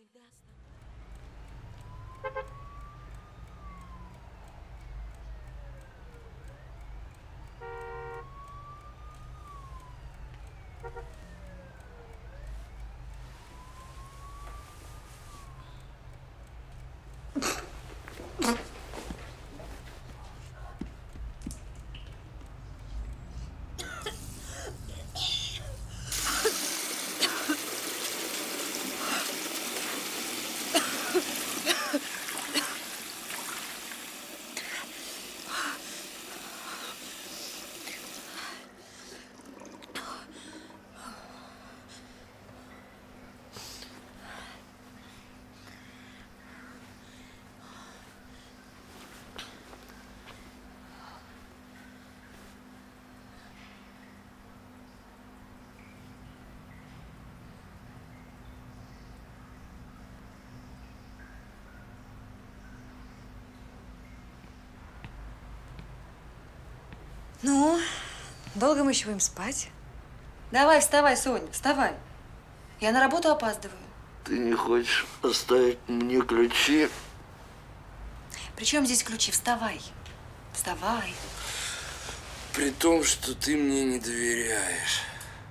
Ну, долго мы еще будем спать? Давай, вставай, Соня, вставай. Я на работу опаздываю. Ты не хочешь оставить мне ключи? При чем здесь ключи? Вставай. Вставай. При том, что ты мне не доверяешь.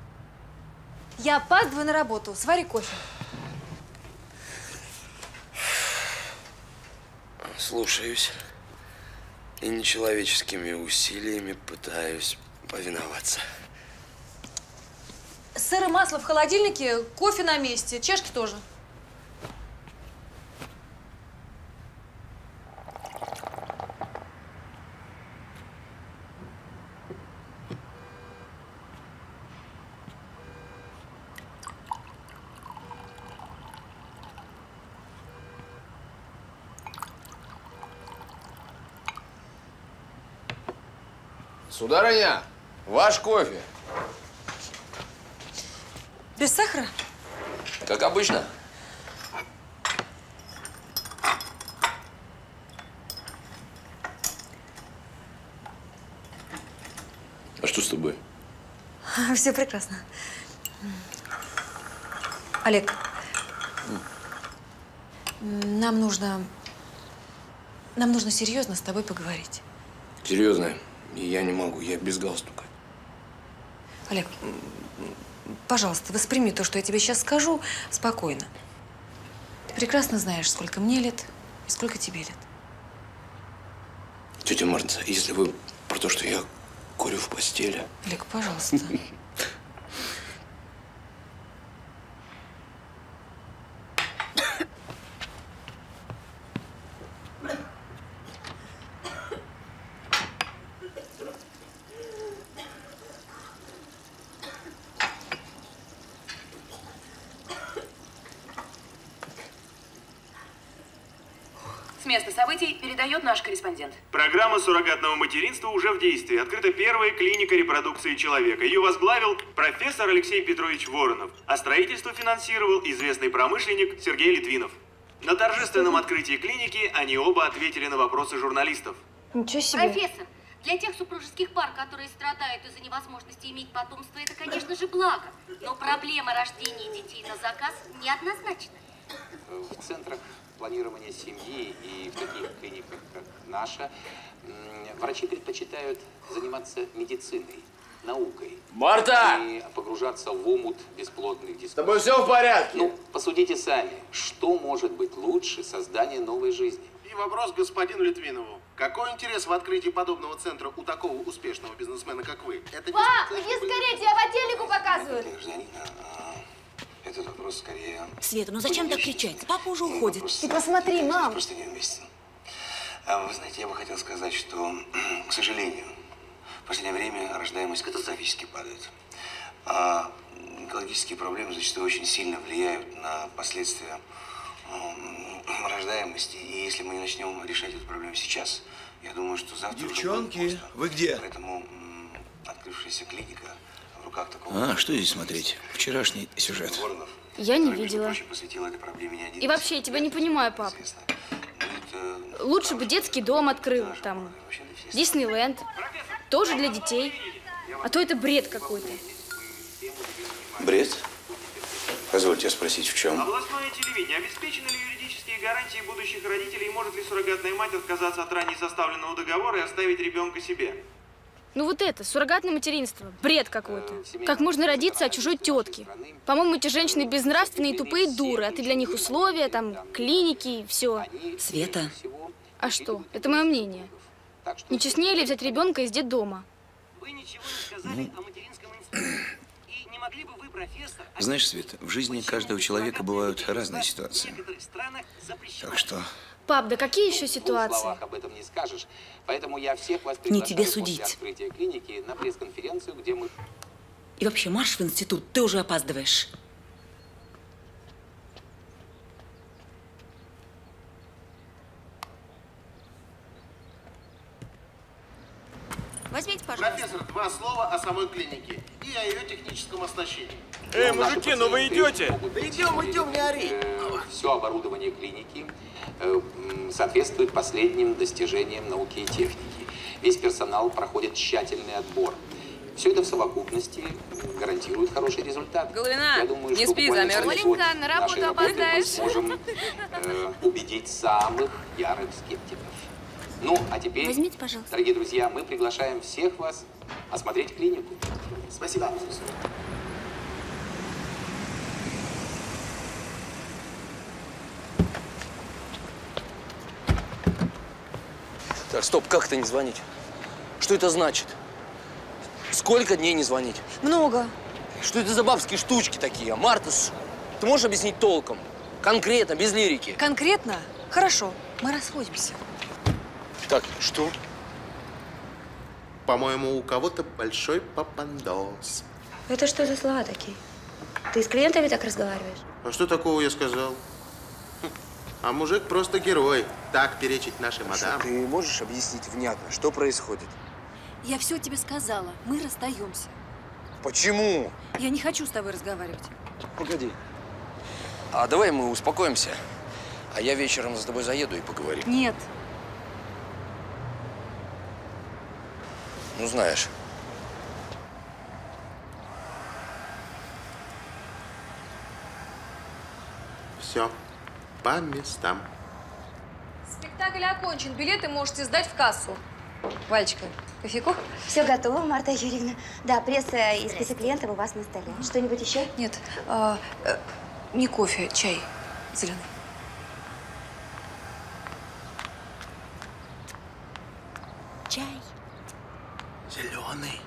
Я опаздываю на работу. Свари кофе. Слушаюсь. И нечеловеческими усилиями пытаюсь повиноваться. Сыр и масло в холодильнике, кофе на месте, чашки тоже. Сударыня, ваш кофе. Без сахара? Как обычно. А что с тобой? Все прекрасно. Олег, нам нужно серьезно с тобой поговорить. Серьезно? Я не могу, я без галстука. Олег, пожалуйста, восприми то, что я тебе сейчас скажу, спокойно. Ты прекрасно знаешь, сколько мне лет и сколько тебе лет. Тетя Марта, если вы про то, что я курю в постели… Олег, пожалуйста. Место событий передает наш корреспондент. Программа суррогатного материнства уже в действии. Открыта первая клиника репродукции человека. Ее возглавил профессор Алексей Петрович Воронов. А строительство финансировал известный промышленник Сергей Литвинов. На торжественном открытии клиники они оба ответили на вопросы журналистов. Ничего себе. Профессор, для тех супружеских пар, которые страдают из-за невозможности иметь потомство, это, конечно же, благо. Но проблема рождения детей на заказ неоднозначна. В центрах планирования семьи и в таких клиниках, как наша, врачи предпочитают заниматься медициной, наукой. Марта! И погружаться в омут бесплодных дискуссий. С тобой все в порядке? Ну, посудите сами, что может быть лучше создания новой жизни? И вопрос господину Литвинову. Какой интерес в открытии подобного центра у такого успешного бизнесмена, как вы? Это Пап, иди скорее, тебя по телеку показывают. Этот вопрос скорее… Света, ну зачем так кричать? Папа уже уходит. Ты посмотри, мам. Просто неуместен. Вы знаете, я бы хотел сказать, что, к сожалению, в последнее время рождаемость катастрофически падает. А экологические проблемы зачастую очень сильно влияют на последствия рождаемости. И если мы не начнем решать эту проблему сейчас, я думаю, что завтра… Девчонки, вы где? Поэтому открывшаяся клиника в руках такого… А, что здесь смотреть? Вчерашний сюжет. Я не видела. И вообще, я тебя не понимаю, пап. Лучше бы детский дом открыл, там, Диснейленд. Тоже для детей. А то это бред какой-то. Бред? Позвольте спросить, в чем? Областное телевидение. Обеспечены ли юридические гарантии будущих родителей? И может ли суррогатная мать отказаться от ранее составленного договора и оставить ребенка себе? Ну вот это, суррогатное материнство. Бред какой-то. Как можно родиться от чужой тетки? По-моему, эти женщины безнравственные и тупые дуры. А ты для них условия, там, клиники и все. Света. А что? Это мое мнение. Не честнее ли взять ребенка из детдома? Вы ничего не сказали о материнском институте. И не могли бы вы, профессор... Знаешь, Света, в жизни каждого человека бывают разные ситуации. Так что... Пап, да какие еще В ситуации? словах об этом не скажешь. Поэтому я всех вас Не приглашаю тебе после судить. открытия клиники на пресс-конференцию, где мы... И вообще, марш в институт, ты уже опаздываешь. Возьмите, пожалуйста. Профессор, 2 слова о самой клинике и о ее техническом оснащении. Мужики, ну вы идете? Да идем, не ори. Все оборудование клиники соответствует последним достижениям науки и техники. Весь персонал проходит тщательный отбор. Все это в совокупности гарантирует хороший результат. Головина, Я думаю, не что спи, буквально замерз. через год Оленька, на работу нашей работы опоздаешь. Мы сможем убедить самых ярых скептиков. Ну, а теперь, Возьмите, пожалуйста. дорогие друзья, мы приглашаем всех вас осмотреть клинику. Спасибо. Так, стоп, как это не звонить? Что это значит? Сколько дней не звонить? Много. Что это за бабские штучки такие? Марта, ты можешь объяснить толком? Конкретно, без лирики. Конкретно? Хорошо, мы расходимся. Так, что? По-моему, у кого-то большой папандос. Это что за слова такие? Ты с клиентами так разговариваешь? А что такого я сказал? А мужик просто герой. Так перечить нашей мадам. Ты можешь объяснить внятно, что происходит? Я все тебе сказала. Мы расстаемся. Почему? Я не хочу с тобой разговаривать. Погоди. А давай мы успокоимся. А я вечером за тобой заеду и поговорим. Нет. Ну, знаешь. Все. По местам. Спектакль окончен. Билеты можете сдать в кассу. Валечка, кофейку? Все готово, Марта Юрьевна. Да, пресса и список клиентов у вас на столе. Что-нибудь еще? Нет, не кофе, чай зеленый. Чай. Зеленый.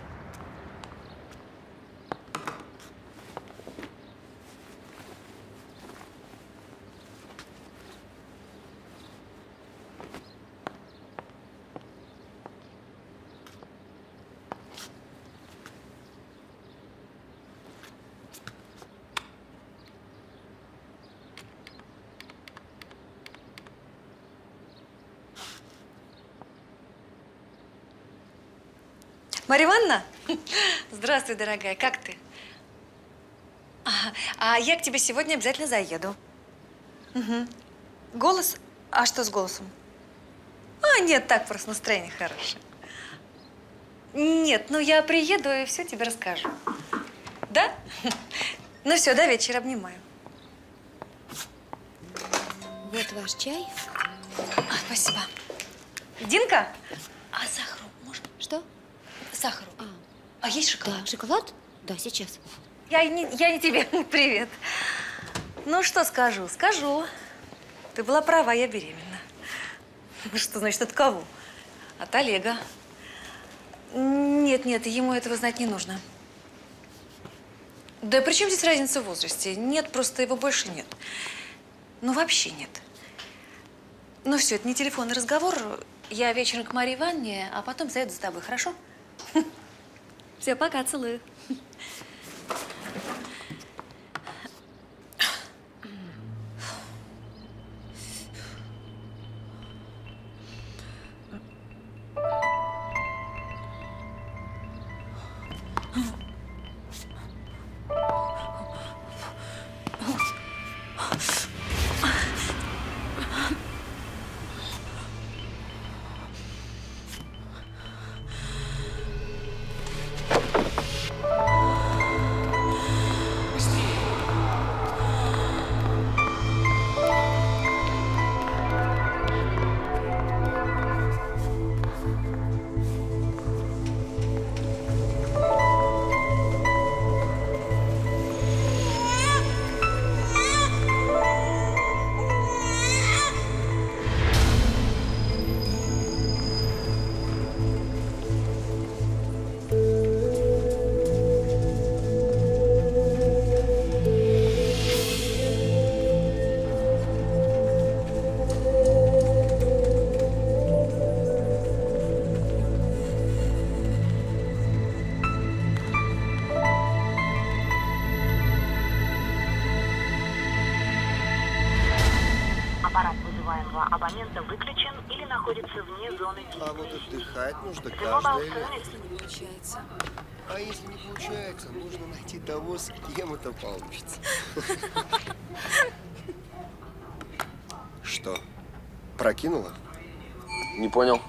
Марья Ивановна? Здравствуй, дорогая. Как ты? А я к тебе сегодня обязательно заеду. Угу. Голос? А что с голосом? А, нет, так, просто настроение хорошее. Нет, ну я приеду и все тебе расскажу. Да? Ну все, до вечера, обнимаю. Вот ваш чай. Спасибо. Динка? А сахару можно? Что? Сахару. А есть шоколад? Да, шоколад? Да, сейчас. Я не тебе. Привет. Ну, что скажу? Скажу. Ты была права, я беременна. Что значит, от кого? От Олега. Нет, ему этого знать не нужно. Да при чем здесь разница в возрасте? Нет, просто его больше нет. Ну, вообще нет. Ну, все, это не телефонный разговор. Я вечером к Марье Ивановне, а потом заеду за тобой, хорошо? Все, пока, целую. Аппарат вызываемого абонента выключен или находится вне зоны действия. А вот отдыхать нужно The mobile каждое phone лето. is- Не получается. А если не получается, нужно найти того, с кем это получится. Что, прокинула? Не понял.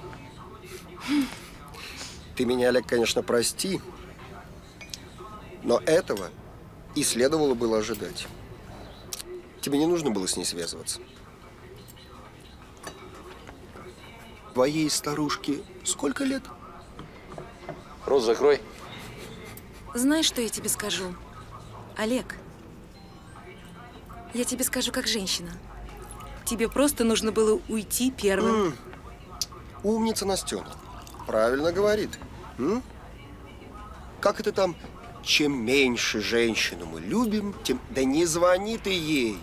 Ты меня, Олег, конечно, прости, но этого и следовало было ожидать. Тебе не нужно было с ней связываться. Твоей старушке сколько лет? Рот закрой. Знаешь, что я тебе скажу? Олег, я тебе скажу как женщина. Тебе просто нужно было уйти первым. Умница Настена. Правильно говорит. Как это там? Чем меньше женщину мы любим, тем... Да не звони ты ей.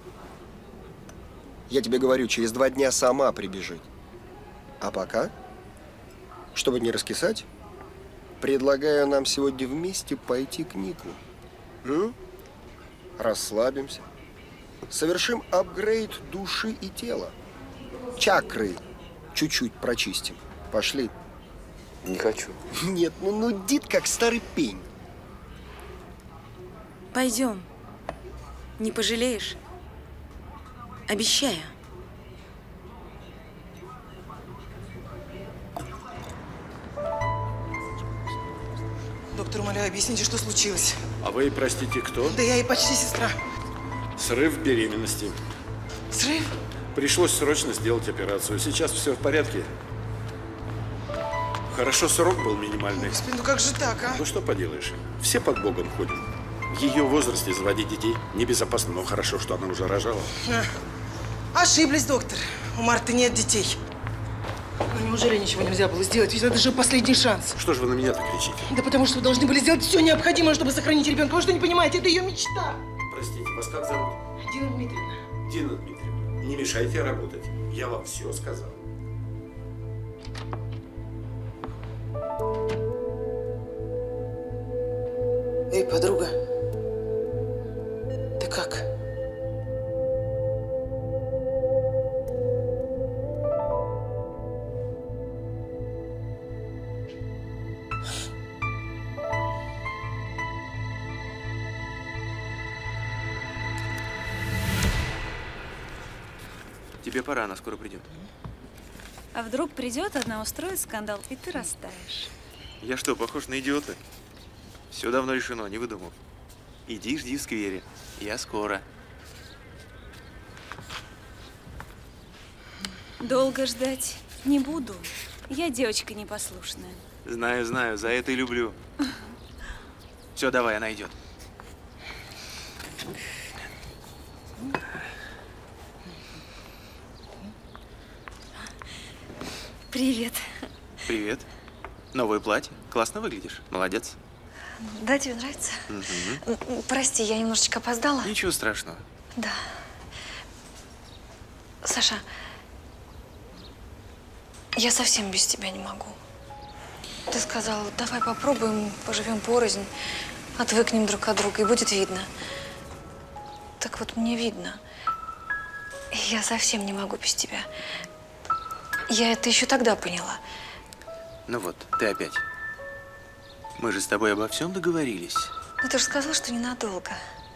Я тебе говорю, через 2 дня сама прибежит. А пока, чтобы не раскисать, предлагаю нам сегодня вместе пойти к Нику. Расслабимся. Совершим апгрейд души и тела. Чакры чуть-чуть прочистим. Пошли. Не хочу. Нет, ну нудит, как старый пень. Пойдем. Не пожалеешь? Обещаю. Доктор, умоляю, объясните, что случилось. А вы, простите, кто? Да я и почти сестра. Срыв беременности. Срыв? Пришлось срочно сделать операцию. Сейчас все в порядке. Хорошо, срок был минимальный. Господи, ну как же так, а? Ну что поделаешь, все под Богом ходим. В ее возрасте заводить детей небезопасно, но хорошо, что она уже рожала. Ошиблись, доктор. У Марты нет детей. Ну неужели ничего нельзя было сделать? Ведь это же последний шанс. Что же вы на меня-то кричите? Да потому что вы должны были сделать все необходимое, чтобы сохранить ребенка. Вы что, не понимаете? Это ее мечта. Простите, вас как зовут? Дина Дмитриевна. Дина Дмитриевна, не мешайте работать. Я вам все сказал. Эй, подруга. Ты как? Тебе пора, она скоро придет. А вдруг придет, одна устроит скандал, и ты растаешь. Я что, похож на идиота? Все давно решено, не выдумал. Иди, жди в сквере. Я скоро. Долго ждать не буду. Я девочка непослушная. Знаю, знаю, за это и люблю. Все, давай, она идет. Привет. Привет. Новое платье. Классно выглядишь. Молодец. Да, тебе нравится? Прости, я немножечко опоздала. Ничего страшного. Да. Саша, я совсем без тебя не могу. Ты сказал, давай попробуем, поживем порознь, отвыкнем друг от друга, и будет видно. Так вот, мне видно. Я совсем не могу без тебя. Я это еще тогда поняла. Ну вот, ты опять. Мы же с тобой обо всем договорились. Ну, ты же сказал, что ненадолго.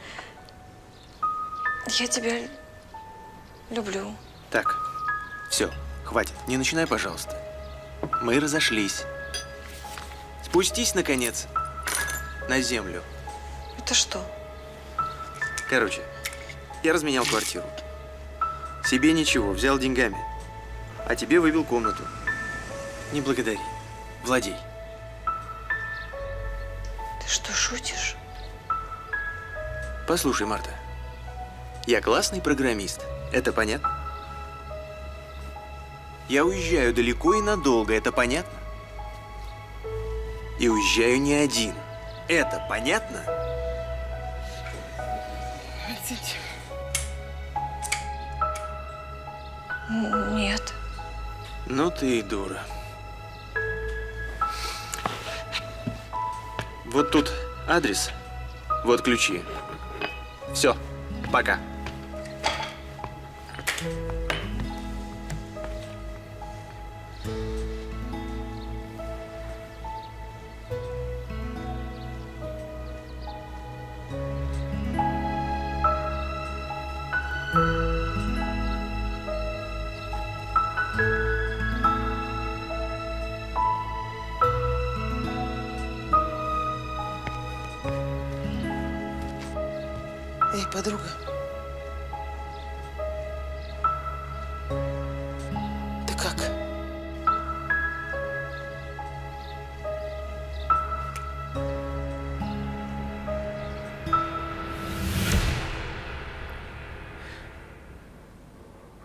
Я тебя люблю. Так, все, хватит. Не начинай, пожалуйста. Мы разошлись. Спустись, наконец, на землю. Это что? Короче, я разменял квартиру. Себе ничего, взял деньгами. А тебе выбил комнату. Не благодари. Владей. Ты что, шутишь? Послушай, Марта. Я классный программист. Это понятно? Я уезжаю далеко и надолго. Это понятно? И уезжаю не один. Это понятно? Нет. Ну ты и дура. Вот тут адрес, вот ключи. Все, пока.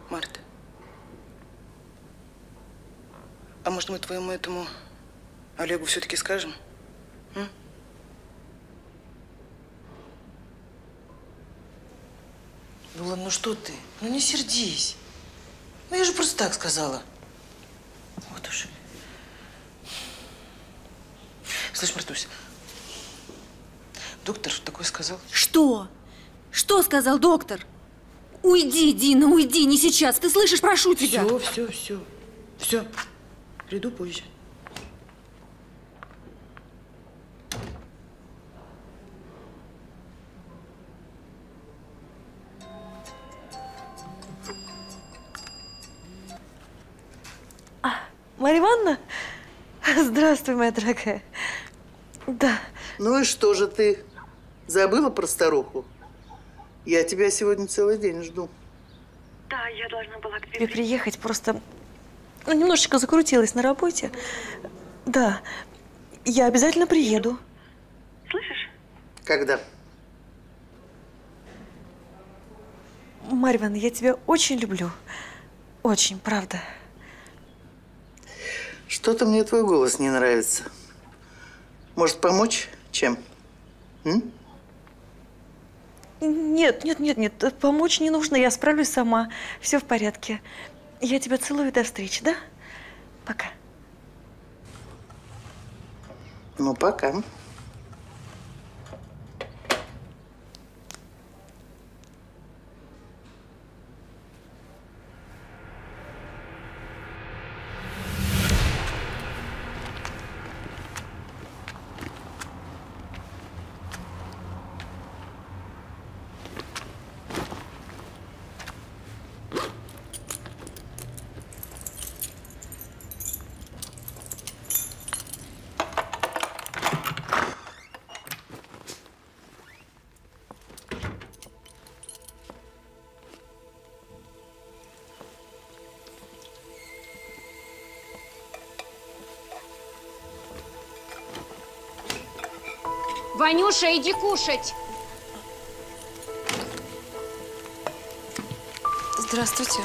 Марта. А может, мы твоему этому Олегу все-таки скажем? М? Ну ладно, ну что ты? Ну не сердись. Ну я же просто так сказала. Вот уж. Слышь, Мартусь, доктор такое сказал. Что? Что сказал доктор? Уйди, Дина, уйди, не сейчас. Ты слышишь, прошу тебя. Все. Все. Приду позже. Марья Ивановна? Здравствуй, моя дорогая. Да. Ну и что же ты? Забыла про старуху? Я тебя сегодня целый день жду. Да, я должна была к тебе приехать, просто немножечко закрутилась на работе. Да, я обязательно приеду. Слышишь? Когда? Марья Ивановна, я тебя очень люблю. Очень, правда. Что-то мне твой голос не нравится. Может, помочь? Чем? М? Нет, помочь не нужно, я справлюсь сама. Все в порядке. Я тебя целую, до встречи, да? Пока. Ну, пока. Ванюша, иди кушать. Здравствуйте.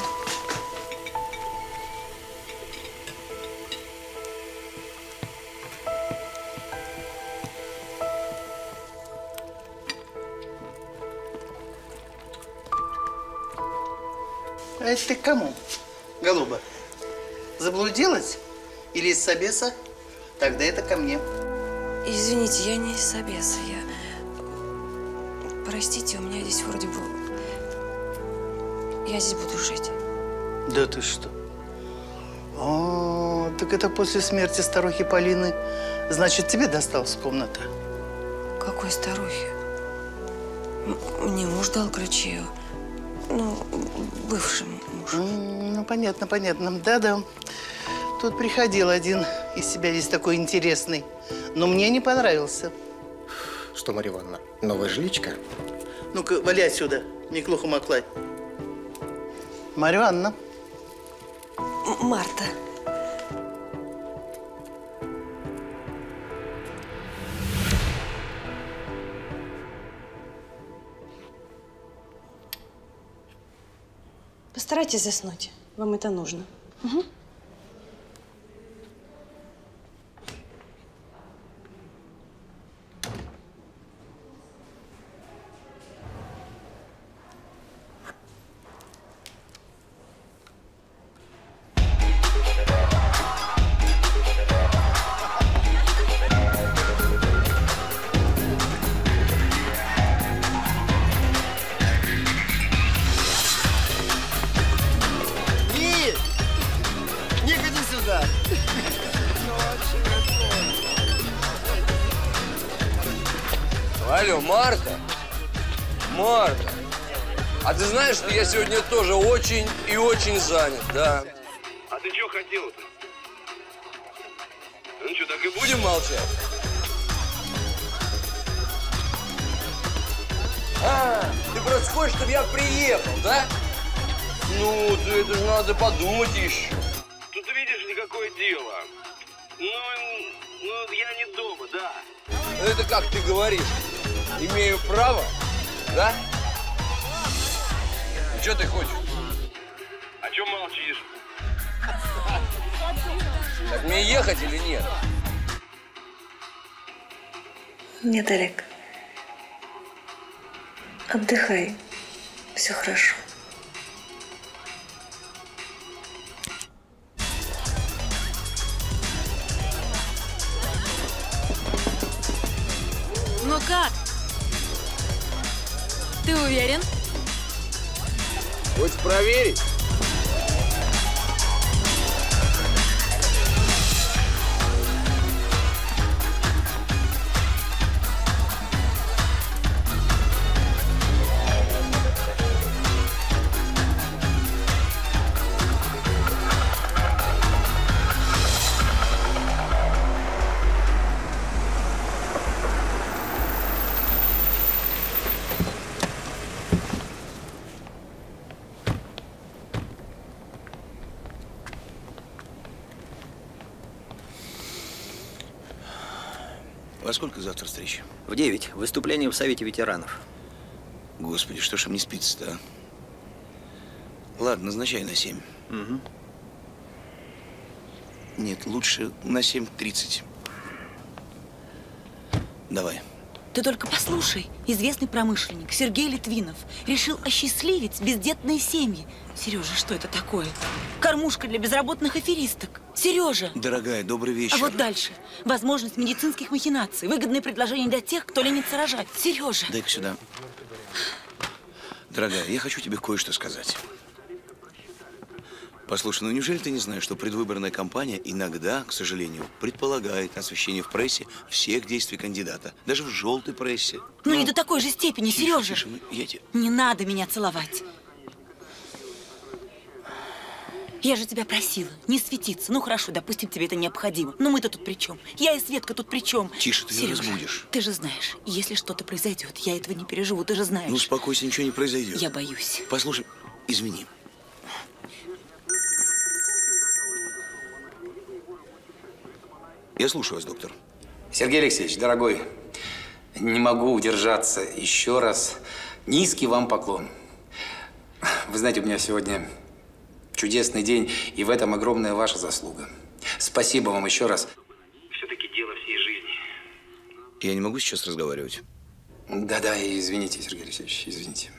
А это ты к кому, голуба? Заблудилась? Или из собеса? Тогда это ко мне. Извините, я не из собеса, Простите, у меня здесь вроде бы… Я здесь буду жить. Да ты что? О, так это после смерти старухи Полины. Значит, тебе досталась комната? Какой старухи? Мне муж дал ключи. Ну, бывший муж. Ну, понятно. Да. Тут приходил один из себя весь такой интересный. Но мне не понравился. Что, Марья Ивановна, новая жиличка? Ну-ка, вали отсюда, Миклуха-Маклай. Марья Ивановна. Марта. Постарайтесь заснуть. Вам это нужно. Угу. Алло, Марта? Марта, а ты знаешь, что я сегодня тоже очень и очень занят, да? А ты что хотел-то? Ну что, так и будем молчать? А, ты просто хочешь, чтобы я приехал, да? Ну, это же надо подумать еще. Тут, видишь, никакое дело. Ну, я не дома, да. Это как ты говоришь? Имею право, да? Ну, что ты хочешь? чё молчишь? Так мне ехать или нет? Нет, Олег. Отдыхай. Все хорошо. Ну как? Ты уверен? Хочешь проверить? Во сколько завтра встреча? В 9. Выступление в Совете ветеранов. Господи, что ж им не спится-то, а? Ладно, назначай на 7. Угу. Нет, лучше на 7:30. Давай. Ты только послушай. Известный промышленник Сергей Литвинов решил осчастливить бездетные семьи. Сережа, что это такое? Кормушка для безработных аферисток. Сережа! Дорогая, добрый вечер. А вот дальше. Возможность медицинских махинаций. Выгодные предложения для тех, кто ленится рожать. Сережа! Дай-ка сюда. Дорогая, я хочу тебе кое-что сказать. Послушай, ну неужели ты не знаешь, что предвыборная кампания иногда, к сожалению, предполагает освещение в прессе всех действий кандидата. Даже в желтой прессе. Ну не до такой же степени, тише, Сережа. Тише, я тебе... Не надо меня целовать. Я же тебя просила не светиться. Ну хорошо, допустим, тебе это необходимо. Но мы-то тут при чем? Я и Светка тут при чем? Тише, ты ее Сережа, разбудишь. ты же знаешь, если что-то произойдет, я этого не переживу, ты же знаешь. Ну успокойся, ничего не произойдет. Я боюсь. Послушай, извини. Я слушаю вас, доктор. Сергей Алексеевич, дорогой, не могу удержаться. Еще раз низкий вам поклон. Вы знаете, у меня сегодня чудесный день, и в этом огромная ваша заслуга. Спасибо вам еще раз. Все-таки дело всей жизни. Я не могу сейчас разговаривать? Да-да, извините, Сергей Алексеевич, извините.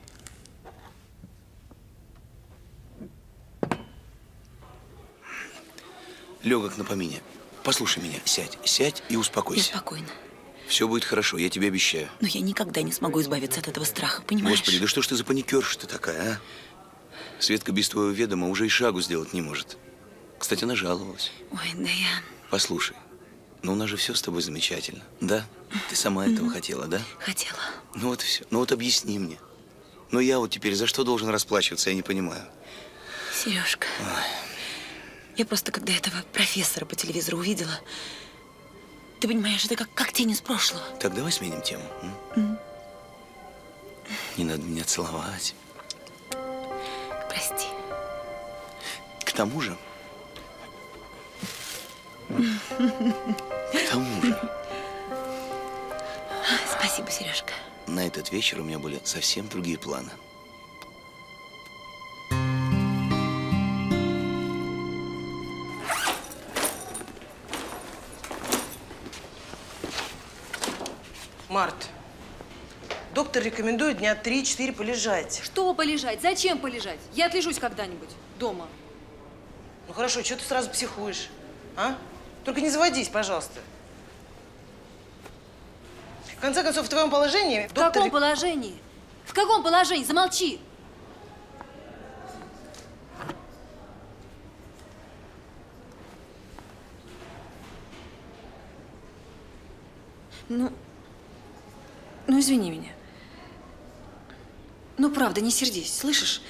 Легок на помине. Послушай меня, сядь и успокойся. Я спокойно. Все будет хорошо, я тебе обещаю. Но я никогда не смогу избавиться от этого страха, понимаешь? Господи, да что ж ты за паникерша-то такая, а? Светка без твоего ведома уже и шагу сделать не может. Кстати, она жаловалась. Ой, да я... Послушай, ну у нас же все с тобой замечательно, да? Ты сама этого хотела, да? Хотела. Ну вот и все. Ну вот объясни мне. Ну я вот теперь за что должен расплачиваться, я не понимаю. Сережка. Ой. Я просто, когда этого профессора по телевизору увидела, ты понимаешь, это как тень из прошлого. Так, давай сменим тему. Не надо меня целовать. Прости. К тому же... К тому же... Спасибо, Сережка. На этот вечер у меня были совсем другие планы. Март, доктор рекомендует дня 3-4 полежать. Что полежать? Зачем полежать? Я отлежусь когда-нибудь дома. Ну хорошо, что ты сразу психуешь, а? Только не заводись, пожалуйста. В конце концов, в твоем положении В каком положении? В каком положении? Замолчи! Ну, извини меня. Ну, правда, не сердись, слышишь?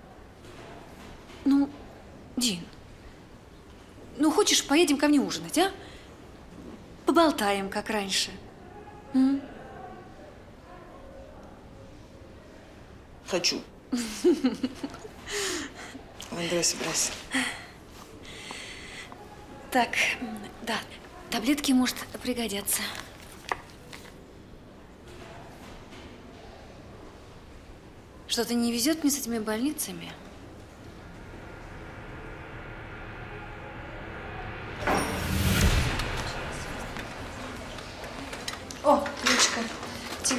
Ну, Дин, ну, хочешь, поедем ко мне ужинать, а? Поболтаем, как раньше. Хочу. Ладно, собирайся. Так, да, таблетки, может, пригодятся. Что-то не везет мне с этими больницами.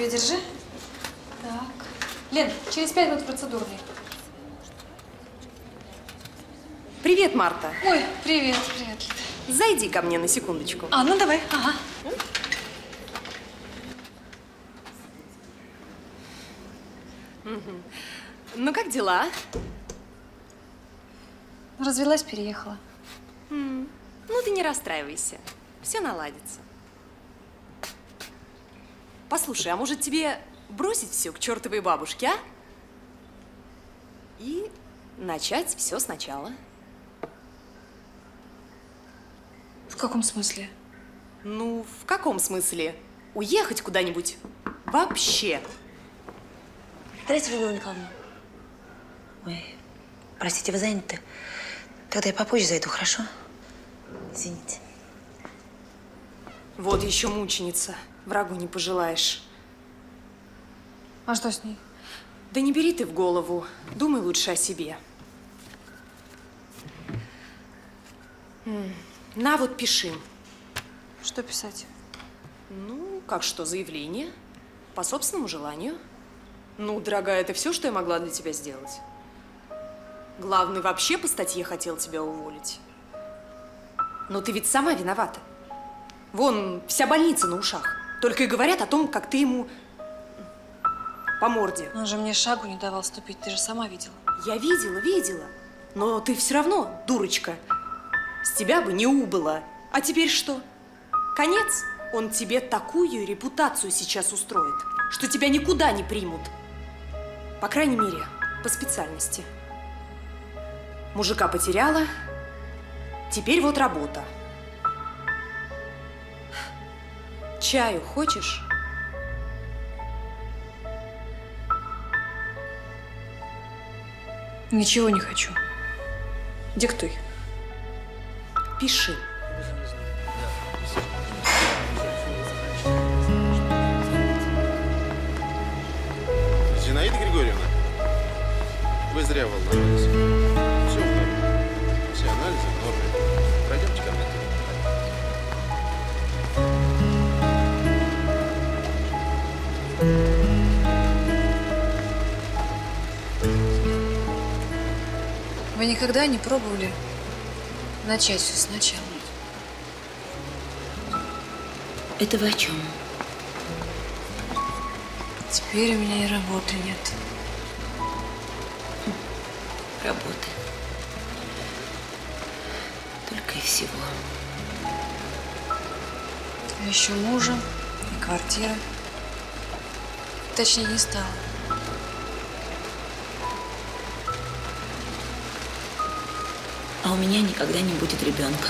себе держи. Так. Лен, через 5 минут процедурный. Привет, Марта. Ой, привет, привет, Лида. Зайди ко мне на секундочку. А, ну давай. Ага. Ну, как дела? Развелась, переехала. Ну, ты не расстраивайся. Все наладится. Послушай, а может тебе бросить все к чертовой бабушке, а? И начать все сначала. В каком смысле? Ну, в каком смысле? Уехать куда-нибудь вообще. Здравствуйте, Людмила Николаевна. Ой, простите, вы заняты? Тогда я попозже зайду, хорошо? Извините. Вот еще мученица. Врагу не пожелаешь. А что с ней? Да не бери ты в голову. Думай лучше о себе. На, вот пиши. Что писать? Ну, как что, заявление? По собственному желанию. Ну, дорогая, это все, что я могла для тебя сделать. Главный вообще по статье хотел тебя уволить. Но ты ведь сама виновата. Вон, вся больница на ушах. Только и говорят о том, как ты ему по морде. Он же мне шагу не давал ступить, ты же сама видела. Я видела. Но ты все равно дурочка. С тебя бы не убыло. А теперь что? Конец? Он тебе такую репутацию сейчас устроит, что тебя никуда не примут. По крайней мере, по специальности. Мужика потеряла, теперь вот работа. Чаю хочешь? Ничего не хочу. Диктуй. Пиши. Зинаида Григорьевна, вы зря волновались. Все в норме. Все анализы в норме. Пройдемте ко мне. Вы никогда не пробовали начать все сначала? Это вы о чем? Теперь у меня и работы нет. Работы. Только и всего. А еще мужа и квартира. Точнее, не стало. А у меня никогда не будет ребенка.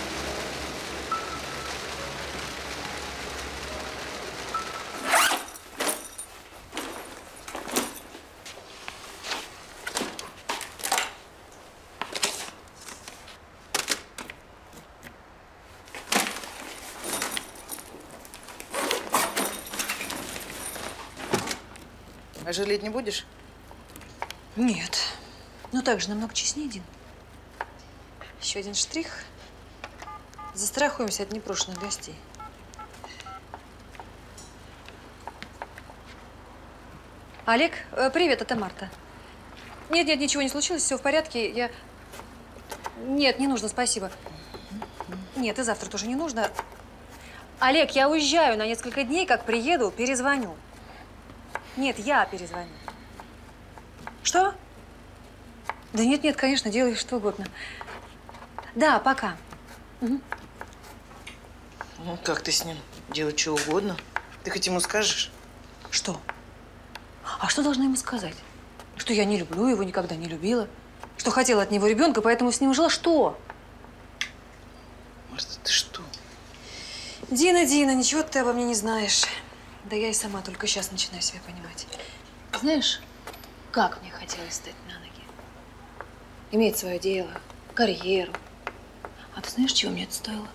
А жалеть не будешь? Нет. Ну так же намного честнее, Дин. Еще один штрих. Застрахуемся от непрошенных гостей. Олег, привет, это Марта. Нет, ничего не случилось, все в порядке. Нет, не нужно, спасибо. Нет, и завтра тоже не нужно. Олег, я уезжаю на несколько дней, как приеду, перезвоню. Нет, я перезвоню. Что? Да нет, конечно, делай что угодно. Да, пока. Угу. Ну, как ты с ним? Делать что угодно? Ты хоть ему скажешь? Что? А что должна ему сказать? Что я не люблю его, никогда не любила. Что хотела от него ребенка, поэтому с ним жила. Что? Марта, ты что? Дина, ничего ты обо мне не знаешь. Да я и сама только сейчас начинаю себя понимать. Знаешь, как мне хотелось встать на ноги? Иметь свое дело, карьеру. А ты знаешь, чего мне это стоило?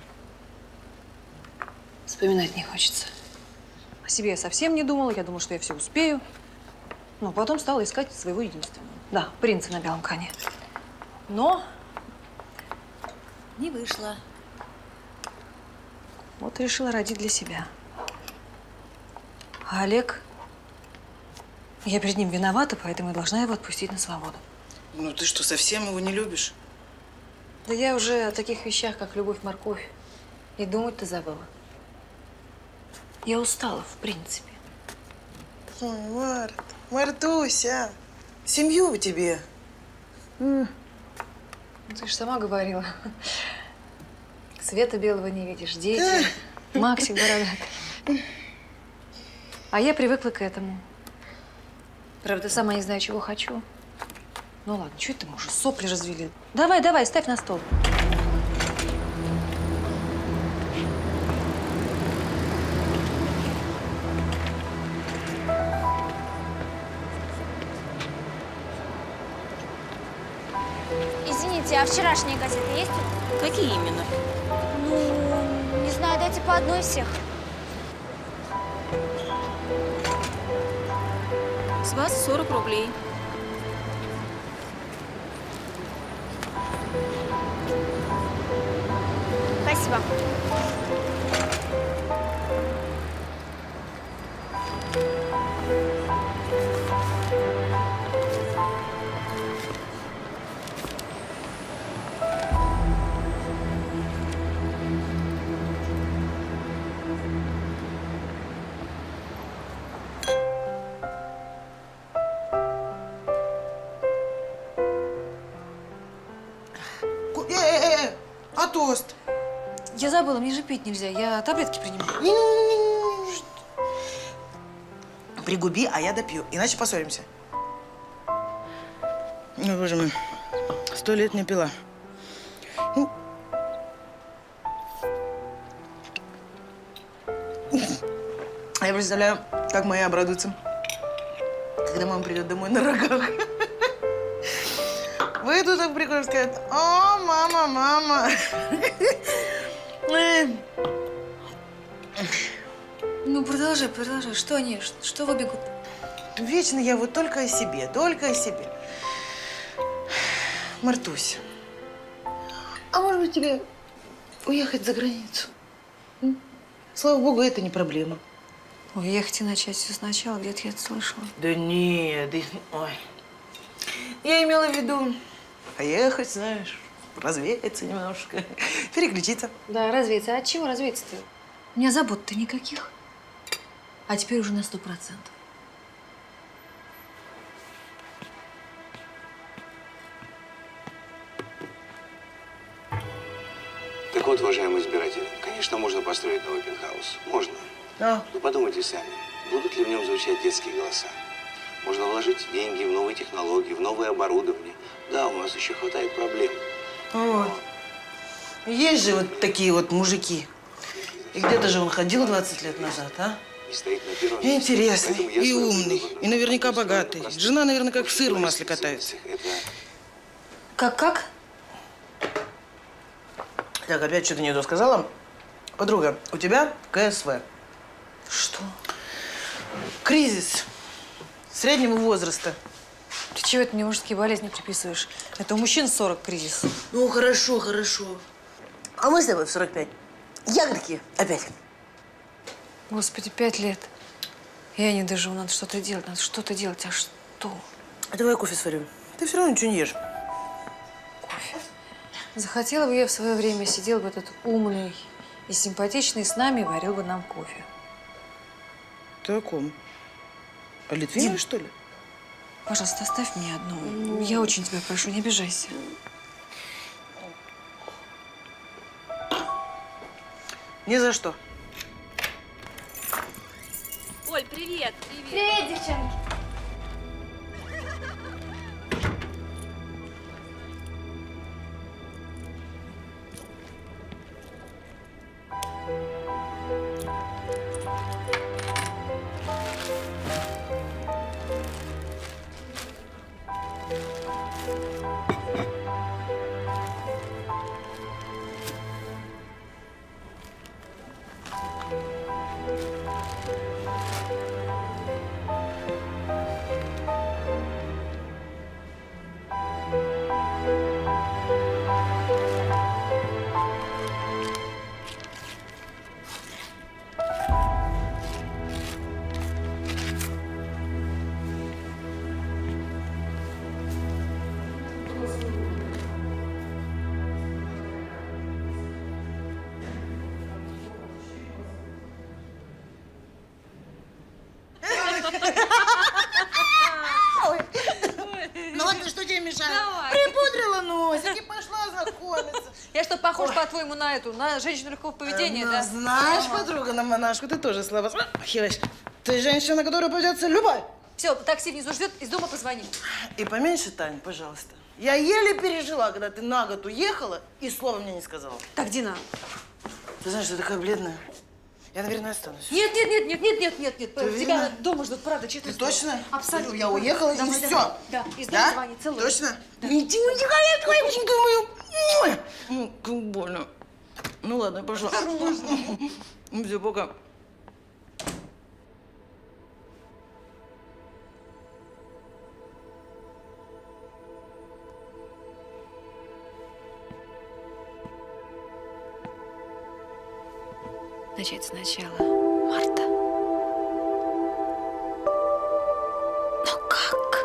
Вспоминать не хочется. О себе я совсем не думала. Я думала, что я все успею. Но потом стала искать своего единственного. Да, принца на белом коне. Но не вышло. Вот решила родить для себя. А Олег, я перед ним виновата, поэтому я должна его отпустить на свободу. Ну ты что, совсем его не любишь? Да я уже о таких вещах, как любовь-морковь, и думать-то забыла. Я устала, в принципе. Ой, Март, Мартуся, семью тебе. Ты же сама говорила. Света белого не видишь, дети, Максик бородатый. А я привыкла к этому. Правда, сама не знаю, чего хочу. Ну ладно, что это мы уже сопли развели? Давай, давай, ставь на стол. Извините, а вчерашние газеты есть? Какие именно? Ну, не знаю, дайте по одной всех. С вас 40 рублей. Спасибо. А тост? Я забыла, мне же пить нельзя. Я таблетки принимаю. Пригуби, а я допью, иначе поссоримся. Ой, боже мой, 100 лет не пила. Ну. Я представляю, как моя обрадуется, когда мама придет домой на рогах. Выйду так прикольно, скажет: о, мама, мама. Ну, продолжай, продолжай. Что они, что выбегут? Вечно я вот только о себе, только о себе. Мартусь, а может быть тебе уехать за границу? Слава богу, это не проблема. Уехать и начать все сначала, где-то я это слышала. Да нет, ой. Я имела в виду поехать, знаешь, развеяться немножко, переключиться. Да, развеяться. А от чего развеяться-то? У меня забот-то никаких. А теперь уже на 100%. Так вот, уважаемые избиратели, конечно, можно построить новый пентхаус. Можно. Да. Но подумайте сами, будут ли в нем звучать детские голоса? Можно вложить деньги в новые технологии, в новое оборудование. Да, у нас еще хватает проблем. Вот. Есть же вот такие вот мужики. И где-то же он ходил 20 лет назад, а? И интересный, и умный, и наверняка богатый. Жена, наверное, как сыр в масле катается. Как? Так, опять что-то не то сказала. Подруга, у тебя КСВ. Что? Кризис среднего возраста. Ты чего это мне мужские болезни приписываешь? Это у мужчин 40 кризис. Ну, хорошо, хорошо. А мы с тобой в 45. Ягодки опять. Господи, 5 лет. Я не доживу, надо что-то делать, надо что-то делать. А что? А давай кофе сварю. Ты все равно ничего не ешь. Кофе. Захотела бы я в свое время, сидел бы этот умный и симпатичный с нами и варил бы нам кофе. Ты о ком? О Литвиновой, что ли? Пожалуйста, оставь мне одну. Я очень тебя прошу, не обижайся. Ни за что. Оль, привет! Привет, девчонки. припудрила носик и пошла знакомиться. Я что, похож, по-твоему, на эту, на женщину легкого поведения, да? Знаешь, подруга, на монашку ты тоже слабо смахиваешь. Ты женщина, которая поведется любой. Все, такси внизу ждет, из дома позвони. И поменьше, Тань, пожалуйста. Я еле пережила, когда ты на год уехала и слова мне не сказала. Так, Дина. Ты знаешь, ты такая бледная. Я, наверное, останусь. Нет. Тебя дома ждут, правда, честно. Ты точно? Абсолютно. Я уехала, и все. Да, из дома звони, целую. Точно? Да. Ну, как больно. Ну ладно, я пошла. Все, пока. Начать сначала. Марта. Но как?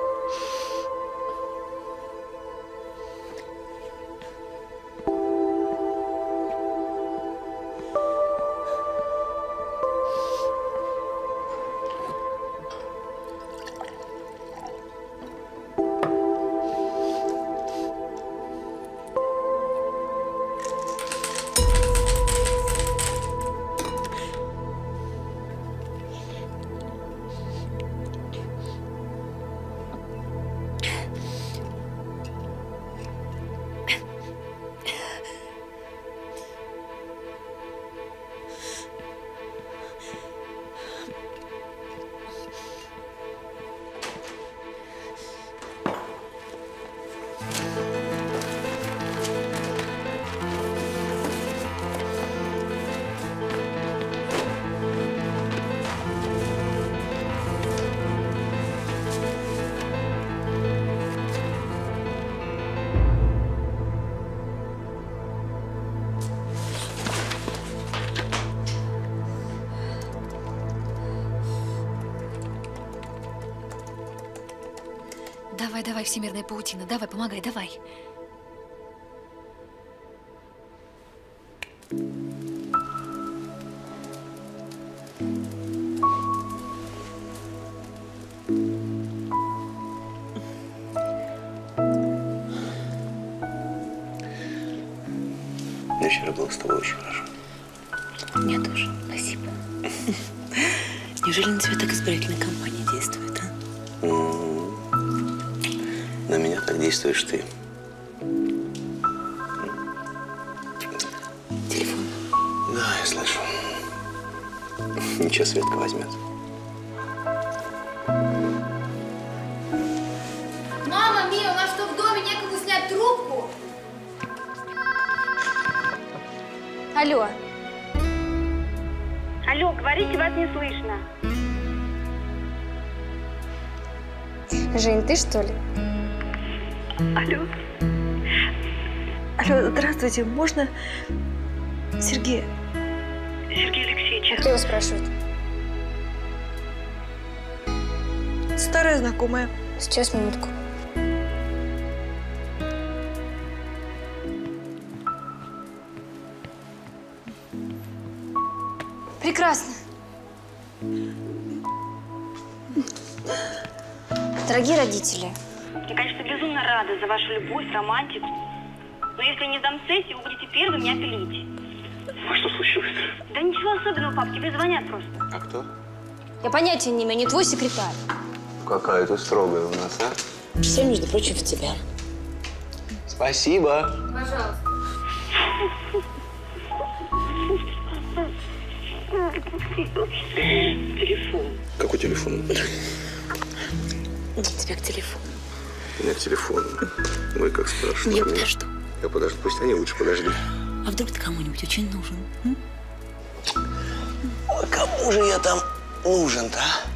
Давай, всемирная паутина, давай, помогай, давай. Мне вчера было с тобой очень хорошо. Мне тоже, спасибо. Неужели на тебя так избирательная компания действует, а? На меня так действуешь ты. Телефон. Да, я слышу. Ничего, Светка возьмет. Мама, Мия, у нас что, в доме некому снять трубку? Алло. Алло, говорите, вас не слышно. Жень, ты что ли? Алло. Алло, здравствуйте. Можно Сергей? Сергей Алексеевич. А кто его спрашивает? Старая знакомая. Сейчас, минутку. Прекрасно. Дорогие родители, Я, конечно, безумно рада за вашу любовь, романтику. Но если не сдам сессию, вы будете первым меня пилить. А что случилось? Да ничего особенного, пап, тебе звонят просто. А кто? я понятия не имею, не твой секретарь. Какая ты строгая у нас, а? Все, между прочим, в тебя. Спасибо. Пожалуйста. Телефон. Какой телефон? Тебя к телефону. У меня к телефону. Ой, как страшно. Я подожду. Я подожду. Пусть они лучше подождут. А вдруг ты кому-нибудь очень нужен? М? Ой, кому же я там нужен-то, а?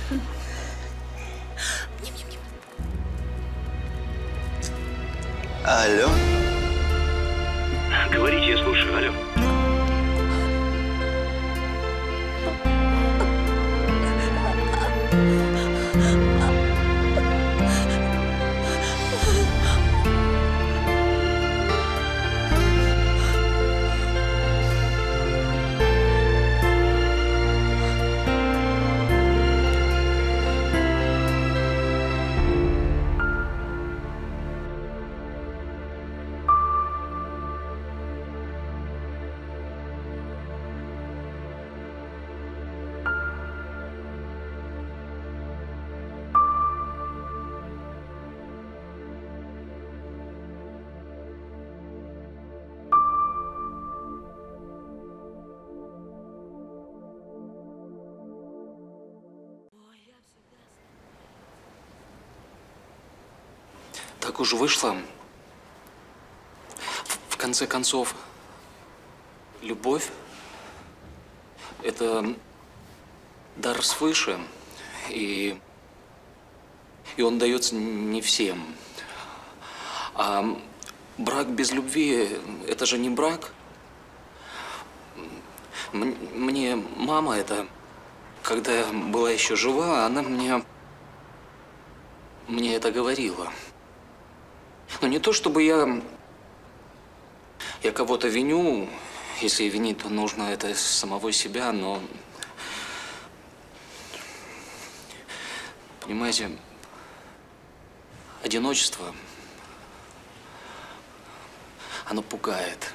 Алло? Говорите, я слушаю, алло. как уж вышло, в конце концов, любовь – это дар свыше, и он дается не всем. А брак без любви – это же не брак. Мне мама это, когда я была еще жива, она мне это говорила. Но не то, чтобы я кого-то виню, если винить, то нужно это самого себя, но… Понимаете, одиночество, оно пугает.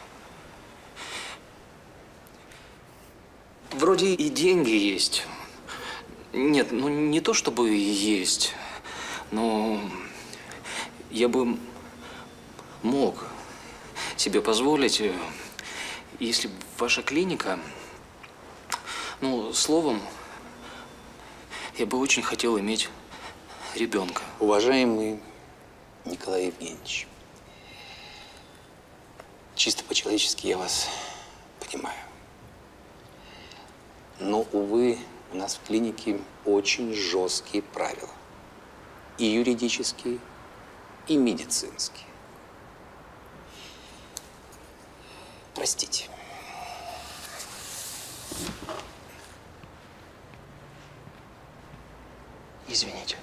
Вроде и деньги есть. Нет, ну не то чтобы есть, но я бы мог себе позволить, если бы ваша клиника, ну, словом, я бы очень хотел иметь ребенка. Уважаемый Николай Евгеньевич, чисто по-человечески я вас понимаю. Но, увы, у нас в клинике очень жесткие правила. И юридические, и медицинские. Простите. Извините.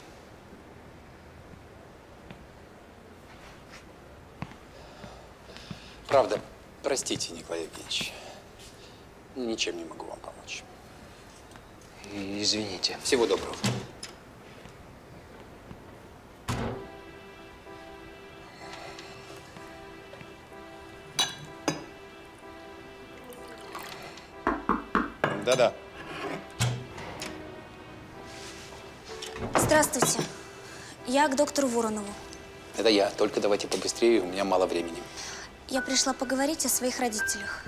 Правда, простите, Николай Евгеньевич. Ничем не могу вам помочь. Извините. Всего доброго. Да-да. Здравствуйте. Я к доктору Воронову. Это я. Только давайте побыстрее, у меня мало времени. Я пришла поговорить о своих родителях.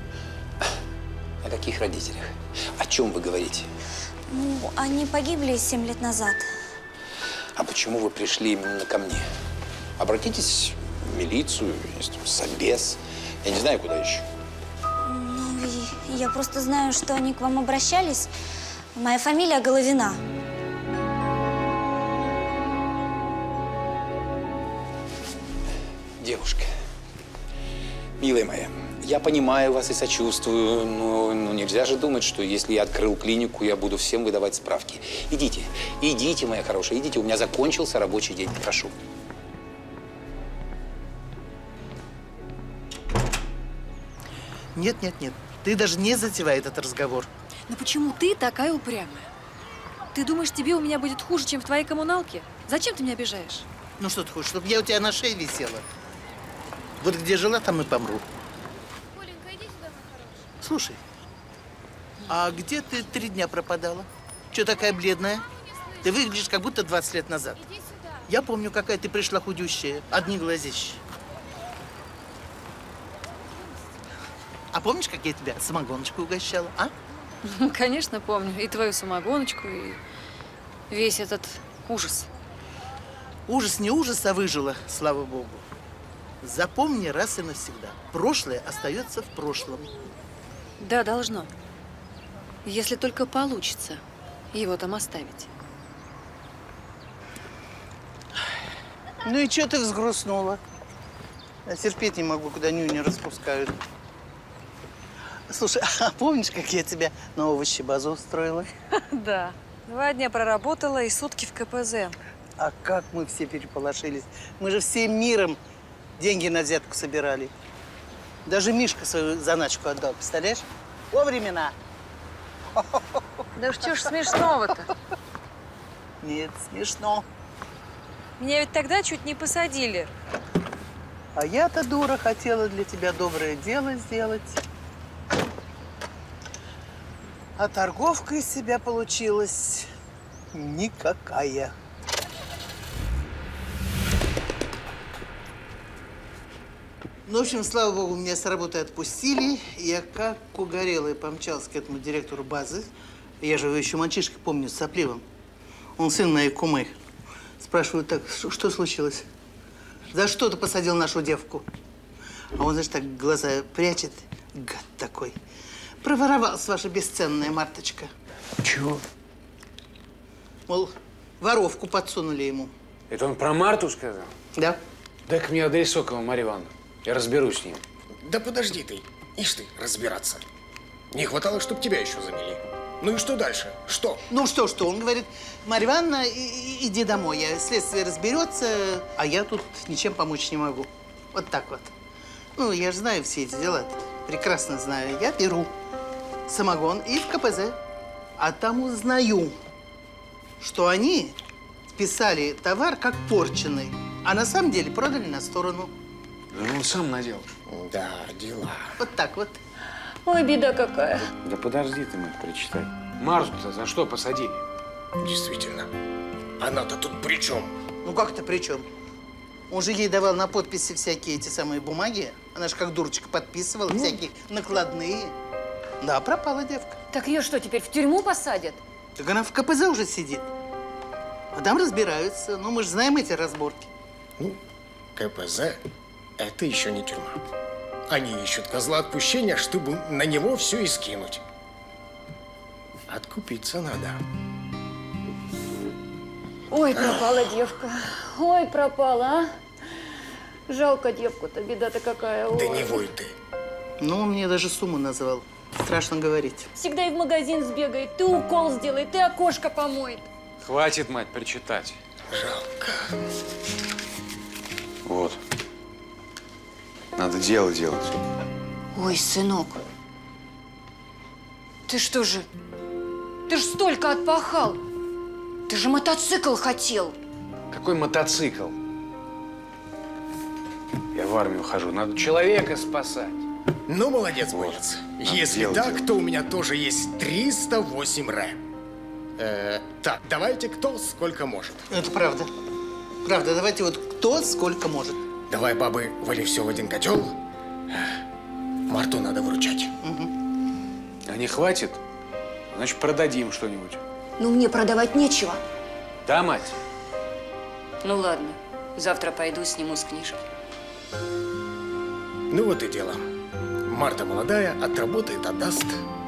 О каких родителях? О чем вы говорите? Ну, они погибли 7 лет назад. А почему вы пришли именно ко мне? Обратитесь в милицию, собес. Я не знаю, куда еще. Ну, я просто знаю, что они к вам обращались. Моя фамилия Головина. Девушка, милая моя, я понимаю вас и сочувствую, но нельзя же думать, что если я открыл клинику, я буду всем выдавать справки. Идите, идите, моя хорошая, идите, у меня закончился рабочий день, прошу. Нет, нет, нет, ты даже не затевай этот разговор. Но почему ты такая упрямая? Ты думаешь, тебе у меня будет хуже, чем в твоей коммуналке? Зачем ты меня обижаешь? Ну что ты хочешь, чтобы я у тебя на шее висела? Вот где жила, там и помру. Коленька, иди сюда, мой хороший. Слушай, а где ты 3 дня пропадала? Че такая бледная? Ты выглядишь, как будто 20 лет назад. Я помню, какая ты пришла худющая, одни глазища. А помнишь, как я тебя самогоночкой угощала, а? Конечно, помню. И твою самогоночку, и весь этот ужас. Ужас не ужас, а выжила, слава богу. Запомни раз и навсегда. Прошлое остается в прошлом. Да, должно. Если только получится его там оставить. Ну и что ты взгрустнула? Я терпеть не могу, когда нюни распускают. Слушай, а помнишь, как я тебя на овощебазу устроила? Да. 2 дня проработала и сутки в КПЗ. А как мы все переполошились. Мы же всем миром деньги на взятку собирали. Даже Мишка свою заначку отдал, представляешь? О, времена! Да уж чё ж смешного-то? Нет, смешно. Меня ведь тогда чуть не посадили. А я-то, дура, хотела для тебя доброе дело сделать. А торговка из себя получилась никакая. Ну, в общем, слава богу, меня с работы отпустили. Я как угорелая помчалась к этому директору базы. Я же его еще мальчишкой помню, с сопливым. Он сын моей кумы. Спрашиваю, так, что случилось? За что ты посадил нашу девку? А он, знаешь, так глаза прячет. Гад такой. Проворовалась ваша бесценная Марточка. Чего? Мол, воровку подсунули ему. Это он про Марту сказал? Да. Дай-ка мне адрес Сокова, Марья Ивановна. Я разберусь с ним. Да подожди ты. Ишь ты, разбираться. Не хватало, чтобы тебя еще замели. Ну и что дальше? Что? Ну что? Он говорит, Марья Ивановна, иди домой. Следствие разберется, а я тут ничем помочь не могу. Вот так вот. Ну, я же знаю все эти дела. Прекрасно знаю. Я беру самогон и в КПЗ. А там узнаю, что они списали товар как порченый, а на самом деле продали на сторону. Да он сам надел. Да, дела. Вот так вот. Ой, беда какая. Да подожди ты, мать, прочитай. Марту-то за что посадили? Действительно. Она-то тут при чем? Ну как это при чем? Он же ей давал на подписи всякие эти самые бумаги. Она же как дурочка подписывала, всякие накладные. Да, пропала девка. Так ее что, теперь в тюрьму посадят? Так она в КПЗ уже сидит. А там разбираются. Ну, мы же знаем эти разборки. Ну, КПЗ – это еще не тюрьма. Они ищут козла отпущения, чтобы на него все и скинуть. Откупиться надо. Ой, пропала девка. Ой, пропала, а? Жалко девку-то, беда-то какая. Да Ой. не вой ты. Ну, он мне даже сумму назвал. Страшно говорить. Всегда и в магазин сбегает, ты укол сделает, ты окошко помоет. Хватит, мать, прочитать. Жалко. Вот. Надо дело делать. Ой, сынок. Ты что же? Ты ж столько отпахал. Ты же мотоцикл хотел. Какой мотоцикл? Я в армию хожу. Надо человека спасать. Ну, молодец, боец. Если так, то у меня тоже есть 308 Р. Так, давайте кто сколько может. Это правда. Правда, давайте вот кто сколько может. Давай, бабы, вали все в один котел. Марту надо выручать. А не хватит? Значит, продадим что-нибудь. Ну, мне продавать нечего. Да, мать? Ну, ладно. Завтра пойду, сниму с книжки. Ну, вот и дело. Марта молодая, отработает, отдаст.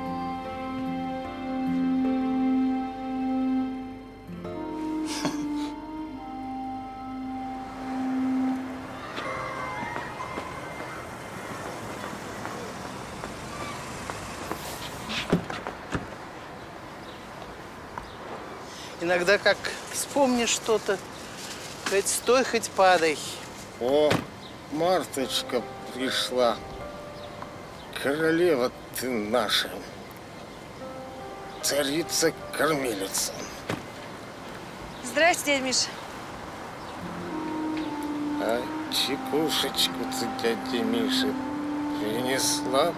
Иногда как вспомнишь что-то, хоть стой, хоть падай. О, Марточка пришла. Королева ты наша. Царица-кормилица. Здрасте, дядя Миша. А чекушечку ты, дядя Миша, принесла?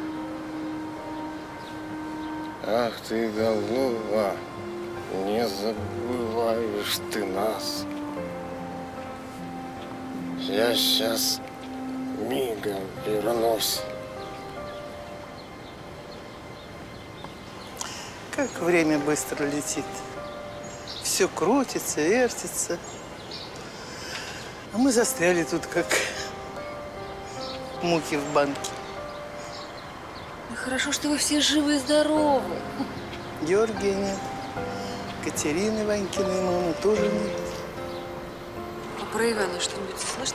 Ах ты, голова, не забываешь ты нас. Я сейчас мигом вернусь. Как время быстро летит. Все крутится, вертится. А мы застряли тут, как муки в банке. Хорошо, что вы все живы и здоровы. Георгия нет. Катерины Ванькиной мамы тоже нет. А про Ивана что-нибудь слышно?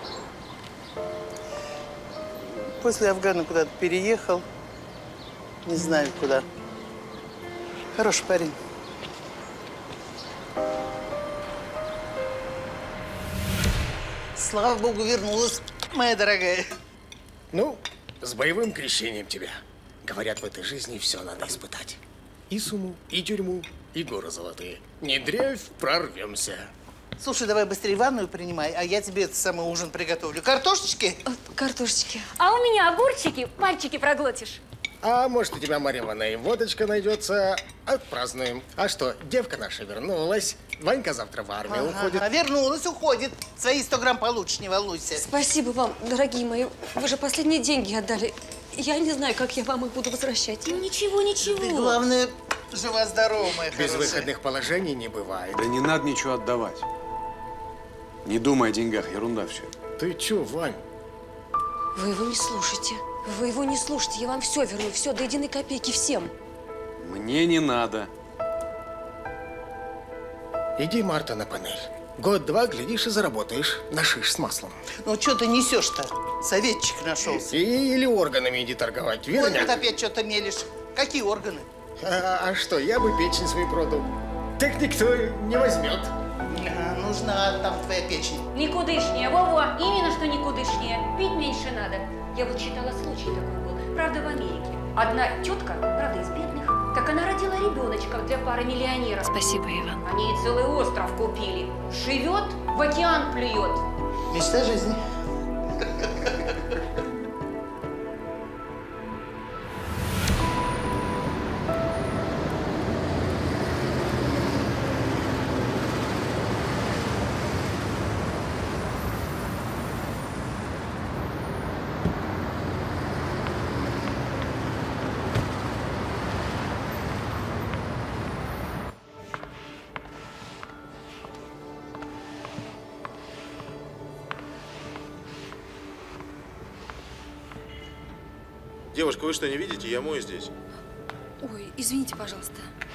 После Афгана куда-то переехал. Не знаю куда. Хороший парень. Слава богу, вернулась, моя дорогая. Ну, с боевым крещением тебя. Говорят, в этой жизни все надо испытать. И сумму, и тюрьму, и горы золотые. Не дрейф, прорвемся. Слушай, давай быстрее ванную принимай, а я тебе этот самый ужин приготовлю. Картошечки? Картошечки. А у меня огурчики, пальчики проглотишь. А может, у тебя, Марья Ивановна, и водочка найдется. Отпразднуем. А что, девка наша вернулась. Ванька завтра в армию уходит. Вернулась, уходит. Свои 100 грамм получше, не волнуйся. Спасибо вам, дорогие мои. Вы же последние деньги отдали. Я не знаю, как я вам их буду возвращать. Ну, ничего, ничего. Ты, главное, жива-здорова, моя Без хорошая. выходных положений не бывает. Да не надо ничего отдавать. Не думай о деньгах, ерунда все. Ты чё, Вань? Вы его не слушайте. Вы его не слушайте. Я вам все верну. Все, до единой копейки всем. Мне не надо. Иди, Марта, на панель. Год-два, глядишь, и заработаешь на шиш с маслом. Ну, что ты несешь-то? Советчик нашелся. Или органами иди торговать, верно? Вот тут опять что-то мелешь. Какие органы? А что, я бы печень свою продал. Так никто не возьмет. Нужна там твоя печень. Никудышнее, во-во, именно что никудышнее. Пить меньше надо. Я вот читала случай такой был, правда, в Америке. Одна тетка, правда, из бедных, так она родила ребеночка для пары миллионеров. Спасибо, Иван. Они ей целый остров купили. Живет, в океан плюет. Мечта жизни. Девушка, вы что, не видите? Я мою здесь. Ой, извините, пожалуйста.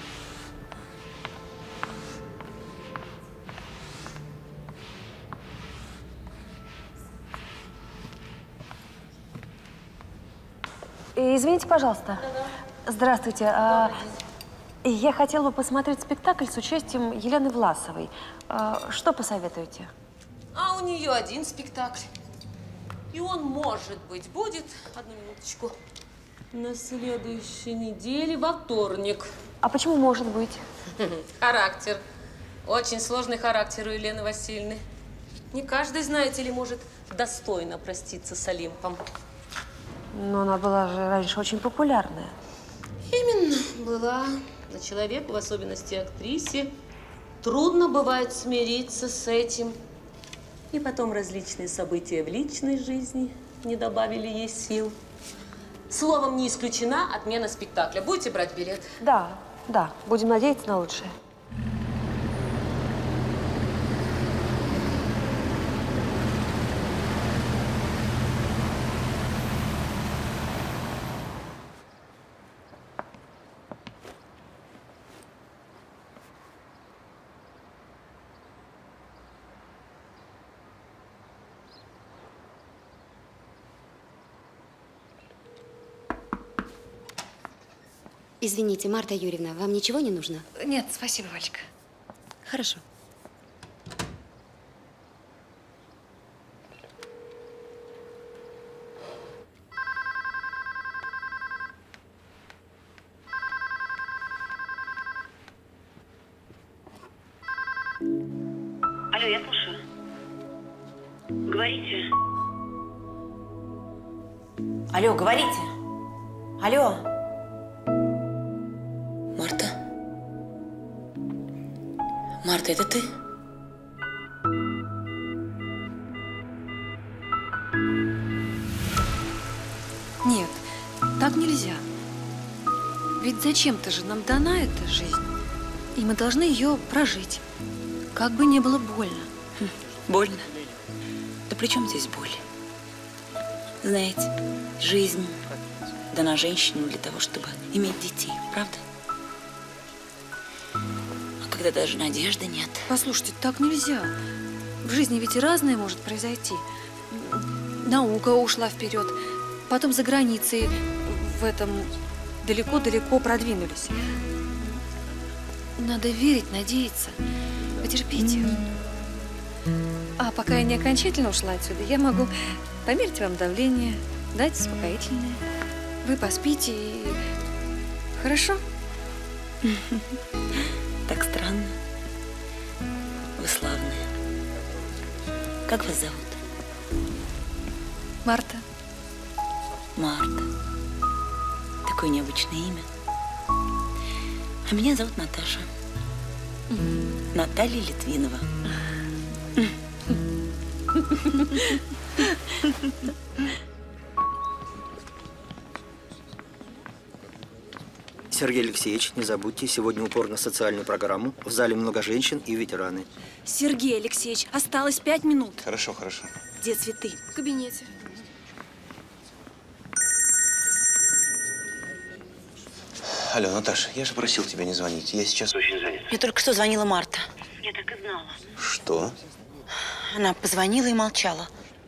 Извините, пожалуйста. Здравствуйте. Я хотела бы посмотреть спектакль с участием Елены Власовой. Что посоветуете? А у нее один спектакль. И он, может быть, будет, одну минуточку, на следующей неделе во вторник. А почему может быть? Характер. Очень сложный характер у Елены Васильевны. Не каждый, знаете ли, может достойно проститься с Олимпом. Но она была же раньше очень популярная. Именно, была. Но человеку, в особенности актрисе, трудно бывает смириться с этим. И потом различные события в личной жизни не добавили ей сил. Словом, не исключена отмена спектакля. Будете брать билет? Да, да. Будем надеяться на лучшее. Извините, Марта Юрьевна, вам ничего не нужно? Нет, спасибо, Валечка. Хорошо. Алло, я слушаю. Говорите. Алло, говорите. Алло. Марта? Марта, это ты? Нет, так нельзя. Ведь зачем-то же нам дана эта жизнь. И мы должны ее прожить. Как бы не было больно. Больно? Да при чем здесь боль? Знаете, жизнь дана женщине для того, чтобы иметь детей, правда? А когда даже надежды нет. Послушайте, так нельзя. В жизни ведь и разное может произойти. Наука ушла вперед. Потом за границей в этом далеко-далеко продвинулись. Надо верить, надеяться. Потерпите. А пока я не окончательно ушла отсюда, я могу померить вам давление, дать успокоительное. Вы поспите и… Хорошо? Так странно. Вы славные. Как вас зовут? Марта. Марта. Такое необычное имя. А меня зовут Наташа. Наталья Литвинова. Сергей Алексеевич, не забудьте, сегодня упор на социальную программу. В зале много женщин и ветераны. Сергей Алексеевич, осталось 5 минут. Хорошо, хорошо. Где цветы? В кабинете. Алло, Наташа, я же просил тебя не звонить. Я сейчас очень занят. Мне только что звонила Марта. Я так и знала. Что? Она позвонила и молчала.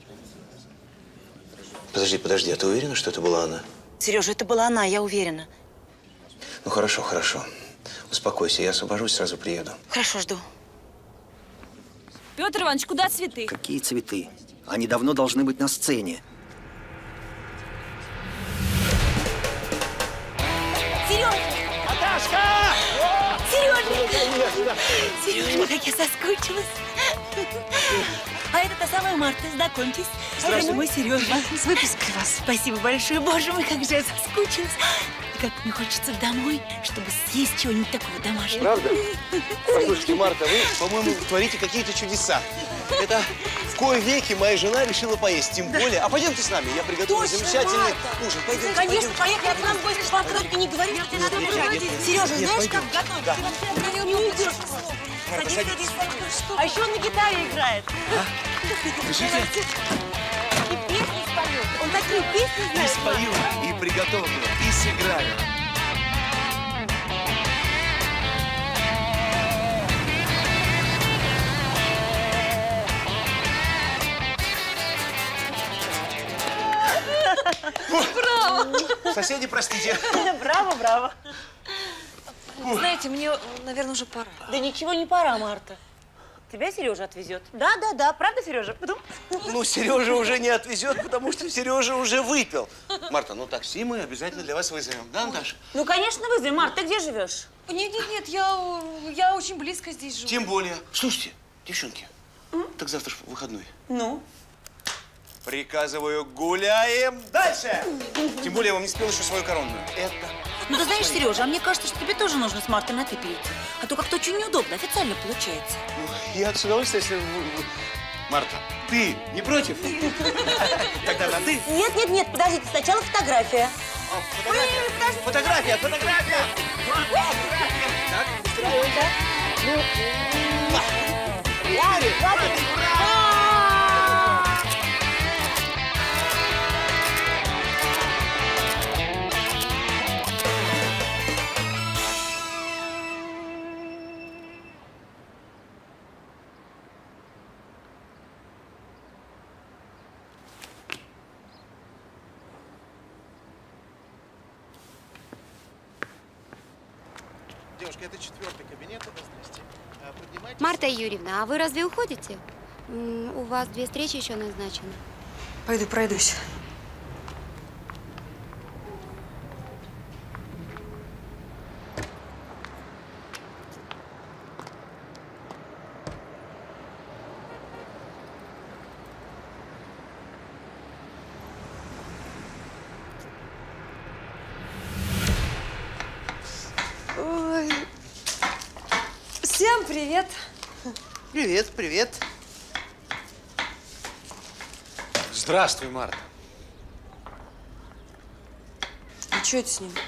Подожди, а ты уверена, что это была она? Сережа, это была она, я уверена. Ну, хорошо, хорошо. Успокойся, я освобожусь, сразу приеду. Хорошо, жду. Петр Иванович, куда цветы? Какие цветы? Они давно должны быть на сцене. Сережа! Наташка! Сережа! Сережа, как я соскучилась. А это та самая Марта, знакомьтесь. Это мой Сережа. С выпуской вас. Спасибо большое. Боже мой, как же я соскучилась. И как мне хочется домой, чтобы съесть чего-нибудь такого домашнего. Правда? Послушайте, Марта, вы, по-моему, творите какие-то чудеса. Это в кои веки моя жена решила поесть. Тем более. А пойдемте с нами, я приготовлю замечательный ужин. Пойдемте. Конечно, поехали. От нас гости вам только не говори, что тебе надо бежать. Сережа, знаешь, как готовить? Да. Ты не уйдешь. Марта, садитесь. А еще он на гитаре играет. Держите. И песни споет. Он такие песни И знает. спою, и приготовлю, и сыграю. Браво! Соседи, простите. Браво, браво. Знаете, мне, наверное, уже пора. Да ничего не пора, Марта. Тебя Сережа отвезет. Да. Правда, Сережа? Потом... Ну, Сережа уже не отвезет, потому что Сережа уже выпил. Марта, ну такси мы обязательно для вас вызовем. Да, Наташа? Ну, конечно, вызови. Марта, ты где живешь? Нет, я очень близко здесь живу. Тем более. Слушайте, девчонки, так завтра ж выходной. Ну? Приказываю, гуляем дальше! Тем более я вам не спел еще свою коронную. Это... Ну, ты знаешь, Сережа, а мне кажется, что тебе тоже нужно с Мартой на «ты» перейти. А то как-то очень неудобно, официально получается. Ну, я с удовольствием, если... Марта, ты не против? Тогда на «ты». Нет, подождите, сначала фотография. Фотография! Так, устраиваем, да? Ладно. Девушка, это 4-й кабинет. Здрасте. Поднимайтесь. Марта Юрьевна, а вы разве уходите? У вас 2 встречи еще назначены. Пойду пройдусь. Ой. Всем привет. Привет. Здравствуй, Марта. А что это с ним?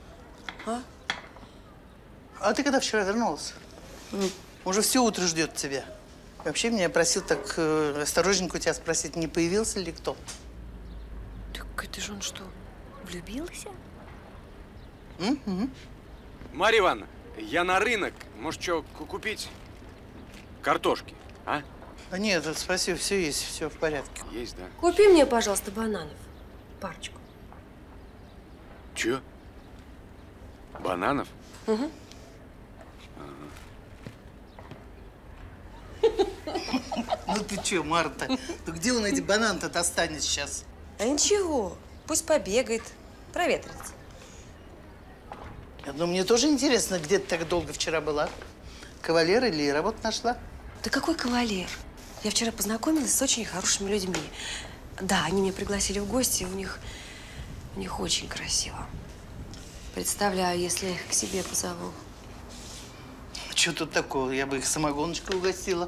А ты когда вчера вернулась? Уже все утро ждет тебя. И вообще меня просил так осторожненько у тебя спросить, не появился ли кто? Так это же он что, влюбился? Марья Ивановна, я на рынок. Может, что купить? Картошки, а? А нет, спасибо, все есть, все в порядке. Есть, да. Купи мне, пожалуйста, бананов. Парочку. Чё? Бананов? Угу. Ну ты че, Марта? Ну где он эти бананы-то достанет сейчас? А ничего, пусть побегает, проветрится. Ну, мне тоже интересно, где ты так долго вчера была? Кавалер или работу нашла? Да какой кавалер? Я вчера познакомилась с очень хорошими людьми. Да, они меня пригласили в гости, у них очень красиво. Представляю, если я их к себе позову. А что тут такого? Я бы их самогоночкой угостила.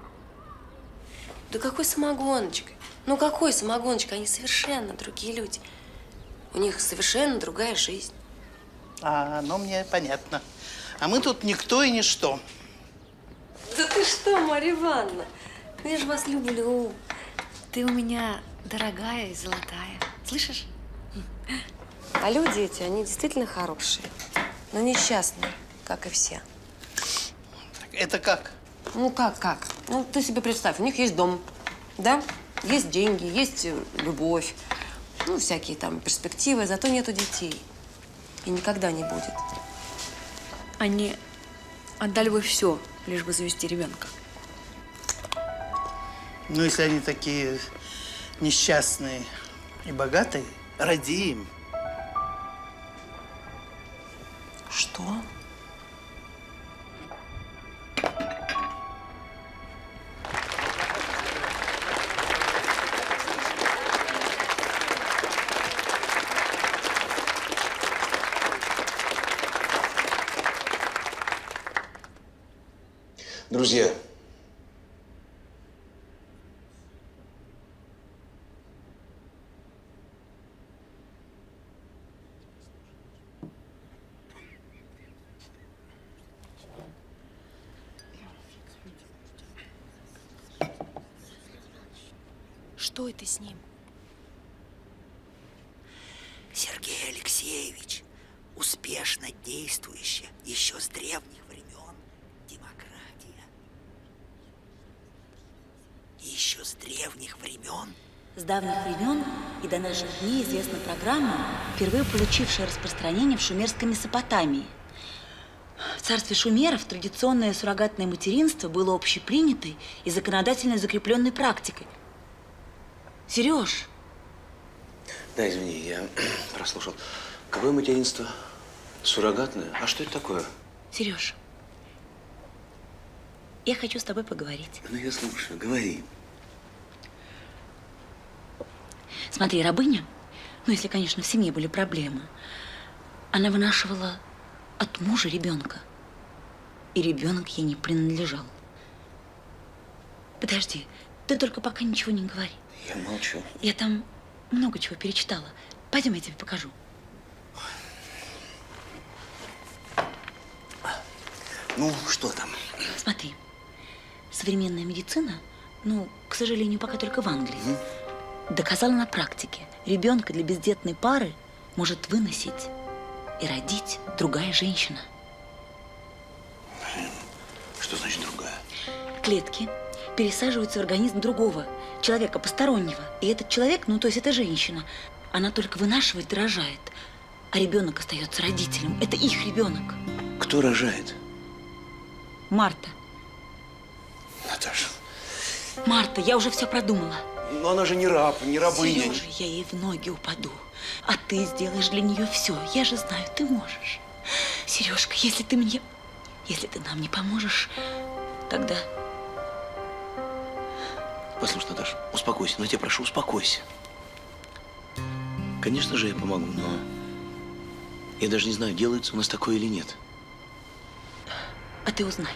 Да какой самогоночкой? Ну какой самогоночкой? Они совершенно другие люди. У них совершенно другая жизнь. А оно мне понятно. А мы тут никто и ничто. Да ты что, Марья Ивановна? Я же вас люблю. Ты у меня дорогая и золотая. Слышишь? А люди эти, они действительно хорошие, но несчастные, как и все. Это как? Ну, как? Ну, ты себе представь, у них есть дом, да? Есть деньги, есть любовь, ну, всякие там перспективы, зато нету детей. И никогда не будет. Они отдали бы все, лишь бы завести ребенка. Ну, если они такие несчастные и богатые, роди им. Что? Друзья, Что это с ним? Сергей Алексеевич, успешно действующая еще с древних времен демократия. Еще с древних времен. С давних времен и до наших дней известна программа, впервые получившая распространение в шумерской Месопотамии. В царстве шумеров традиционное суррогатное материнство было общепринятой и законодательно закрепленной практикой. Сереж! да, извини, я прослушал. Какое материнство? Суррогатное? А что это такое? Сереж, я хочу с тобой поговорить. Ну, я слушаю, говори. Смотри, рабыня, ну, если, конечно, в семье были проблемы, она вынашивала от мужа ребенка. И ребенок ей не принадлежал. Подожди, ты только пока ничего не говори. Я молчу. Я там много чего перечитала. Пойдем, я тебе покажу. Ну, что там? Смотри, современная медицина, ну, к сожалению, пока только в Англии, доказала на практике, ребенка для бездетной пары может выносить и родить другая женщина. Что значит другая? Клетки пересаживаются в организм другого человека, постороннего. И этот человек, ну, то есть эта женщина, она только вынашивает и рожает. А ребенок остается родителем. Это их ребенок. Кто рожает? Марта. Наташа. Марта, я уже все продумала. Но она же не раб, не рабыня. Сережа, я ей в ноги упаду. А ты сделаешь для нее все. Я же знаю, ты можешь. Сережка, если ты нам не поможешь, тогда… Послушай, Наташа, успокойся. Ну, я тебя прошу, успокойся. Конечно же, я помогу, но я даже не знаю, делается у нас такое или нет. А ты узнай.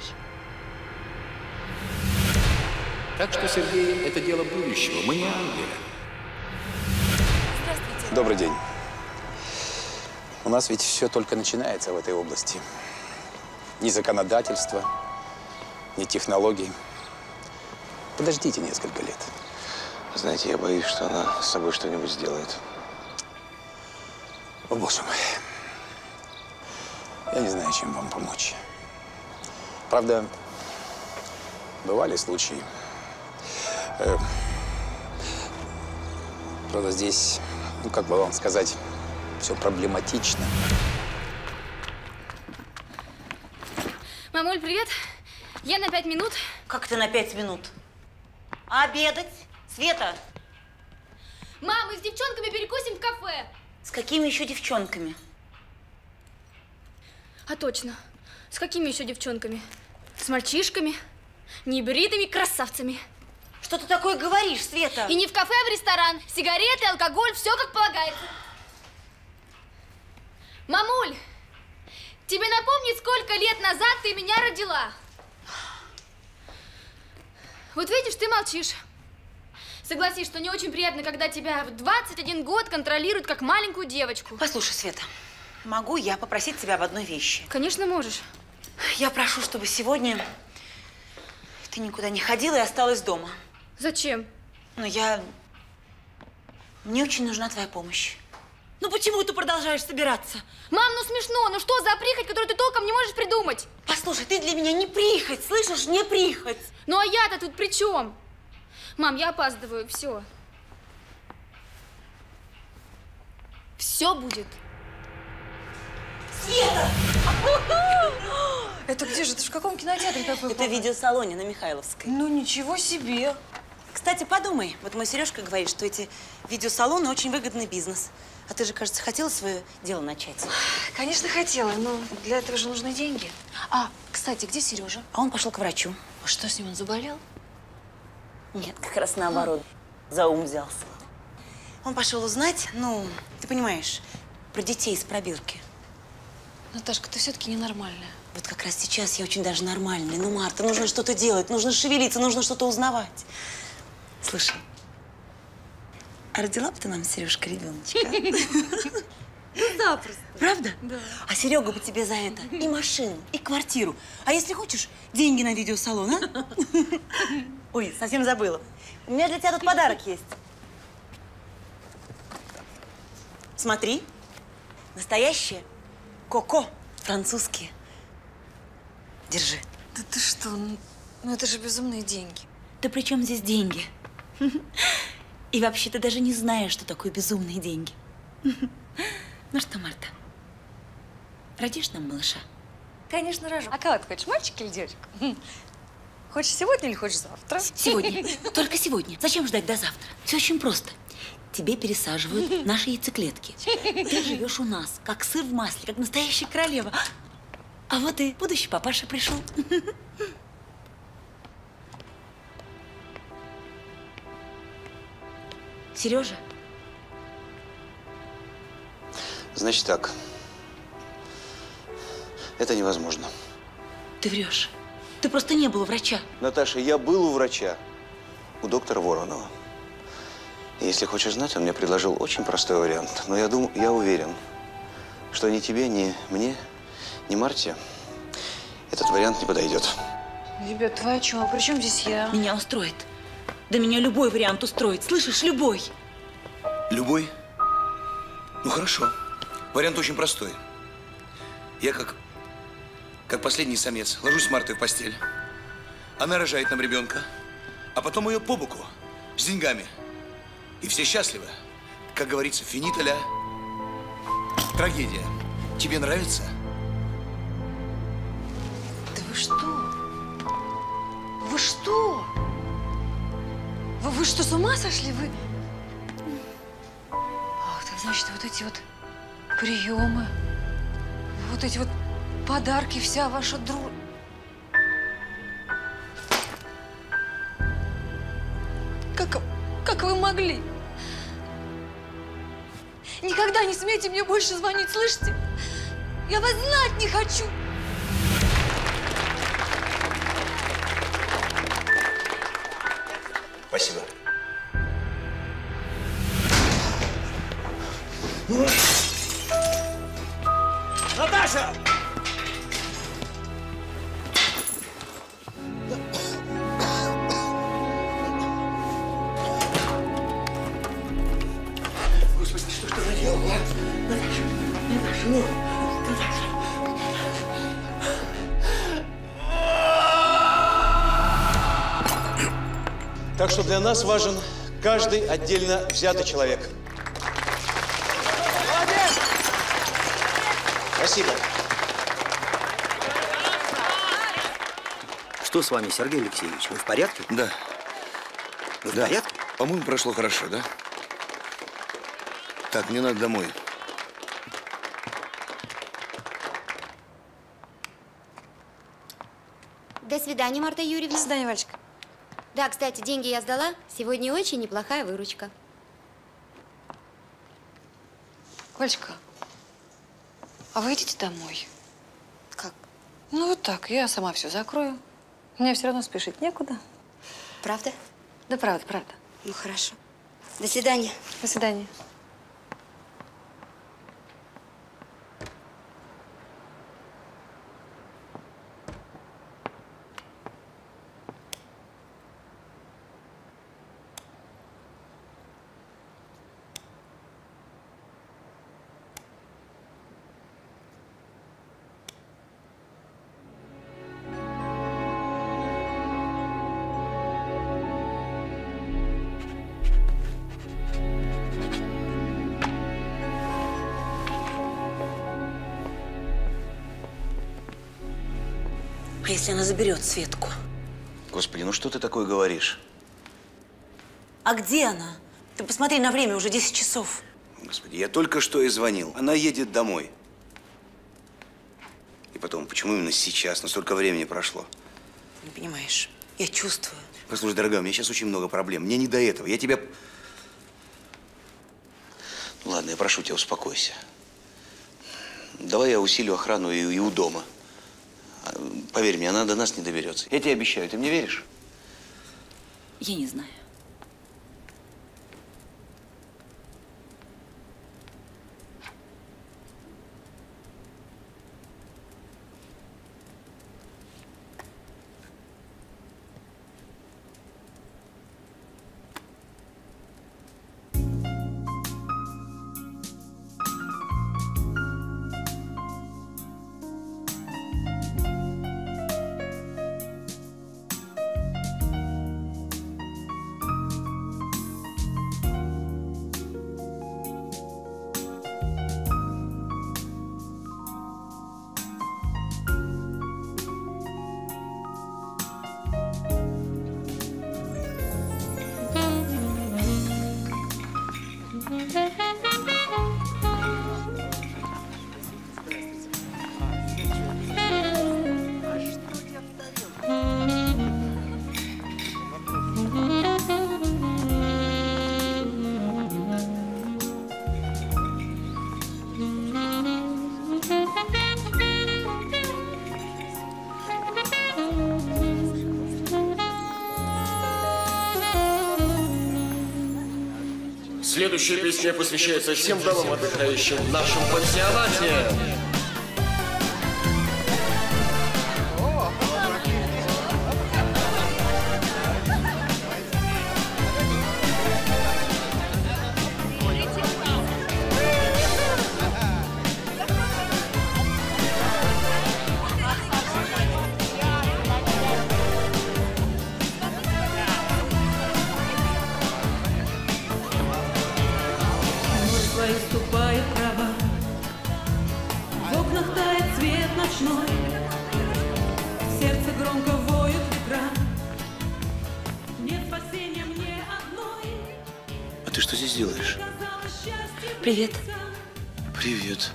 Так что, Сергей, это дело будущего. Мы не Англия. Здравствуйте. Добрый день. У нас ведь все только начинается в этой области. Ни законодательства, ни технологий. Подождите несколько лет. Знаете, я боюсь, что она с собой что-нибудь сделает. О, боже мой. Я не знаю, чем вам помочь. Правда, бывали случаи. Правда, здесь, ну, как бы вам сказать, все проблематично. Мамуль, привет. Я на 5 минут. Как ты на 5 минут? А обедать? Света? Мам, мы с девчонками перекусим в кафе. С какими еще девчонками? А точно. С какими еще девчонками? С мальчишками, небритыми красавцами. Что ты такое говоришь, Света? И не в кафе, а в ресторан. Сигареты, алкоголь, все как полагается. Мамуль, тебе напомнить, сколько лет назад ты меня родила? Вот видишь, ты молчишь. Согласись, что не очень приятно, когда тебя в 21 год контролируют как маленькую девочку. Послушай, Света, могу я попросить тебя об одной вещи? Конечно, можешь. Я прошу, чтобы сегодня ты никуда не ходила и осталась дома. Зачем? Ну, мне очень нужна твоя помощь. Ну, почему ты продолжаешь собираться? Мам, ну смешно. Ну что за прихоть, которую ты толком не можешь придумать? Послушай, ты для меня не прихоть, слышишь? Не прихоть. Ну, а я-то тут при чем? Мам, я опаздываю. Все. Все будет. Света! Это где же? Это ж в каком кинотеатре такой? Это в видеосалоне на Михайловской. Ну, ничего себе. Кстати, подумай. Вот мой Сережка говорит, что эти видеосалоны очень выгодный бизнес. А ты же, кажется, хотела свое дело начать? Конечно, хотела, но для этого же нужны деньги. А, кстати, где Сережа? А он пошел к врачу. А что с ним, он заболел? Нет, как раз наоборот. За ум взялся. Он пошел узнать, ну, ты понимаешь, про детей из пробирки. Наташка, ты все-таки ненормальная. Вот как раз сейчас я очень даже нормальная. Ну, Марта, нужно что-то делать, нужно шевелиться, нужно что-то узнавать. Слушай, а родила бы ты нам, Сережка, ребеночка? Запросто. Правда? Да. А Серега бы тебе за это и машину, и квартиру. А если хочешь, деньги на видеосалон, а? Ой, совсем забыла. У меня для тебя тут подарок есть. Смотри. Настоящие коко. Французские. Держи. Да ты что? Ну это же безумные деньги. Да при чем здесь деньги? И вообще ты даже не знаешь, что такое безумные деньги. Ну что, Марта, родишь нам малыша? Конечно, рожу. А кого ты хочешь, мальчик или девочку? Хочешь сегодня или хочешь завтра? Сегодня. Только сегодня. Зачем ждать до завтра? Все очень просто. Тебе пересаживают наши яйцеклетки. Ты живешь у нас, как сыр в масле, как настоящая королева. А вот и будущий папаша пришел. Сережа? Значит так. Это невозможно. Ты врешь. Ты просто не был у врача. Наташа, я был у врача, у доктора Воронова. И если хочешь знать, он мне предложил очень простой вариант. Но я уверен, что ни тебе, ни мне, ни Марте этот вариант не подойдет. Ребят, вы о чем? А при чем здесь я? Меня устроит. Да меня любой вариант устроит. Слышишь, любой. Любой? Ну хорошо. Вариант очень простой. Я как последний самец ложусь с Мартой в постель. Она рожает нам ребенка, а потом ее по боку с деньгами. И все счастливы. Как говорится, финита ля трагедия. Тебе нравится? Да вы что? Вы что? Вы что, с ума сошли? Вы… Ах, так значит, вот эти вот приемы, вот эти вот подарки, вся ваша дружба. Как вы могли? Никогда не смейте мне больше звонить, слышите? Я вас знать не хочу! Спасибо. Наташа! Господи, что ж ты наделала, а? Наташа, Наташа, ну, Наташа. Так что для нас важен каждый отдельно взятый человек. Молодец! Спасибо. Что с вами, Сергей Алексеевич? Вы в порядке? Да. Вы в порядке? По-моему, прошло хорошо, да? Так, мне надо домой. До свидания, Марта Юрьевна. До свидания, Валечка. Да, кстати, деньги я сдала. Сегодня очень неплохая выручка. Валечка, а вы идите домой? Как? Ну, вот так. Я сама все закрою. Мне все равно спешить некуда. Правда? Да, правда, правда. Ну, хорошо. До свидания. До свидания. если она заберет Светку? Господи, ну что ты такое говоришь? А где она? Ты посмотри на время, уже 10 часов. Господи, я только что ей звонил. Она едет домой. И потом, почему именно сейчас? Настолько времени прошло. Не понимаешь, я чувствую. Послушай, дорогая, у меня сейчас очень много проблем. Мне не до этого. Я тебя… Ну ладно, я прошу тебя, успокойся. Давай я усилю охрану и у дома. Поверь мне, она до нас не доберется. Я тебе обещаю. Ты мне веришь? Я не знаю. Следующая песня посвящается всем дамам, отдыхающим в нашем пансионате. Ступает трава, в окнах тает свет ночной, в сердце громко воют ветра, нет спасения мне одной. А ты что здесь делаешь? Привет. Привет.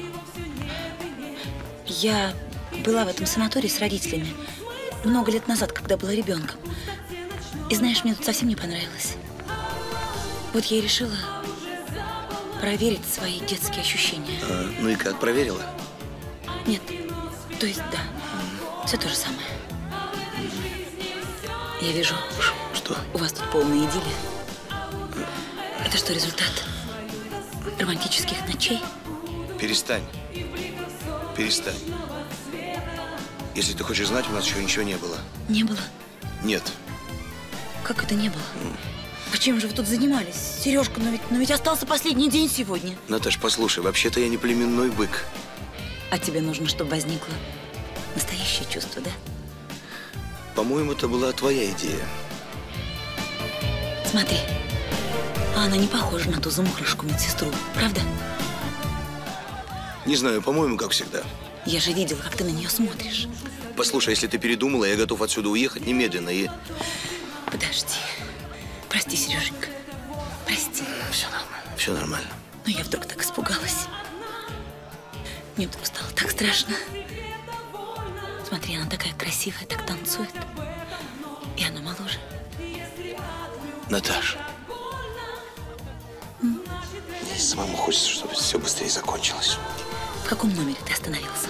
Я была в этом санатории с родителями много лет назад, когда была ребенком. И знаешь, мне тут совсем не понравилось. Вот я и решила проверить свои детские ощущения. Ну и как, проверила? Нет, то есть да, все то же самое. Я вижу, что у вас тут полная идиллия. Это что, результат романтических ночей? Перестань. Перестань. Если ты хочешь знать, у нас еще ничего не было. Не было? Нет. Как это не было? А чем же вы тут занимались? Сережка, но ведь остался последний день сегодня. Наташ, послушай, вообще-то я не племенной бык. А тебе нужно, чтобы возникло настоящее чувство, да? По-моему, это была твоя идея. Смотри, а она не похожа на ту замухрышку-медсестру, правда? Не знаю, по-моему, как всегда. Я же видела, как ты на нее смотришь. Послушай, если ты передумала, я готов отсюда уехать немедленно и… Подожди. Прости, Сереженька. Прости. Все нормально. Все нормально. Но я вдруг так испугалась. Мне вдруг стало так страшно. Смотри, она такая красивая, так танцует. И она моложе. Наташ. Мне самому хочется, чтобы все быстрее закончилось. В каком номере ты остановился?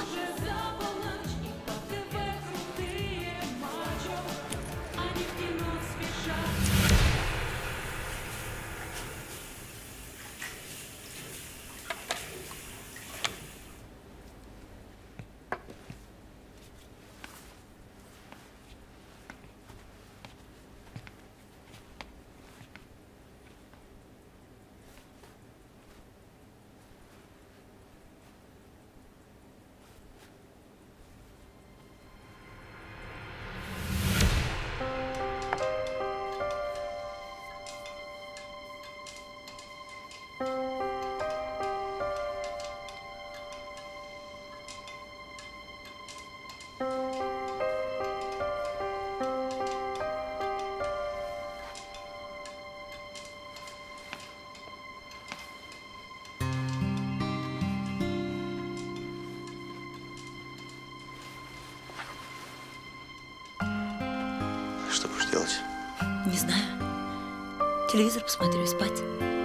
делать? Не знаю. Телевизор посмотрю и спать.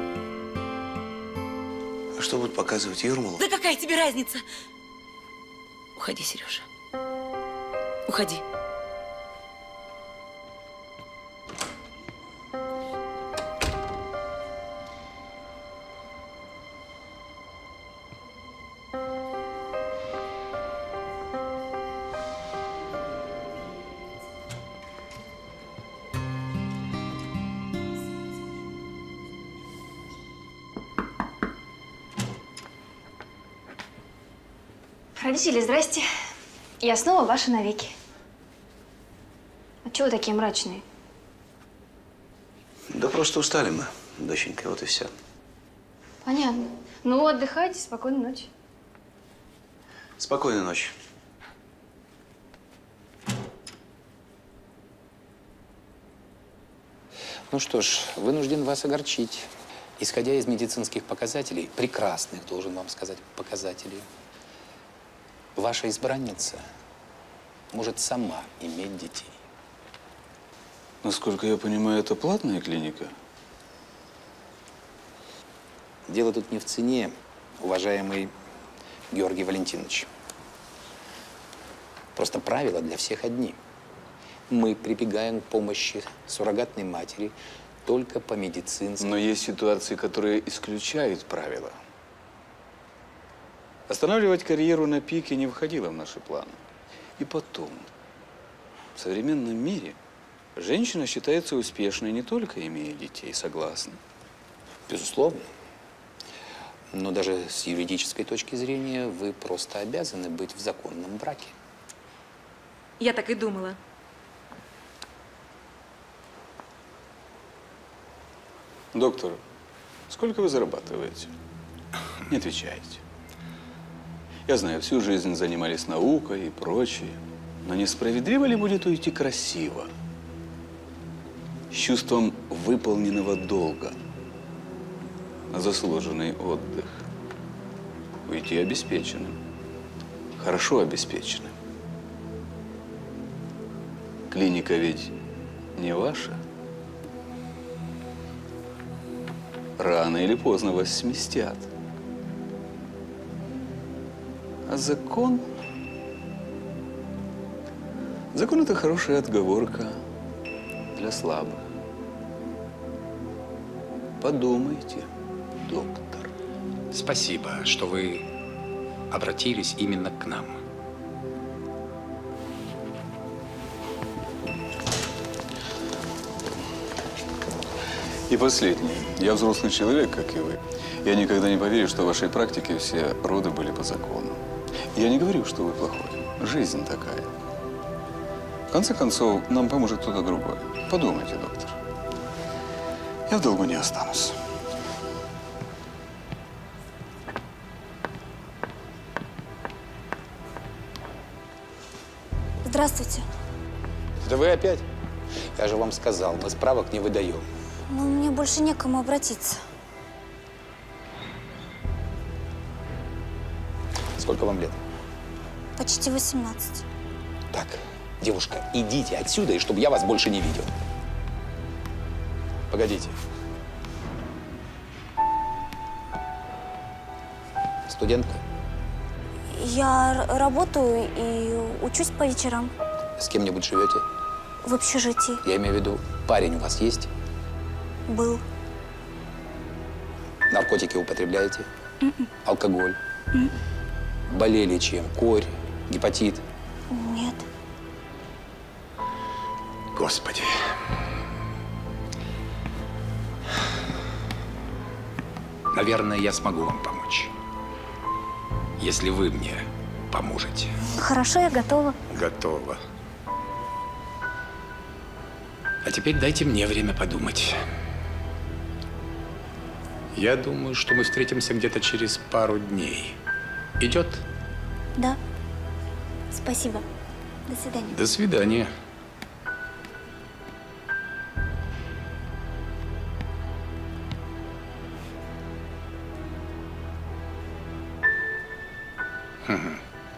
А что будут показывать, Юрмалу? Да какая тебе разница? Уходи, Сережа. Уходи. Родители, здрасте. Я снова ваша навеки. А чего вы такие мрачные? Да просто устали мы, доченька, вот и все. Понятно. Ну, отдыхайте, спокойной ночи. Спокойной ночи. Ну что ж, вынужден вас огорчить. Исходя из медицинских показателей, прекрасных, должен вам сказать, показателей, ваша избранница может сама иметь детей. Насколько я понимаю, это платная клиника? Дело тут не в цене, уважаемый Георгий Валентинович. Просто правила для всех одни. Мы прибегаем к помощи суррогатной матери только по медицинским. Но есть ситуации, которые исключают правила. Останавливать карьеру на пике не входило в наши планы. И потом, в современном мире женщина считается успешной не только имея детей, согласна? Безусловно. Но даже с юридической точки зрения вы просто обязаны быть в законном браке. Я так и думала. Доктор, сколько вы зарабатываете? Не отвечаете. Я знаю, всю жизнь занимались наукой и прочее. Но несправедливо ли будет уйти красиво? С чувством выполненного долга. На заслуженный отдых. Уйти обеспеченным. Хорошо обеспеченным. Клиника ведь не ваша. Рано или поздно вас сместят. А закон? Закон – это хорошая отговорка для слабых. Подумайте, доктор. Спасибо, что вы обратились именно к нам. И последнее. Я взрослый человек, как и вы. Я никогда не поверю, что в вашей практике все роды были по закону. Я не говорю, что вы плохой. Жизнь такая. В конце концов, нам поможет кто-то другой. Подумайте, доктор. Я в долгу не останусь. Здравствуйте. Да вы опять? Я же вам сказал, мы справок не выдаем. Ну, мне больше некому обратиться. Сколько вам лет? Почти 18. Так, девушка, идите отсюда, и чтобы я вас больше не видел. Погодите. Студентка? Я работаю и учусь по вечерам С кем-нибудь живете? в общежитии. Я имею в виду, парень у вас есть? Был. Наркотики употребляете? Алкоголь? Болели чем? Корь? Гепатит? Нет. Господи. Наверное, я смогу вам помочь. Если вы мне поможете. Хорошо, я готова. Готово. А теперь дайте мне время подумать. Я думаю, что мы встретимся где-то через пару дней. Идет? Да. Спасибо. До свидания. До свидания.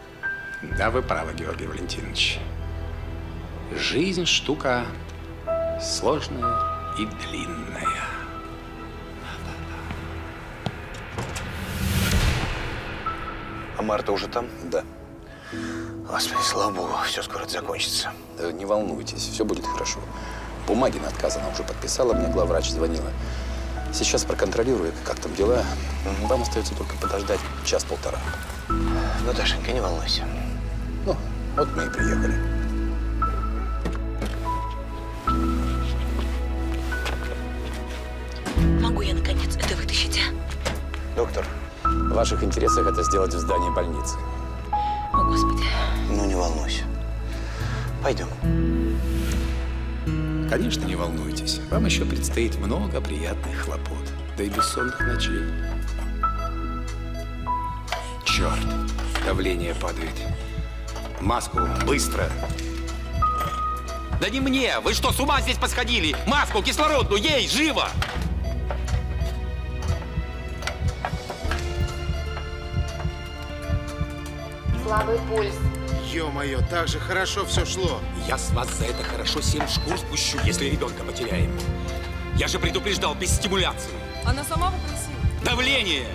Да, вы правы, Георгий Валентинович. Жизнь штука сложная и длинная. А Марта уже там? Да. Господи, слава богу, все скоро это закончится. Не волнуйтесь, все будет хорошо. Бумаги на отказ она уже подписала, мне главврач звонила. Сейчас проконтролирую, как там дела. Вам остается только подождать час-полтора. Наташенька, не волнуйся. Ну, вот мы и приехали. Могу я, наконец, это вытащить, а? Доктор, в ваших интересах это сделать в здании больницы. О, Господи. Ну, не волнуйся. Пойдем. Конечно, не волнуйтесь. Вам еще предстоит много приятных хлопот. Да и бессонных ночей. Черт, давление падает. Маску, быстро. Да не мне! Вы что, с ума здесь посходили? Маску кислородную, ей, живо! Слабый пульс. Ё-моё, так же хорошо все шло. Я с вас за это хорошо 7 шкур спущу, если ребенка потеряем. Я же предупреждал, без стимуляции. Она сама попросила. Давление!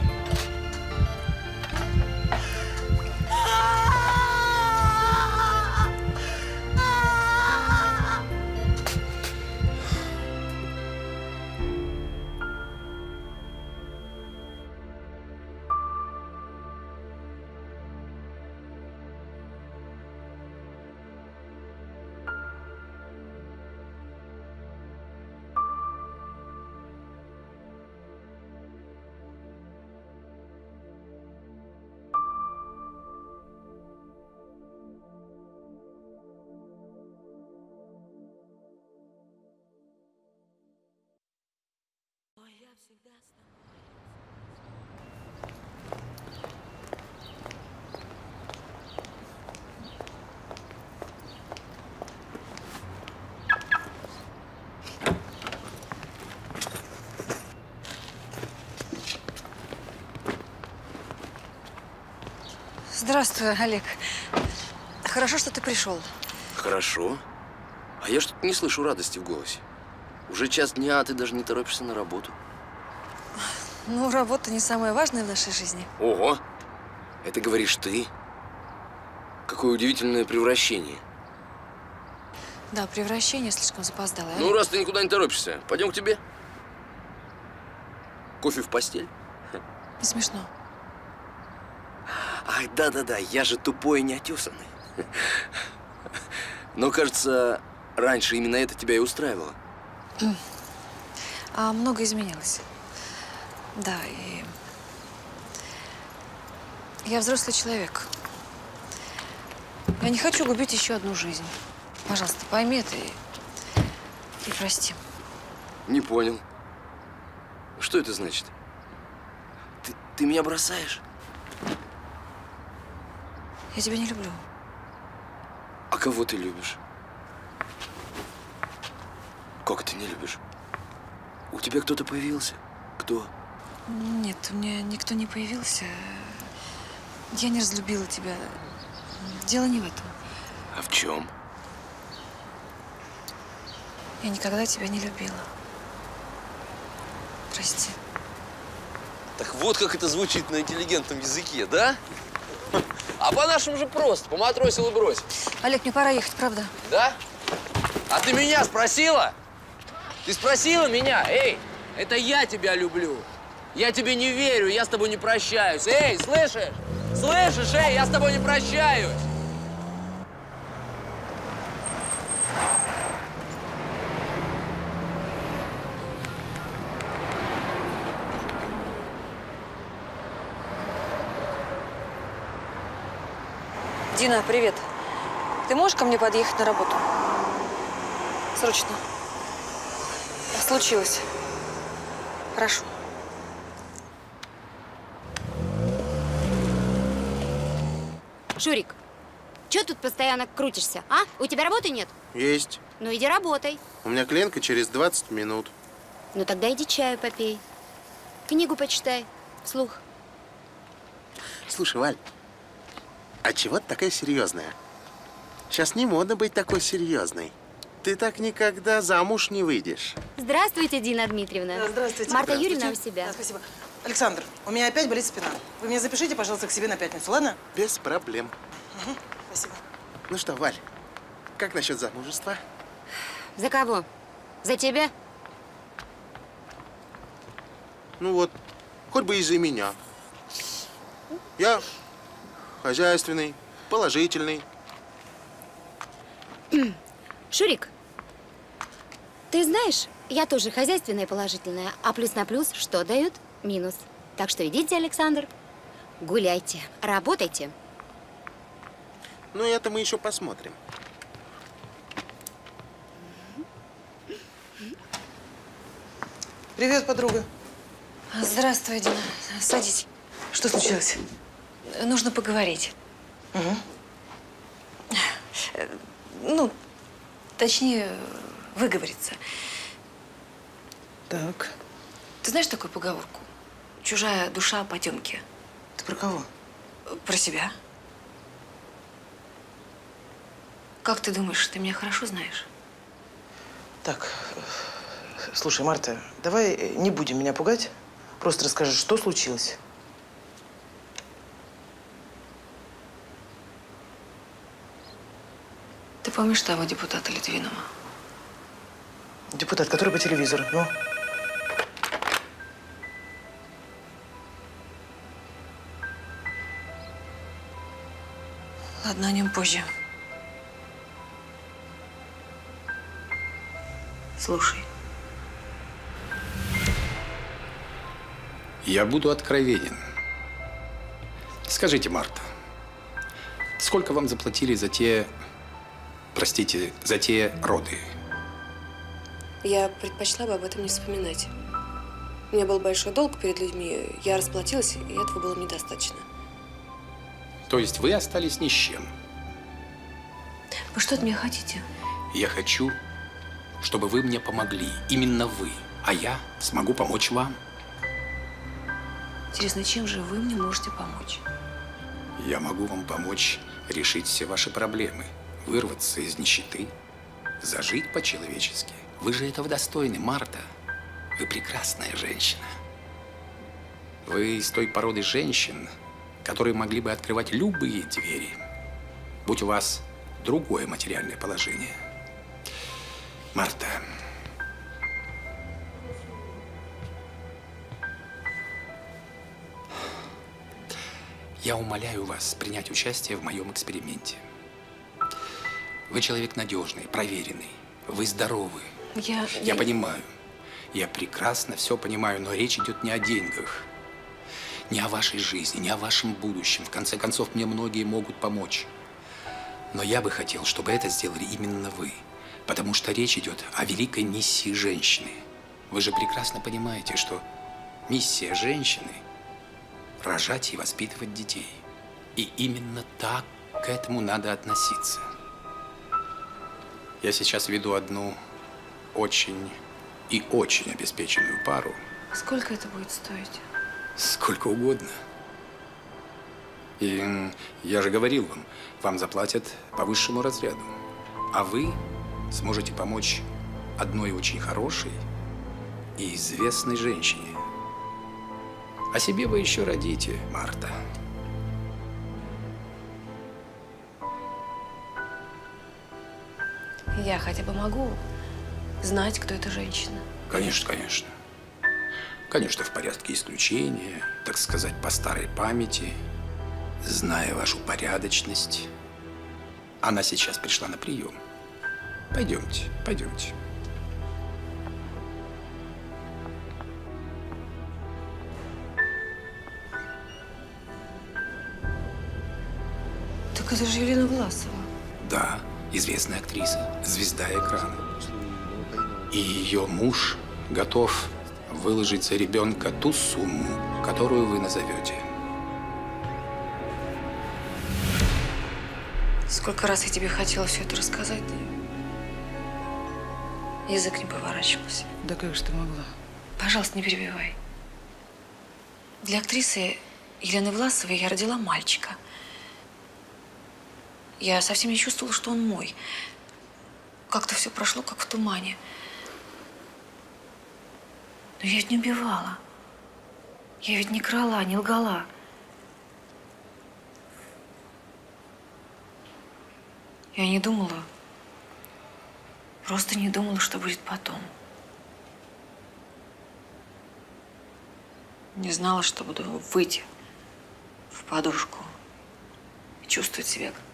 Здравствуй, Олег. Хорошо, что ты пришел. Хорошо. А я что-то не слышу радости в голосе. Уже час дня, а ты даже не торопишься на работу. Ну, работа не самое важное в нашей жизни. Ого! Это говоришь ты? Какое удивительное превращение. Да, превращение слишком запоздалое. Ну, раз ты никуда не торопишься, пойдем к тебе. Кофе в постель? Не смешно. Ах, да-да-да, я же тупой и неотесанный. Но, кажется, раньше именно это тебя и устраивало. А много изменилось. Да, и я взрослый человек. Я не хочу губить еще одну жизнь. Пожалуйста, пойми это и прости. Не понял. Что это значит? Ты меня бросаешь? Я тебя не люблю. А кого ты любишь? Как ты не любишь? У тебя кто-то появился? Кто? Нет, у меня никто не появился. Я не разлюбила тебя. Дело не в этом. А в чем? Я никогда тебя не любила. Прости. Так вот как это звучит на интеллигентном языке, да? А по-нашему же просто. Поматросил и брось. Олег, мне пора ехать, правда? Да? А ты меня спросила? Ты спросила меня? Эй, это я тебя люблю. Я тебе не верю, я с тобой не прощаюсь. Эй, слышишь? Слышишь, эй, я с тобой не прощаюсь. Дина, привет. Ты можешь ко мне подъехать на работу? Срочно. Случилось. Хорошо. Шурик, чё тут постоянно крутишься, а? У тебя работы нет? Есть. Ну иди работай. У меня клиентка через 20 минут. Ну тогда иди чаю попей. Книгу почитай. Вслух. Слушай, Валь, а чего ты такая серьезная? Сейчас не модно быть такой серьезной. ты так никогда замуж не выйдешь. Здравствуйте, Дина Дмитриевна. Здравствуйте. Марта Здравствуйте. Юрьевна у себя. Да, спасибо. Александр, у меня опять болит спина. Вы меня запишите, пожалуйста, к себе на пятницу, ладно? Без проблем. Угу, спасибо. Ну что, Валь, как насчет замужества? За кого? За тебя? Ну вот, хоть бы из-за меня. Я хозяйственный, положительный. Шурик, ты знаешь, я тоже хозяйственная и положительная, а плюс на плюс что дают? Минус. Так что идите, Александр, гуляйте, работайте. Ну, это мы еще посмотрим. Привет, подруга. Здравствуй, Дина. Садись. Что случилось? Нужно поговорить. Угу. Ну, точнее, выговориться. Так. Ты знаешь такую поговорку? Чужая душа потемки. Ты про кого? Про себя. Как ты думаешь, ты меня хорошо знаешь? Так, слушай, Марта, давай не будем меня пугать. Просто расскажи, что случилось. Ты помнишь того депутата Литвинова? Депутат, который по телевизору, ну? Ладно, о нем позже. Слушай. Я буду откровенен. Скажите, Марта, сколько вам заплатили за те, простите, за те роды? Я предпочла бы об этом не вспоминать. У меня был большой долг перед людьми. Я расплатилась, и этого было недостаточно. То есть вы остались ни с чем? Вы что от меня хотите? Я хочу, чтобы вы мне помогли. Именно вы. А я смогу помочь вам. Интересно, чем же вы мне можете помочь? Я могу вам помочь решить все ваши проблемы. Вырваться из нищеты. Зажить по-человечески. Вы же этого достойны, Марта. Вы прекрасная женщина. Вы из той породы женщин, которые могли бы открывать любые двери, будь у вас другое материальное положение. Марта, я умоляю вас принять участие в моем эксперименте. Вы человек надежный, проверенный, вы здоровы. Я понимаю, я прекрасно все понимаю, но речь идет не о деньгах. Не о вашей жизни, не о вашем будущем. В конце концов, мне многие могут помочь. Но я бы хотел, чтобы это сделали именно вы. Потому что речь идет о великой миссии женщины. Вы же прекрасно понимаете, что миссия женщины – рожать и воспитывать детей. И именно так к этому надо относиться. Я сейчас веду одну очень и очень обеспеченную пару. Сколько это будет стоить? Сколько угодно. И я же говорил вам заплатят по высшему разряду. А вы сможете помочь одной очень хорошей и известной женщине. О себе вы еще родите, Марта. Я хотя бы могу знать, кто эта женщина. Конечно, конечно. Конечно, в порядке исключения, так сказать, по старой памяти, зная вашу порядочность. Она сейчас пришла на прием. Пойдемте, пойдемте. Так это же Елена Власова. Да, известная актриса, звезда экрана. И ее муж готов выложить за ребенка ту сумму, которую вы назовете. Сколько раз я тебе хотела все это рассказать, да язык не поворачивался. Да как же ты могла? Пожалуйста, не перебивай. Для актрисы Елены Власовой я родила мальчика. Я совсем не чувствовала, что он мой. как-то все прошло, как в тумане. Но я ведь не убивала. Я ведь не крала, не лгала. Я не думала, просто не думала, что будет потом. Не знала, что буду выйти в подушку и чувствовать себя как...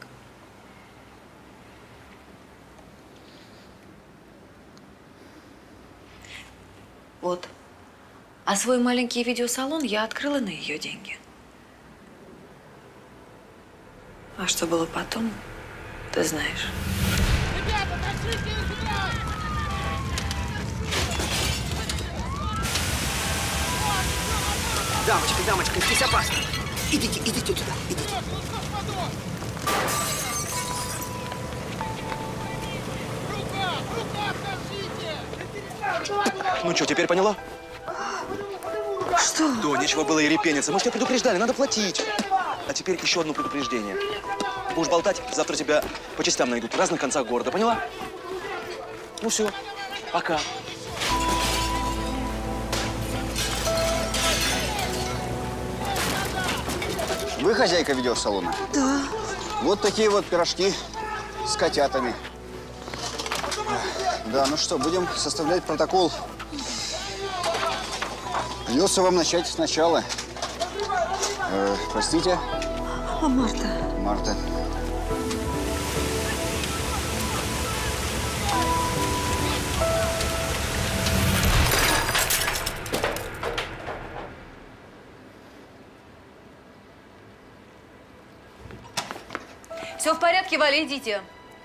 Вот. А свой маленький видеосалон я открыла на ее деньги. А что было потом, ты знаешь. Дамочка, дамочка, здесь опасно. Идите, идите туда, идите. Ну что, теперь поняла? Что? Да, нечего было и репениться. Мы ж тебя предупреждали, надо платить. А теперь еще одно предупреждение. Будешь болтать, завтра тебя по частям найдут в разных концах города, поняла? Ну все, пока. Вы хозяйка видеосалона? Да. Вот такие вот пирожки с котятами. Да, ну что, будем составлять протокол. Придется вам начать сначала. Простите? А Марта? Марта. Все в порядке, Валя, идите.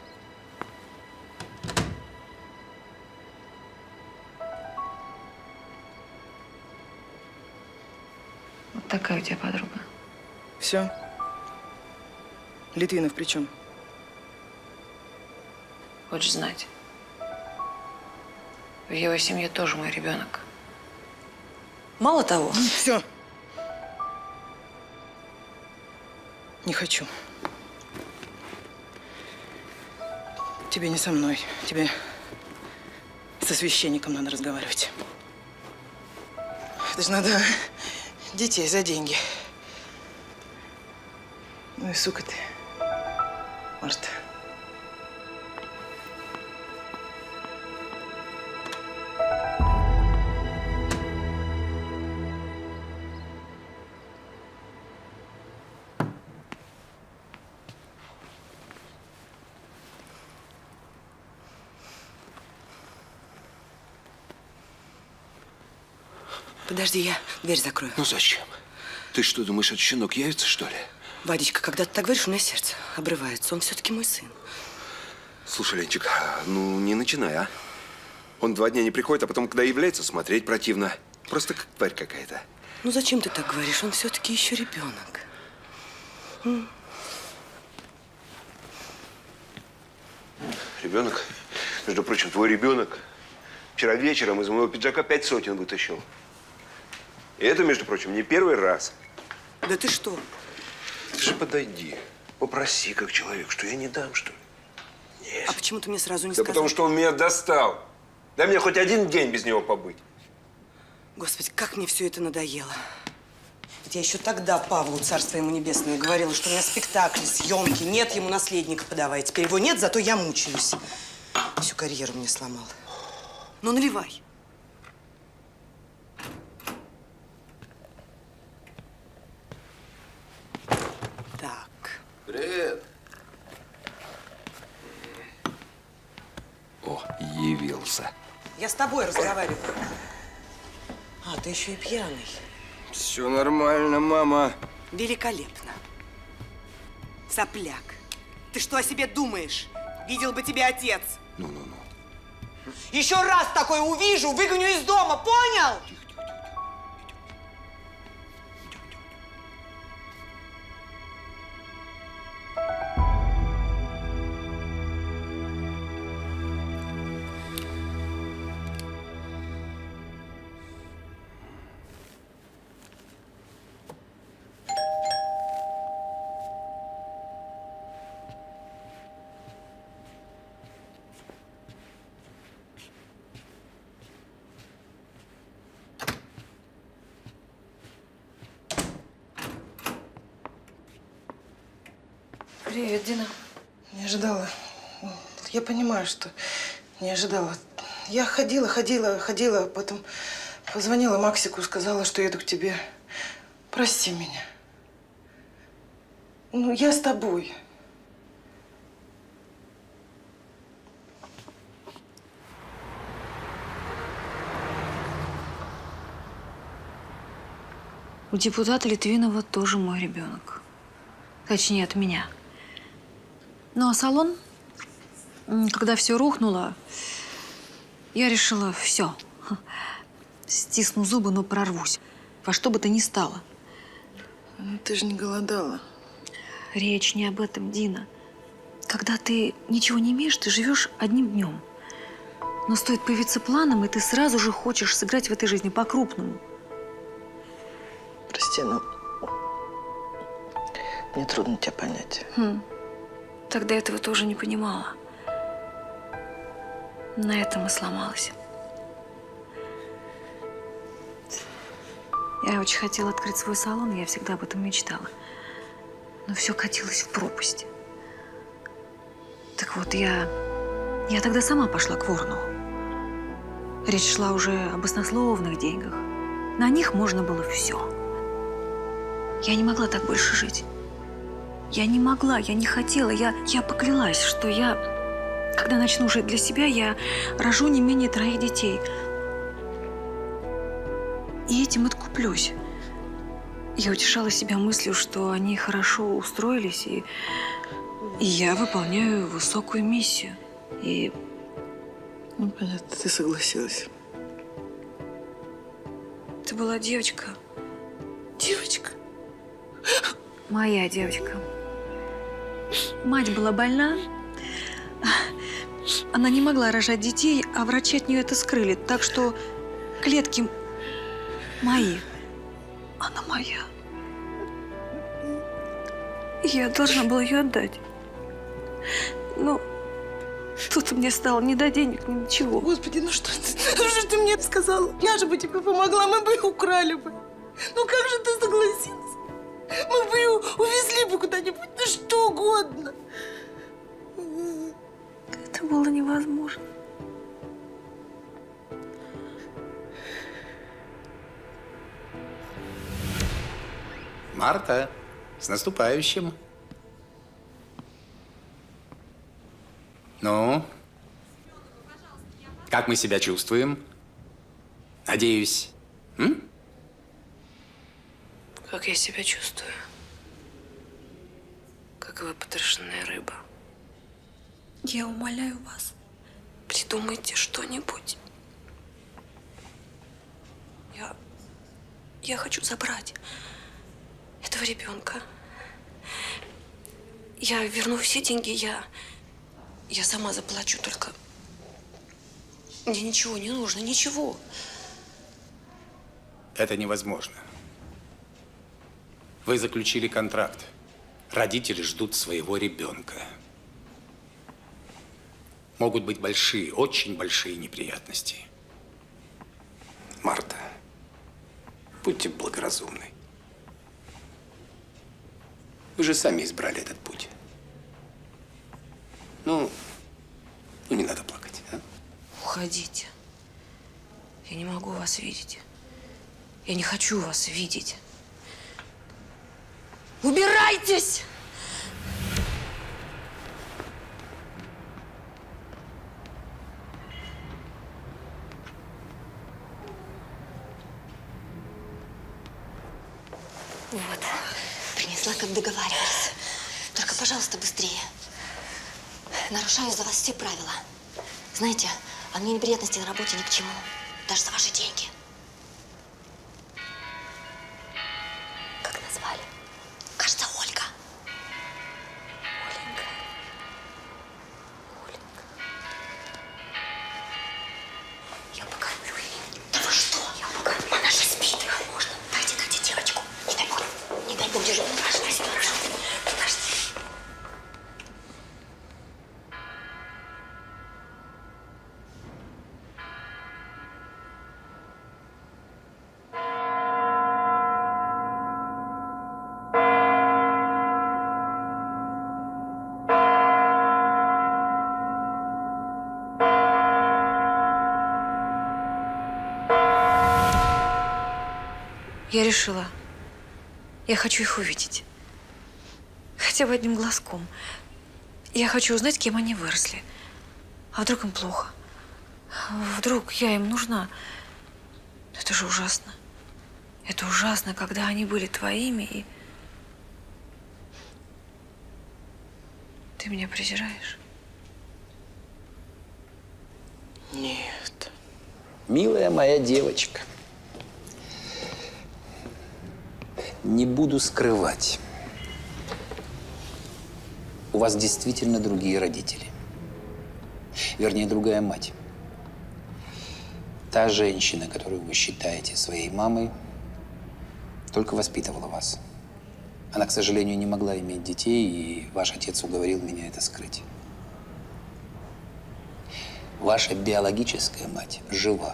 Вот такая у тебя подруга. Все. Литвинов при чем? Хочешь знать? В его семье тоже мой ребенок. Мало того… Все. Не хочу. Тебе не со мной. Тебе со священником надо разговаривать. Это же надо детей за деньги. Ну и сука ты, Марта. Подожди, я дверь закрою. Ну зачем? Ты что, думаешь, этот щенок явится, что ли? Вадичка, когда ты так говоришь, у меня сердце обрывается. Он все-таки мой сын. Слушай, Ленчик, ну не начинай, а? Он 2 дня не приходит, а потом, когда является, смотреть противно. Просто как тварь какая-то. Ну зачем ты так говоришь? Он все-таки еще ребенок. Ребенок? Между прочим, твой ребенок вчера вечером из моего пиджака 5 сотен вытащил. И это, между прочим, не первый раз. Да ты что? Ты же подойди, попроси как человек, что я не дам, что ли? Нет. А почему ты мне сразу не Да сказал? потому что он меня достал. Дай мне хоть 1 день без него побыть. Господи, как мне все это надоело. Ведь я еще тогда Павлу, царство ему небесное, говорила, что у меня спектакли, съемки, нет ему наследника подавай. Теперь его нет, зато я мучаюсь. Всю карьеру мне сломал. Ну, наливай. Так. Привет. О, явился. Я с тобой разговариваю. А, ты еще и пьяный. Все нормально, мама. Великолепно. Сопляк. Ты что о себе думаешь? Видел бы тебя отец. Ну-ну-ну. Еще раз такое увижу, выгоню из дома, понял? Привет, Дина. Не ожидала. Я понимаю, что не ожидала. Я ходила, потом позвонила Максику, сказала, что еду к тебе. Прости меня. Ну, я с тобой. У депутата Литвинова тоже мой ребенок. Точнее, от меня. Ну а салон, когда все рухнуло, я решила, все. Стисну зубы, но прорвусь. Во что бы то ни стало. Ну, ты же не голодала. Речь не об этом, Дина. Когда ты ничего не имеешь, ты живешь одним днем. Но стоит появиться планом, и ты сразу же хочешь сыграть в этой жизни по-крупному. Прости, но мне трудно тебя понять. Тогда этого тоже не понимала. На этом и сломалась. Я очень хотела открыть свой салон, я всегда об этом мечтала. Но все катилось в пропасть. Так вот, я тогда сама пошла к Воронову. Речь шла уже об баснословных деньгах. На них можно было все. Я не могла так больше жить. Я не могла, я не хотела. Я поклялась, что когда начну жить для себя, я рожу не менее 3 детей. И этим откуплюсь. Я утешала себя мыслью, что они хорошо устроились, и я выполняю высокую миссию. И… Ну, понятно, ты согласилась. Ты была девочка. Девочка? Моя девочка. Мать была больна. Она не могла рожать детей, а врачи от нее это скрыли. Так что клетки мои. Она моя. Я должна была ее отдать. Но тут мне стало не до денег, ни до чего. Господи, ну что ты мне сказала? Я же бы тебе помогла, мы бы ее украли бы. Ну как же ты согласилась? Мы бы ее увезли бы куда-нибудь, ну что угодно. Это было невозможно. Марта, с наступающим. Ну, как мы себя чувствуем? Надеюсь, Как я себя чувствую? Как выпотрошенная рыба. Я умоляю вас, придумайте что-нибудь. Я хочу забрать этого ребенка. Я верну все деньги, я сама заплачу, только мне ничего не нужно, ничего. это невозможно. Вы заключили контракт. Родители ждут своего ребенка. Могут быть большие, очень большие неприятности. Марта, будьте благоразумны. Вы же сами избрали этот путь. Ну, не надо плакать, а? Уходите. Я не могу вас видеть. Я не хочу вас видеть. Убирайтесь! Вот. Принесла, как договаривались. Только, пожалуйста, быстрее. Нарушаю за вас все правила. Знаете, а мне неприятности на работе ни к чему. Даже за ваши деньги. Как назвали? Кажется, Ольга. Оленька. Оленька. Я покормлю ее. Да вы что? Я покормлю. Она же спит. Можно. Дайте девочку. Не дай бог, держи. Подожди. Я решила. Я хочу их увидеть. Хотя бы одним глазком. Я хочу узнать, кем они выросли. А вдруг им плохо? Вдруг я им нужна? Это же ужасно. Это ужасно, когда они были твоими, и… Ты меня презираешь? Нет. Милая моя девочка, не буду скрывать. У вас действительно другие родители. Вернее, другая мать. Та женщина, которую вы считаете своей мамой, только воспитывала вас. Она, к сожалению, не могла иметь детей, и ваш отец уговорил меня это скрыть. Ваша биологическая мать жива.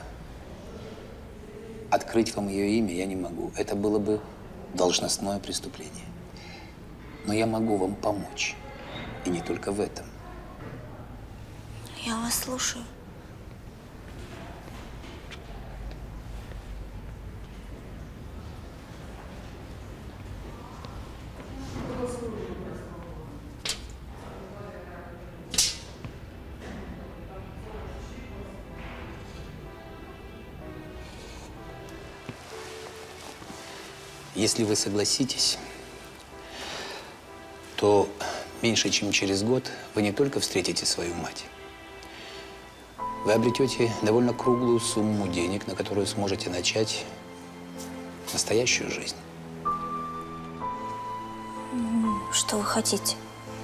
Открыть вам ее имя я не могу. Это было бы должностное преступление. Но я могу вам помочь. И не только в этом. Я вас слушаю. Если вы согласитесь, то меньше чем через год вы не только встретите свою мать, вы обретете довольно круглую сумму денег, на которую сможете начать настоящую жизнь. Что вы хотите?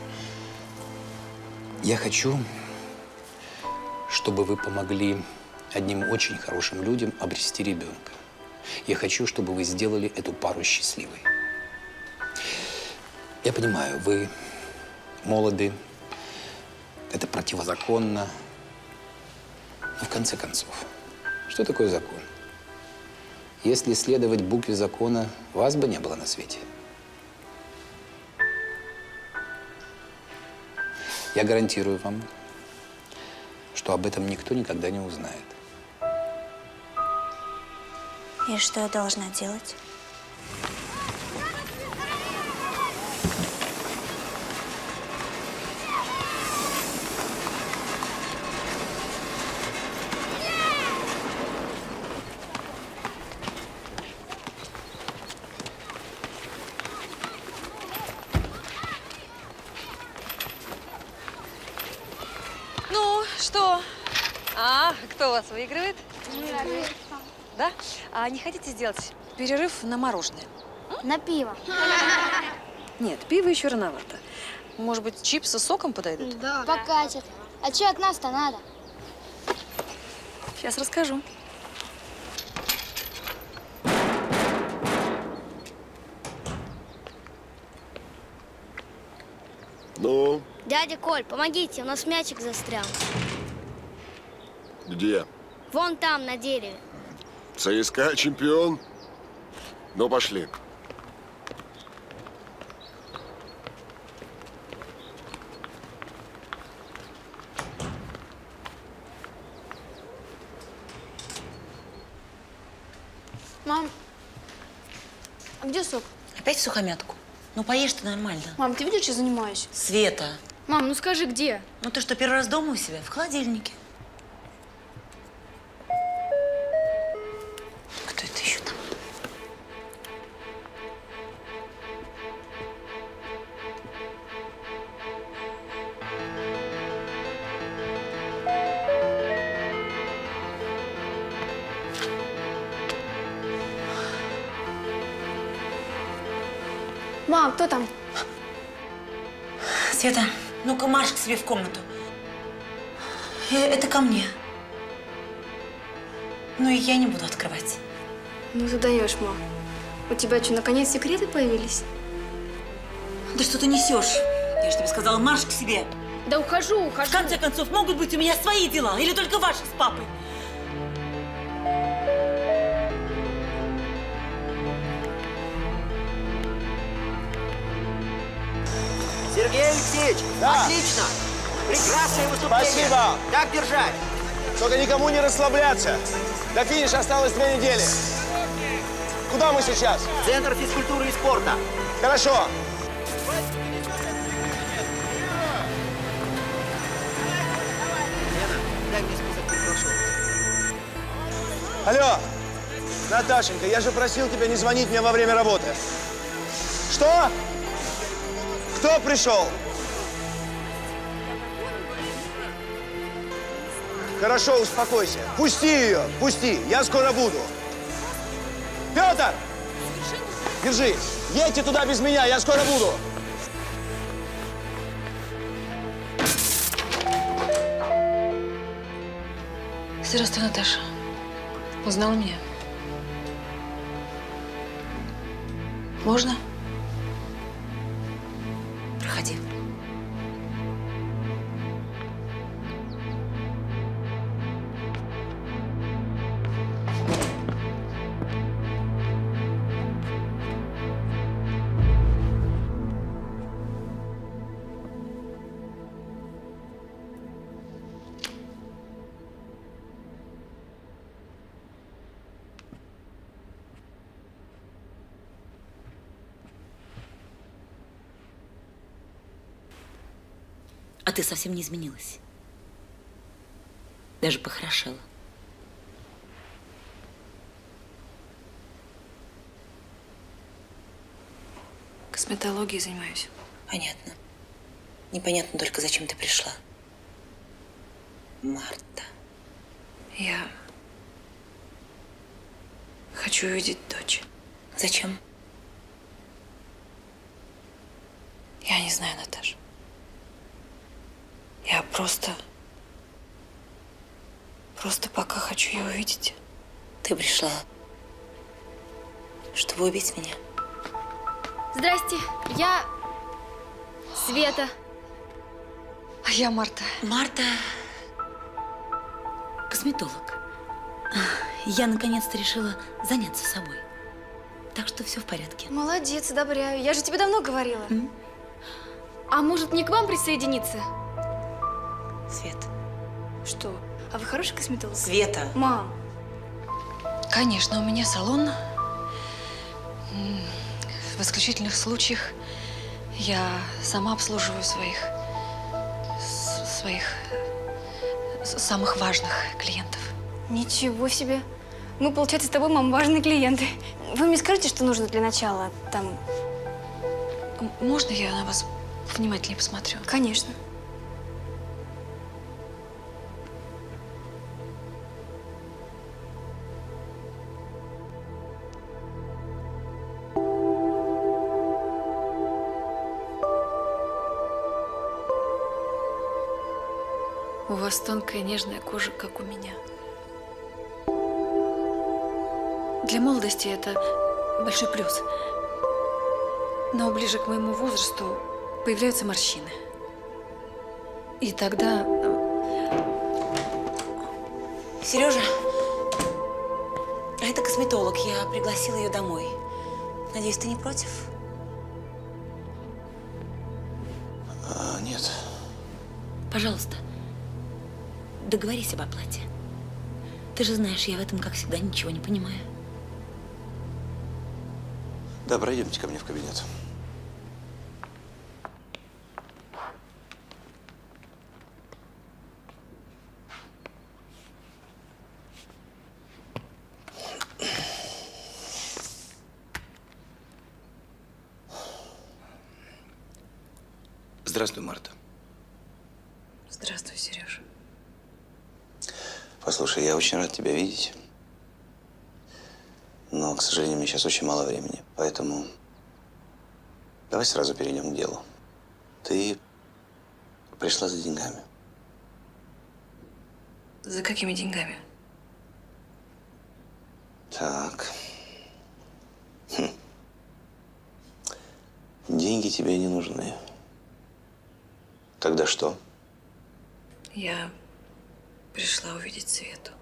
Я хочу, чтобы вы помогли одним очень хорошим людям обрести ребенка. Я хочу, чтобы вы сделали эту пару счастливой. Я понимаю, вы молоды, это противозаконно. Но в конце концов, что такое закон? Если следовать букве закона, вас бы не было на свете. Я гарантирую вам, что об этом никто никогда не узнает. И что я должна делать? Ну, что? А, кто у вас выигрывает? Да? А не хотите сделать перерыв на мороженое? На пиво. Нет, пиво еще рановато. Может быть, чипсы с соком подойдут? Да. Покатит. А че от нас-то надо? Сейчас расскажу. Ну? Дядя Коль, помогите, у нас мячик застрял. Где? Вон там, на дереве. ЦСКА чемпион? Ну, пошли. Мам, а где сок? Опять в сухомятку? Ну, поешь ты нормально. Мам, ты видишь, я занимаюсь? Света. Мам, ну скажи, где? Ну, ты что, первый раз дома у себя? В холодильнике. Кто это еще там? Мам, кто там? Света, ну-ка марш к себе в комнату. Это ко мне. Ну и я не буду открывать. Ну, задаешь, мам. У тебя что, наконец секреты появились? Да что ты несешь? Я же тебе сказала, марш к себе. Да ухожу. В конце концов, могут быть у меня свои дела или только ваши с папой? Сергей Алексеевич, Да. отлично! Прекрасное выступление! Спасибо! Так держать! Только никому не расслабляться. До финиша осталось 2 недели. Куда мы сейчас? Центр физкультуры и спорта. Хорошо. Дай мне список, прошу. Алло, Наташенька, я же просил тебя не звонить мне во время работы. Что? Кто пришел? Хорошо, успокойся. Пусти ее, пусти. Я скоро буду. Петр! Держи. Едьте туда без меня, я скоро буду. Здравствуй, Наташа. Узнала меня? Можно? Проходи. А ты совсем не изменилась. Даже похорошела. Косметологией занимаюсь. Понятно. Непонятно только, зачем ты пришла. Марта. Я хочу увидеть дочь. Зачем? Я не знаю, Наташа. Я просто пока хочу ее увидеть. Ты пришла, чтобы убить меня? Здрасте, я Света. А я Марта. Марта. Косметолог. Я наконец-то решила заняться собой. Так что все в порядке. Молодец, одобряю. Я же тебе давно говорила. А может, мне к вам присоединиться? Свет. Что? А вы хороший косметолог? Света. Мам. Конечно, у меня салон. В исключительных случаях я сама обслуживаю своих самых важных клиентов. Ничего себе. Мы, получается, с тобой, мам, важные клиенты. Вы мне скажите, что нужно для начала? Там… Можно я на вас внимательнее посмотрю? Конечно. У вас тонкая нежная кожа, как у меня. Для молодости это большой плюс. Но ближе к моему возрасту появляются морщины. И тогда… Сережа, а это косметолог. Я пригласила ее домой. Надеюсь, ты не против? Нет. Пожалуйста, договорись об оплате. Ты же знаешь, я в этом, как всегда, ничего не понимаю. Да, пройдемте ко мне в кабинет. Здравствуй, Марта. Здравствуй, Сережа. Послушай, я очень рад тебя видеть. Но, к сожалению, мне сейчас очень мало времени. Поэтому давай сразу перейдем к делу. Ты пришла за деньгами. За какими деньгами? Так. Деньги тебе не нужны. Тогда что? Я пришла увидеть Свету.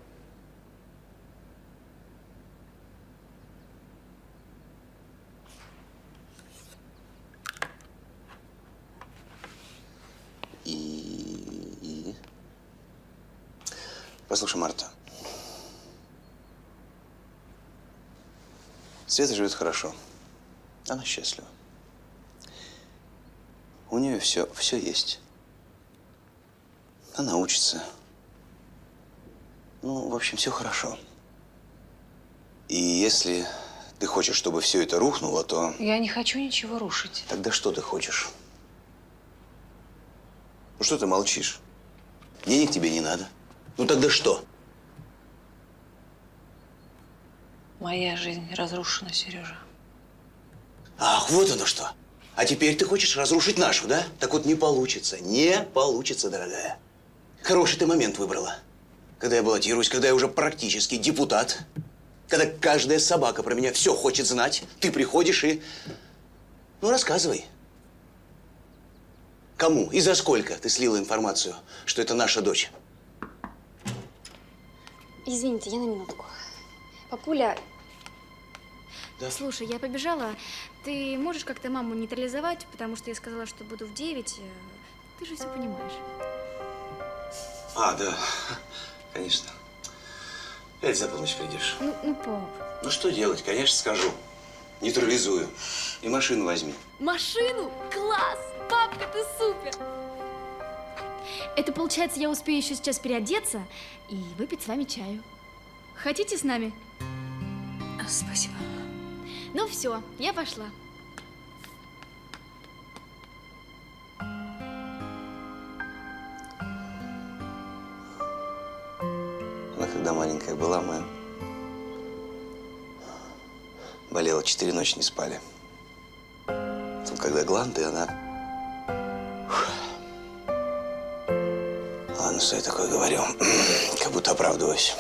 Света живет хорошо. Она счастлива. У нее все есть. Она учится. Ну, в общем, все хорошо. И если ты хочешь, чтобы все это рухнуло, то… Я не хочу ничего рушить. Тогда что ты хочешь? Ну, что ты молчишь? Денег тебе не надо. Ну, тогда что? Моя жизнь разрушена, Сережа. Ах, вот оно что. А теперь ты хочешь разрушить нашу, да? Так вот не получится. Не получится, дорогая. Хороший ты момент выбрала. Когда я баллотируюсь, когда я уже практически депутат, когда каждая собака про меня все хочет знать, ты приходишь и… Ну, рассказывай. Кому и за сколько ты слила информацию, что это наша дочь? Извините, я на минутку. Папуля, да? Слушай, я побежала. Ты можешь как-то маму нейтрализовать, потому что я сказала, что буду в 9. Ты же все понимаешь. А, да, конечно. 5 за полночь придешь. Ну, пап. Ну, что делать? Конечно, скажу. Нейтрализую. И машину возьми. Машину? Класс! Папка, ты супер! Это получается, я успею еще сейчас переодеться и выпить с вами чаю. Хотите с нами? Спасибо. Ну все, я пошла. Она когда маленькая была, мы болела, 4 ночи не спали. Тут, когда гланды, она… Ладно, что я такое говорю, как будто оправдываюсь.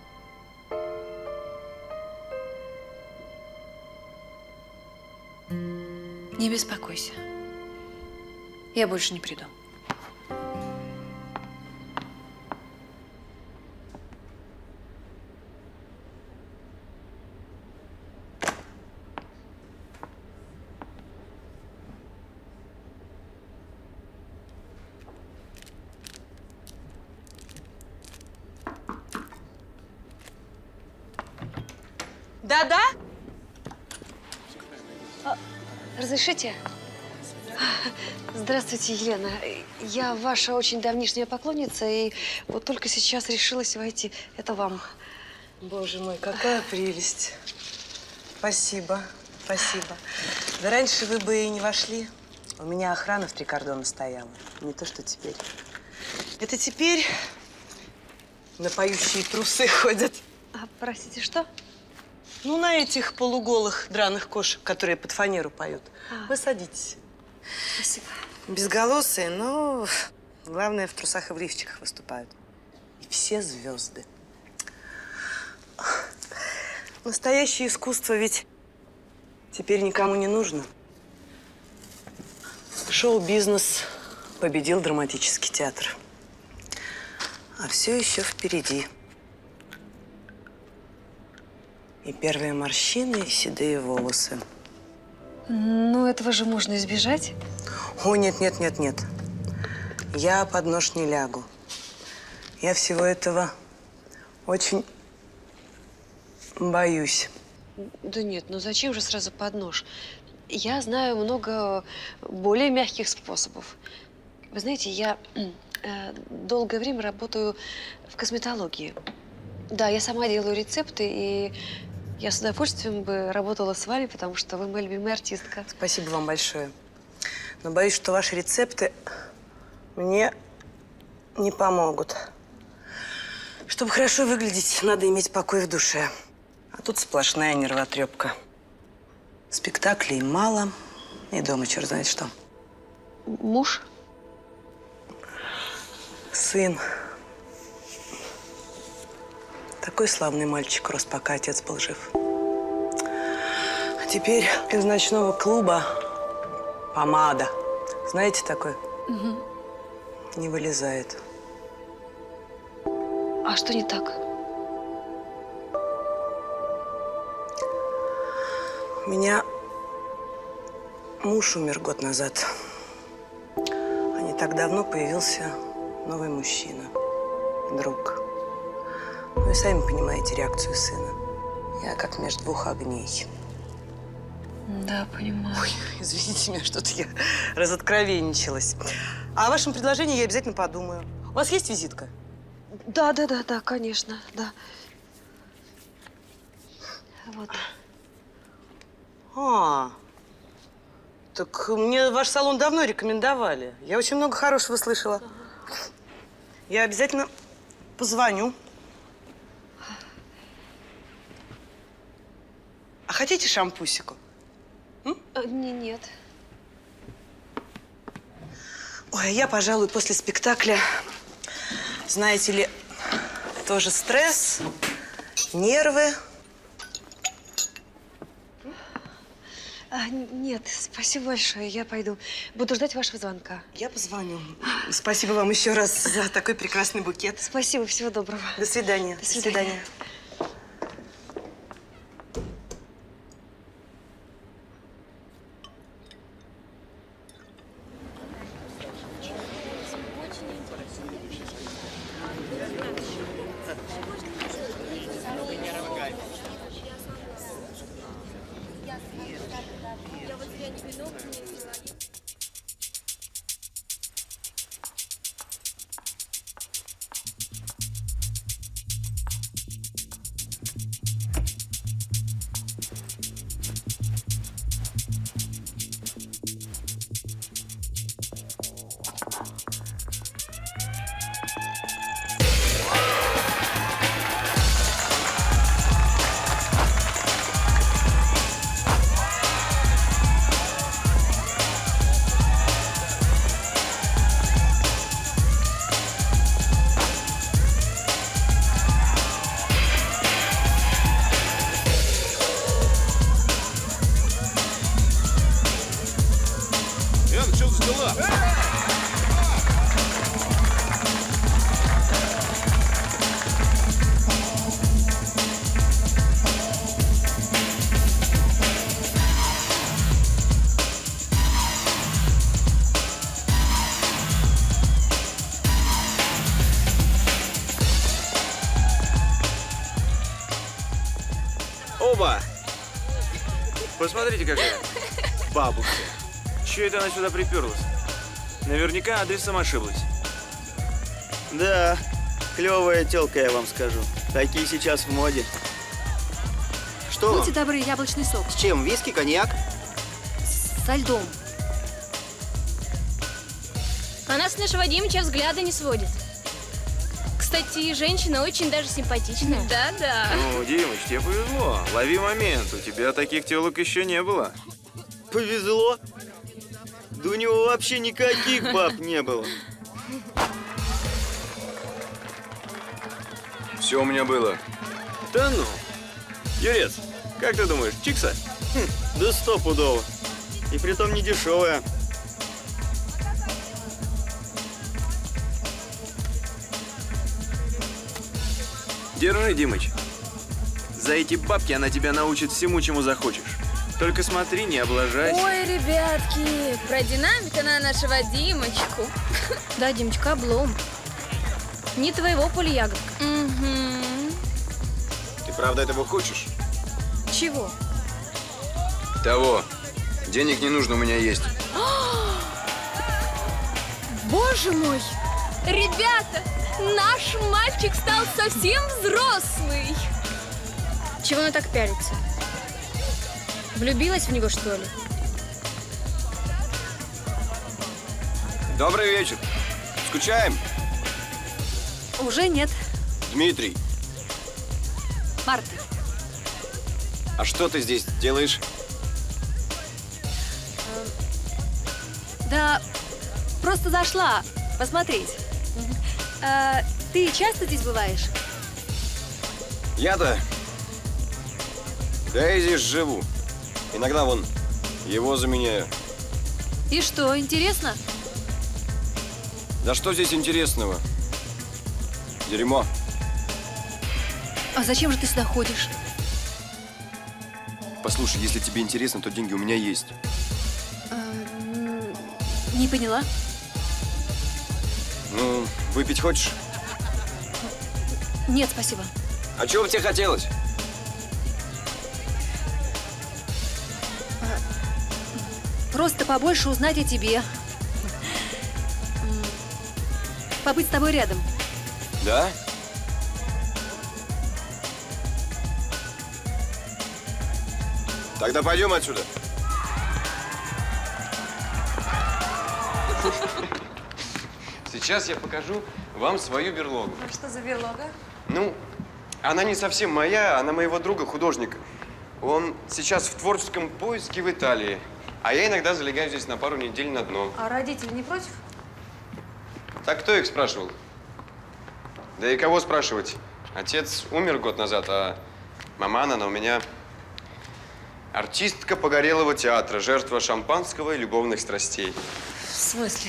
Не беспокойся. Я больше не приду. Да-да? Разрешите? Здравствуйте, Елена. Я ваша очень давнишняя поклонница, и вот только сейчас решилась войти. Это вам. Боже мой, какая прелесть. Спасибо, спасибо. Да раньше вы бы и не вошли. У меня охрана в 3 кордона стояла. Не то, что теперь. Это теперь на поющие трусы ходят. А, простите, что? Ну, на этих полуголых драных кошек, которые под фанеру поют. Вы садитесь. Спасибо. Безголосые, но главное, в трусах и в лифчиках выступают. И все звезды. Настоящее искусство ведь теперь никому не нужно. Шоу-бизнес победил драматический театр. А все еще впереди. И первые морщины, и седые волосы. Ну, этого же можно избежать. О, нет, нет, нет, нет. Я под нож не лягу. Я всего этого очень боюсь. Да нет, ну зачем же сразу под нож? Я знаю много более мягких способов. Вы знаете, я долгое время работаю в косметологии. Да, я сама делаю рецепты, и я с удовольствием бы работала с вами, потому что вы моя любимая артистка. Спасибо вам большое. Но боюсь, что ваши рецепты мне не помогут. Чтобы хорошо выглядеть, надо иметь покой в душе. А тут сплошная нервотрепка. Спектаклей мало, и дома черт знает что. Муж? Сын. Такой славный мальчик рос, пока отец был жив. А теперь из ночного клуба помада. Знаете такой? Угу. Не вылезает. А что не так? У меня муж умер год назад. А не так давно появился новый мужчина. Друг. Вы сами понимаете реакцию сына. Я как между двух огней. Да, понимаю. Ой, извините меня, что-то я разоткровенничалась. А о вашем предложении я обязательно подумаю. У вас есть визитка? Да, конечно, да. Вот. Так мне ваш салон давно рекомендовали. Я очень много хорошего слышала. Я обязательно позвоню. А хотите шампусику? Нет. Ой, я, пожалуй, после спектакля, знаете ли, тоже стресс, нервы. Нет, спасибо большое, я пойду. Буду ждать вашего звонка. Я позвоню. Спасибо вам еще раз за такой прекрасный букет. Спасибо, всего доброго. До свидания. До свидания. Посмотрите, какая бабушка. Чё это она сюда приперлась? Наверняка адресом ошиблась. Да, клевая тёлка, я вам скажу. Такие сейчас в моде. Что? Будьте добры, яблочный сок. С чем? Виски, коньяк? Со льдом. Она с нашего Димыча взгляда не сводит. Кстати, женщина очень даже симпатичная. Да-да. Ну, Димыч, тебе повезло. Лови момент. У тебя таких телок еще не было. Повезло? Да у него вообще никаких баб не было. Все у меня было. Да ну. Юрец, как ты думаешь, чикса? Да стопудово. И притом не дешевая. Держи, Димыч. За эти бабки она тебя научит всему, чему захочешь. Только смотри, не облажайся. Ой, ребятки, про динамик она нашего Димочку. Да, Димочка, облом. Не твоего поля ягодка. Угу. Ты правда этого хочешь? Чего? Того. Денег не нужно, у меня есть. Боже мой! Ребята, наш мальчик стал совсем взрослый. Чего она так пялится? Влюбилась в него, что ли? Добрый вечер. Скучаем? Уже нет. Дмитрий, Марта. а что ты здесь делаешь? Да, просто зашла посмотреть. Ты часто здесь бываешь? Я-то да, здесь живу. Иногда вон его заменяю. И что, интересно? Да что здесь интересного? Дерьмо. А зачем же ты сюда ходишь? Послушай, если тебе интересно, то деньги у меня есть. Не поняла. Ну, выпить хочешь? Нет, спасибо. А чего бы тебе хотелось? Просто побольше узнать о тебе. Побыть с тобой рядом. Да? Тогда пойдем отсюда. Сейчас я покажу вам свою берлогу. А что за берлога? Ну, она не совсем моя, она моего друга, художника. Он сейчас в творческом поиске в Италии. А я иногда залегаю здесь на пару недель на дно. А родители не против? Так кто их спрашивал? Да и кого спрашивать? Отец умер год назад, а мама, она у меня артистка погорелого театра, жертва шампанского и любовных страстей. В смысле?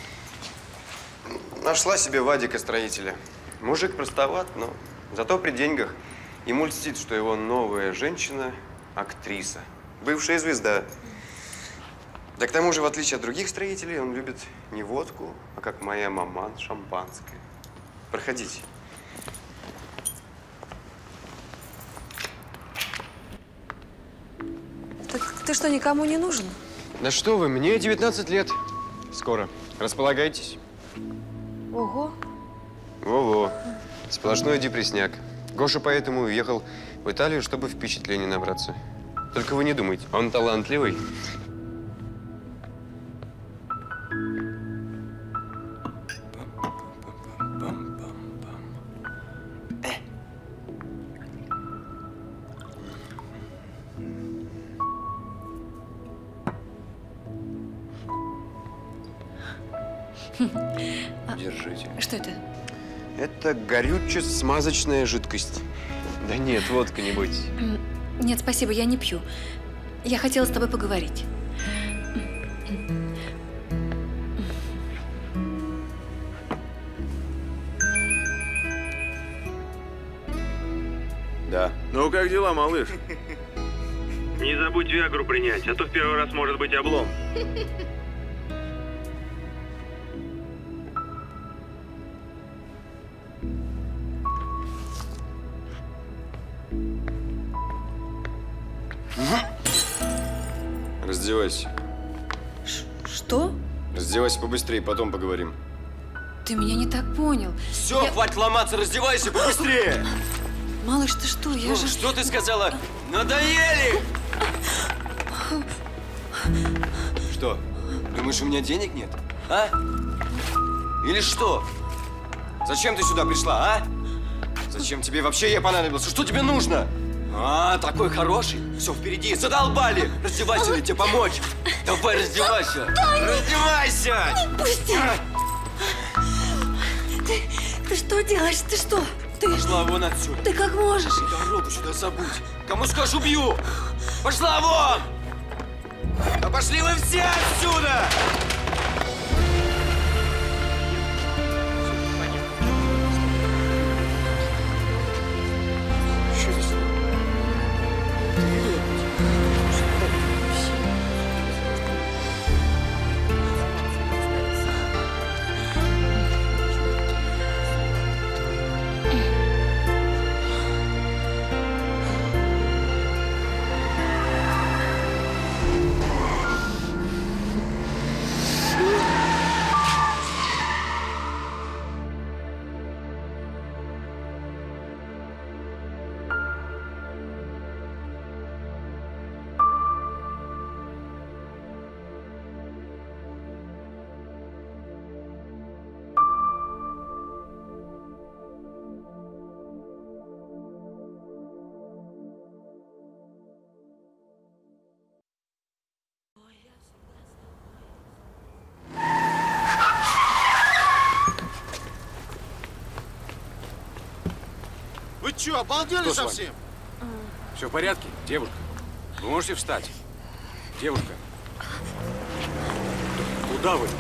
Нашла себе Вадика-строителя. Мужик простоват, но зато при деньгах. Ему льстит, что его новая женщина – актриса. Бывшая звезда. Да к тому же, в отличие от других строителей, он любит не водку, а как моя маман, шампанское. Проходите. Так ты что, никому не нужен? Да что вы, мне 19 лет. Скоро. Располагайтесь. Ого. Во-во. Сплошной депресняк. Гоша поэтому уехал в Италию, чтобы впечатлений набраться. Только вы не думайте, он талантливый. Держите. Что это? Это горюче-смазочная жидкость. Да нет, водка, не бойтесь. Нет, спасибо, я не пью. Я хотела с тобой поговорить. Да. Ну, как дела, малыш? Не забудь Виагру принять, а то в первый раз может быть облом. Раздевайся. Что? Раздевайся побыстрее, потом поговорим. Ты меня не так понял. Все, хватит ломаться, раздевайся побыстрее! Малыш, ты что? Я же… Что ты сказала? Надоели! Что? Думаешь, у меня денег нет? А? Или что? Зачем ты сюда пришла, а? Зачем тебе вообще я понадобился? Что тебе нужно? А, такой хороший. Все впереди. Задолбали. Раздевайся, или тебе помочь. Давай, раздевайся. Раздевайся! Пусти! Ты что делаешь? Ты что? Ты… Пошла вон отсюда. Ты как можешь? И дорогу сюда забудь. Кому скажу, бью. Пошла вон! Да пошли вы все отсюда! Вы что, обалдели Что с вами? совсем? Все в порядке, девушка? Вы можете встать? Девушка. Куда вы?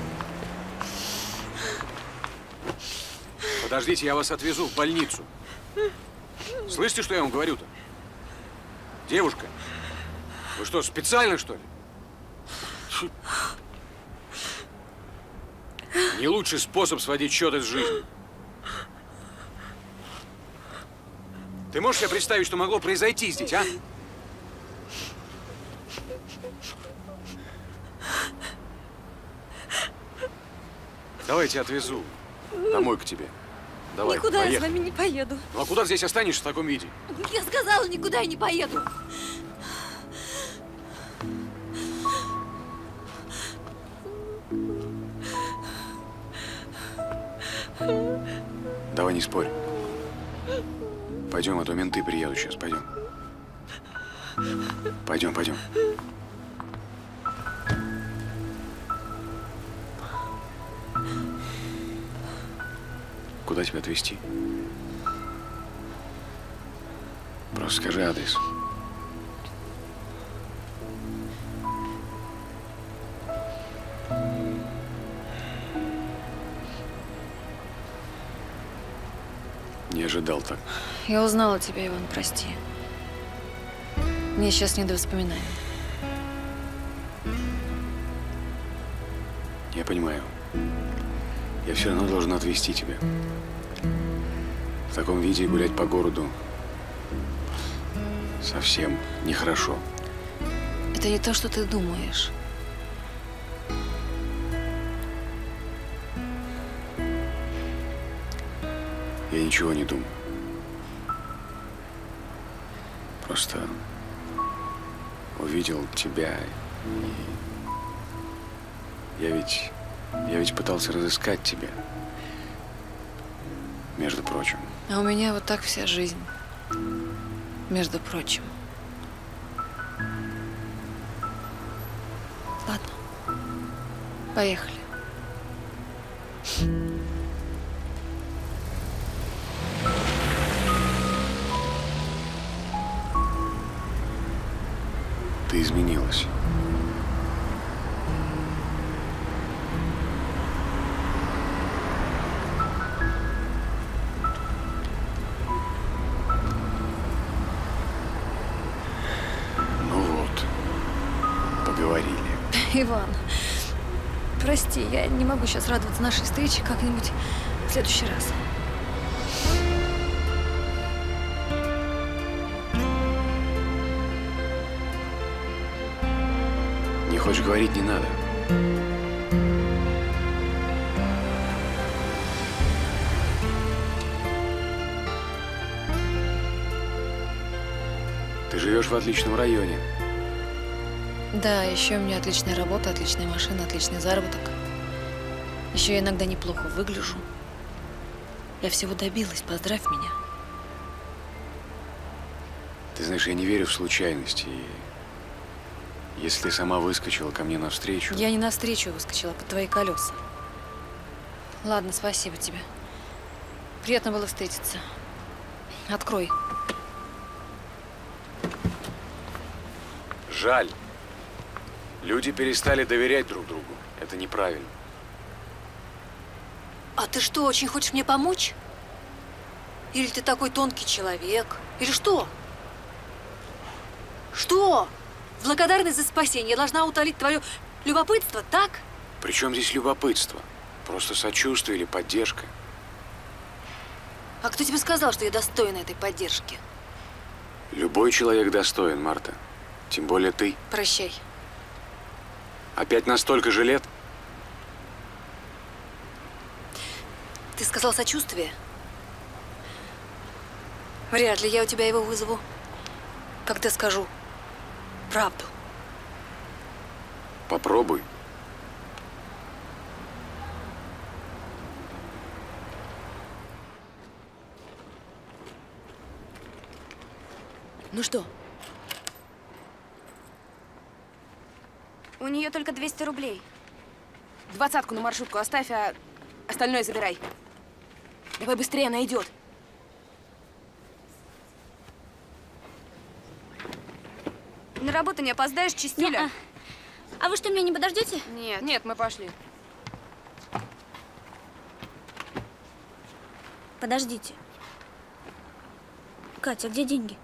Подождите, я вас отвезу в больницу. Слышите, что я вам говорю-то? Девушка, вы что, специально, что ли? Не лучший способ сводить счеты с жизнью. Ты можешь себе представить, что могло произойти здесь, а? Давай я тебя отвезу. Домой к тебе. Давай, Никуда поехали. я с вами не поеду. Ну а куда здесь останешься в таком виде? Я сказала, никуда я не поеду. Давай не спорь. Пойдем, а то менты приедут сейчас. Пойдем. Пойдем, пойдем. Куда тебя отвезти? Просто скажи адрес. Не ожидал так. Я узнала тебя, Иван, прости. Мне сейчас не до воспоминаний. Я понимаю. Я все равно должен отвезти тебя. В таком виде гулять по городу совсем нехорошо. Это не то, что ты думаешь. Я ничего не думаю. Просто увидел тебя, и я ведь пытался разыскать тебя, между прочим. А у меня вот так вся жизнь. Между прочим. Ладно. Поехали. Ты изменилась. Ну вот, поговорили. Иван, прости, я не могу сейчас радоваться нашей встрече, как-нибудь в следующий раз. Не хочешь говорить, не надо. Ты живешь в отличном районе. Да, еще у меня отличная работа, отличная машина, отличный заработок. Еще я иногда неплохо выгляжу. Я всего добилась, поздравь меня. Ты знаешь, я не верю в случайности. И если ты сама выскочила ко мне навстречу… Я не навстречу выскочила, под твои колеса. Ладно, спасибо тебе. Приятно было встретиться. Открой. Жаль. Люди перестали доверять друг другу. Это неправильно. А ты что, очень хочешь мне помочь? Или ты такой тонкий человек? Или что? Что? В благодарность за спасение я должна утолить твое любопытство, так? При чем здесь любопытство? Просто сочувствие или поддержка. А кто тебе сказал, что я достойна этой поддержки? Любой человек достоин, Марта. Тем более ты. Прощай. Опять настолько же лет? Ты сказал сочувствие? Вряд ли я у тебя его вызову. Когда скажу правду. Попробуй. Ну что? У нее только 200 рублей. 20-ку на маршрутку оставь, а остальное забирай. Давай быстрее, она идет. На работу не опоздаешь, чистюля? А вы что, меня не подождете? Нет. Нет, мы пошли. Подождите. Катя, где деньги?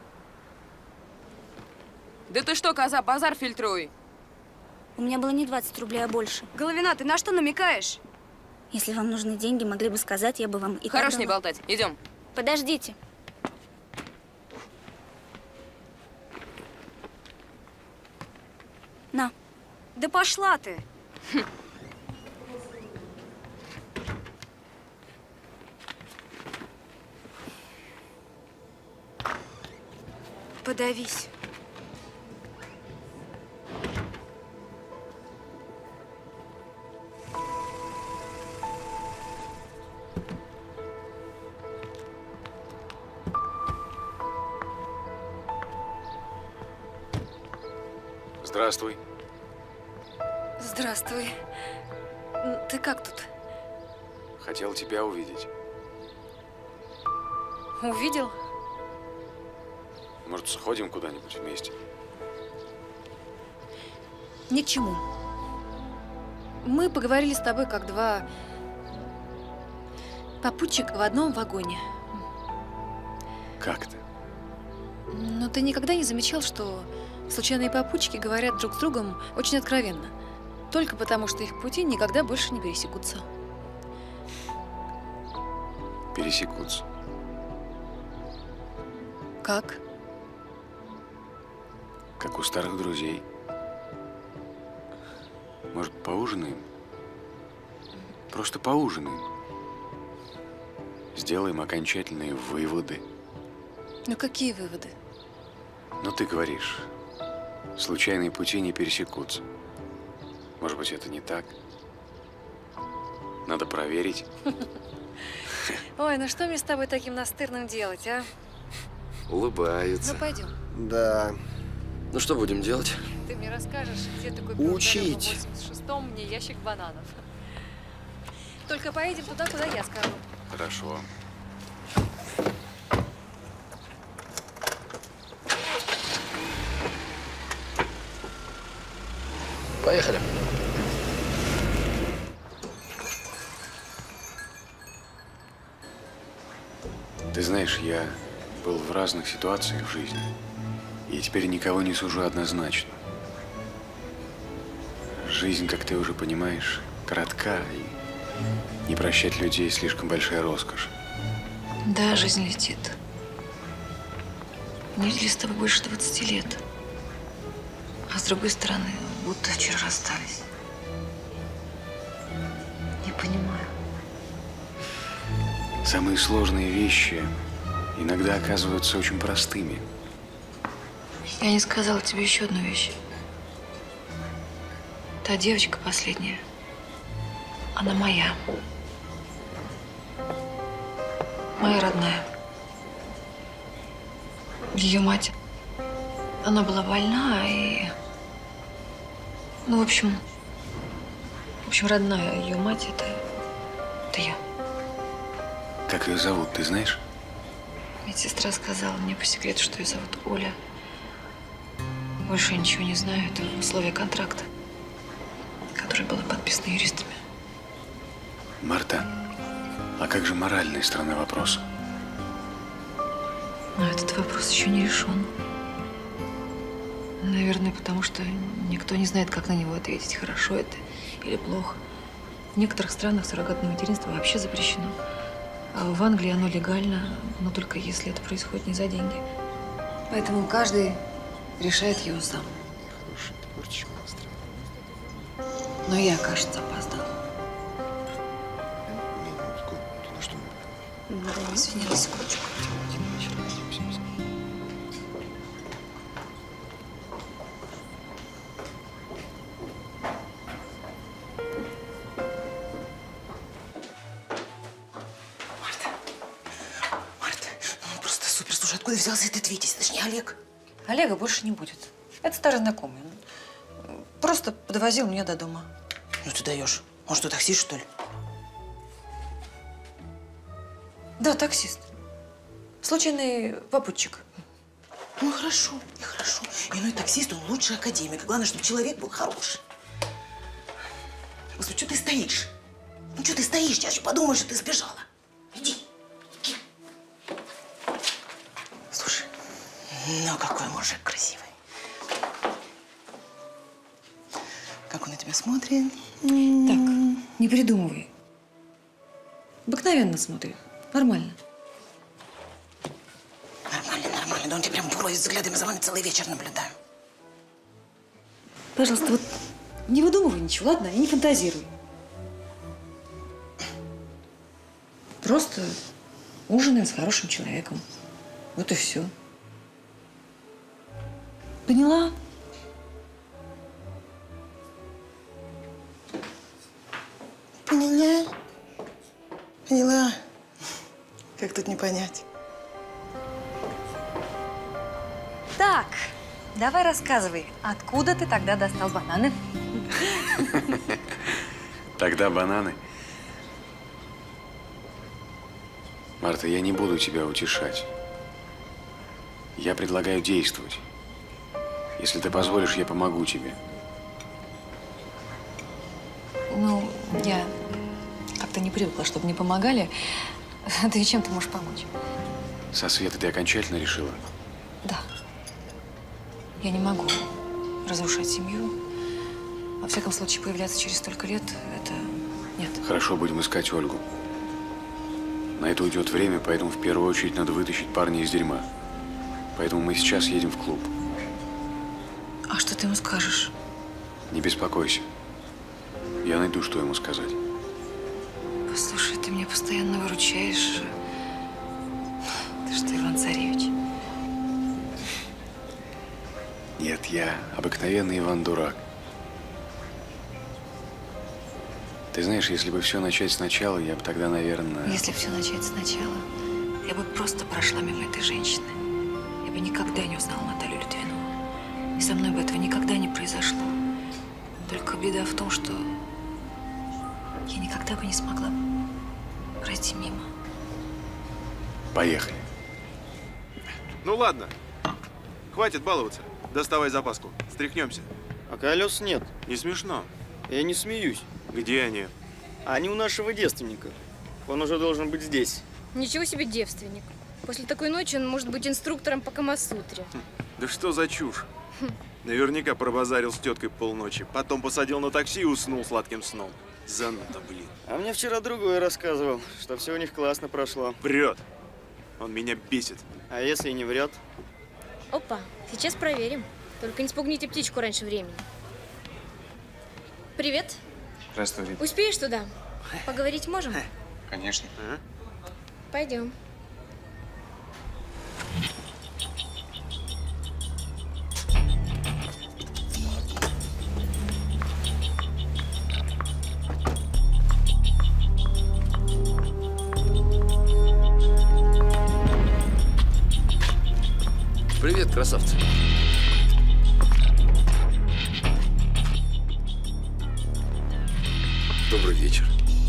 Да ты что, коза, базар фильтруй. У меня было не 20 рублей, а больше. Головина, ты на что намекаешь? Если вам нужны деньги, могли бы сказать, я бы вам их Хорош не отдала. болтать. Идем. Подождите. На. Да пошла ты. Подавись. Здравствуй. Здравствуй. Ты как тут? Хотел тебя увидеть. Увидел? Может, сходим куда-нибудь вместе? Ни к чему. Мы поговорили с тобой как два попутчика в одном вагоне. Как-то. Но ты никогда не замечал, что случайные попутчики говорят друг с другом очень откровенно? Только потому, что их пути никогда больше не пересекутся. Пересекутся. Как? Как у старых друзей. Может, поужинаем? Просто поужинаем. Сделаем окончательные выводы. Ну, какие выводы? Ну, ты говоришь, случайные пути не пересекутся. Может быть, это не так? Надо проверить. Ой, ну что мне с тобой таким настырным делать, а? Улыбается. Ну, пойдем. Да. Ну, что будем делать? Ты мне расскажешь, где ты купил Учить. в 86-м мне ящик бананов. Только поедем туда, куда я скажу. Хорошо. Поехали. Ты знаешь, я был в разных ситуациях в жизни. И теперь никого не сужу однозначно. Жизнь, как ты уже понимаешь, коротка, и не прощать людей слишком большая роскошь. Да, жизнь летит. Не видели с тобой больше 20 лет. А с другой стороны, будто вчера расстались. Не понимаю. Самые сложные вещи иногда оказываются очень простыми. Я не сказала тебе еще одну вещь. Та девочка последняя, она моя. Моя родная. Ее мать, она была больна и… Ну, в общем, родная ее мать – это я. Как ее зовут, ты знаешь? Медсестра сказала мне по секрету, что ее зовут Оля. Больше я ничего не знаю. Это условие контракта, которое было подписано юристами. Марта, а как же моральная сторона вопроса? Но этот вопрос еще не решен. Наверное, потому что никто не знает, как на него ответить, хорошо это или плохо. В некоторых странах суррогатное материнство вообще запрещено. А в Англии оно легально, но только если это происходит не за деньги. Поэтому каждый решает его сам. Но я, кажется, опоздала. Извини, на секундочку. Просто супер. Слушай, откуда взялся этот Витязь? Это же не Олег. Олега больше не будет. Это старый знакомый. Просто подвозил меня до дома. Ну ты даешь. Он что, таксист, что ли? Да, таксист. Случайный попутчик. Ну, хорошо, и хорошо. Иной таксист, он лучший академик. Главное, чтобы человек был хороший. Господи, что ты стоишь? Ну, что ты стоишь? Я еще подумаю, что ты сбежала. Иди. Слушай, ну какой мужик красивый. Как он на тебя смотрит? Так, не придумывай. Обыкновенно смотрит. Нормально. Нормально, нормально. Да он тебя прям буровит взглядами, за вами целый вечер наблюдаю. Пожалуйста, вот не выдумывай ничего, ладно? И не фантазируй. Просто ужинаем с хорошим человеком. Вот и все. Поняла? Поняла? Поняла. Как тут не понять? Так, давай рассказывай, откуда ты тогда достал бананы? Тогда бананы. Марта, я не буду тебя утешать. Я предлагаю действовать. Если ты позволишь, я помогу тебе. Ну, я как-то не привыкла, чтобы мне помогали. Ты чем ты можешь помочь? Со Светой ты окончательно решила? Да. Я не могу разрушать семью. Во всяком случае, появляться через столько лет – это нет. Хорошо, будем искать Ольгу. На это уйдет время, поэтому в первую очередь надо вытащить парня из дерьма. Поэтому мы сейчас едем в клуб. А что ты ему скажешь? Не беспокойся. Я найду, что ему сказать. Послушай, ты меня постоянно выручаешь. Ты что, Иван Царевич? Нет, я обыкновенный Иван-дурак. Ты знаешь, если бы все начать сначала, я бы тогда, наверное… Если все начать сначала, я бы просто прошла мимо этой женщины. Я бы никогда не узнала Наталью Литвинову. И со мной бы этого никогда не произошло. Только беда в том, что я никогда бы не смогла пройти мимо. Поехали. Ну ладно. Хватит баловаться. Доставай запаску. Стряхнемся. А колес нет. Не смешно. Я не смеюсь. Где они? Они у нашего девственника. Он уже должен быть здесь. Ничего себе девственник. После такой ночи он может быть инструктором по Камасутре. Да что за чушь? Наверняка пробазарил с теткой полночи. Потом посадил на такси и уснул сладким сном. Зануда, блин. А мне вчера другой рассказывал, что все у них классно прошло. Врет. Он меня бесит. А если и не врет? Опа, сейчас проверим. Только не спугните птичку раньше времени. Привет. Здравствуй, Вит. Успеешь туда? Поговорить можем? Конечно. Пойдем. Привет, красавцы. Добрый вечер.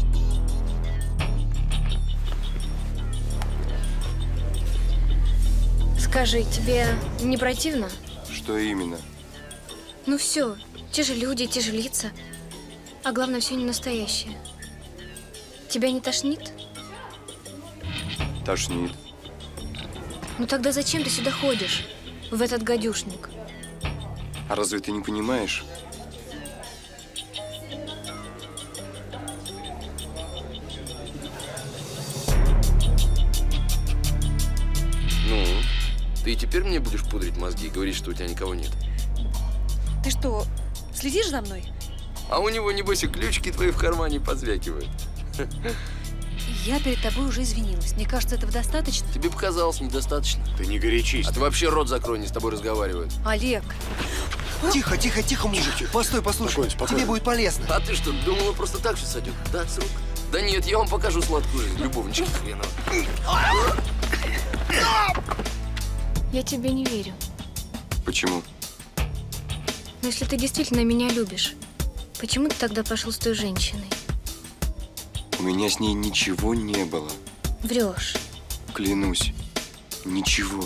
Скажи, тебе не противно? Что именно? Ну все, те же люди, те же лица. А главное, все не настоящее. Тебя не тошнит? Тошнит. Ну тогда зачем ты сюда ходишь? В этот гадюшник? А разве ты не понимаешь? Ну, ты и теперь мне будешь пудрить мозги и говорить, что у тебя никого нет? Ты что, следишь за мной? А у него, небось, и ключики твои в кармане позвякивают. Я перед тобой уже извинилась. Мне кажется, этого достаточно. Тебе показалось недостаточно. Ты не горячись. А ты вообще рот закрой, не с тобой разговаривают. Олег. Тихо, тихо, тихо, мужик. Постой, послушай. Тебе будет полезно. А ты что, думала, просто так все сойдет? Да, с рук? Да нет, я вам покажу сладкую жизнь, любовнички хренова. Я тебе не верю. Почему? Но если ты действительно меня любишь, почему ты тогда пошел с той женщиной? У меня с ней ничего не было. Врешь. Клянусь. Ничего.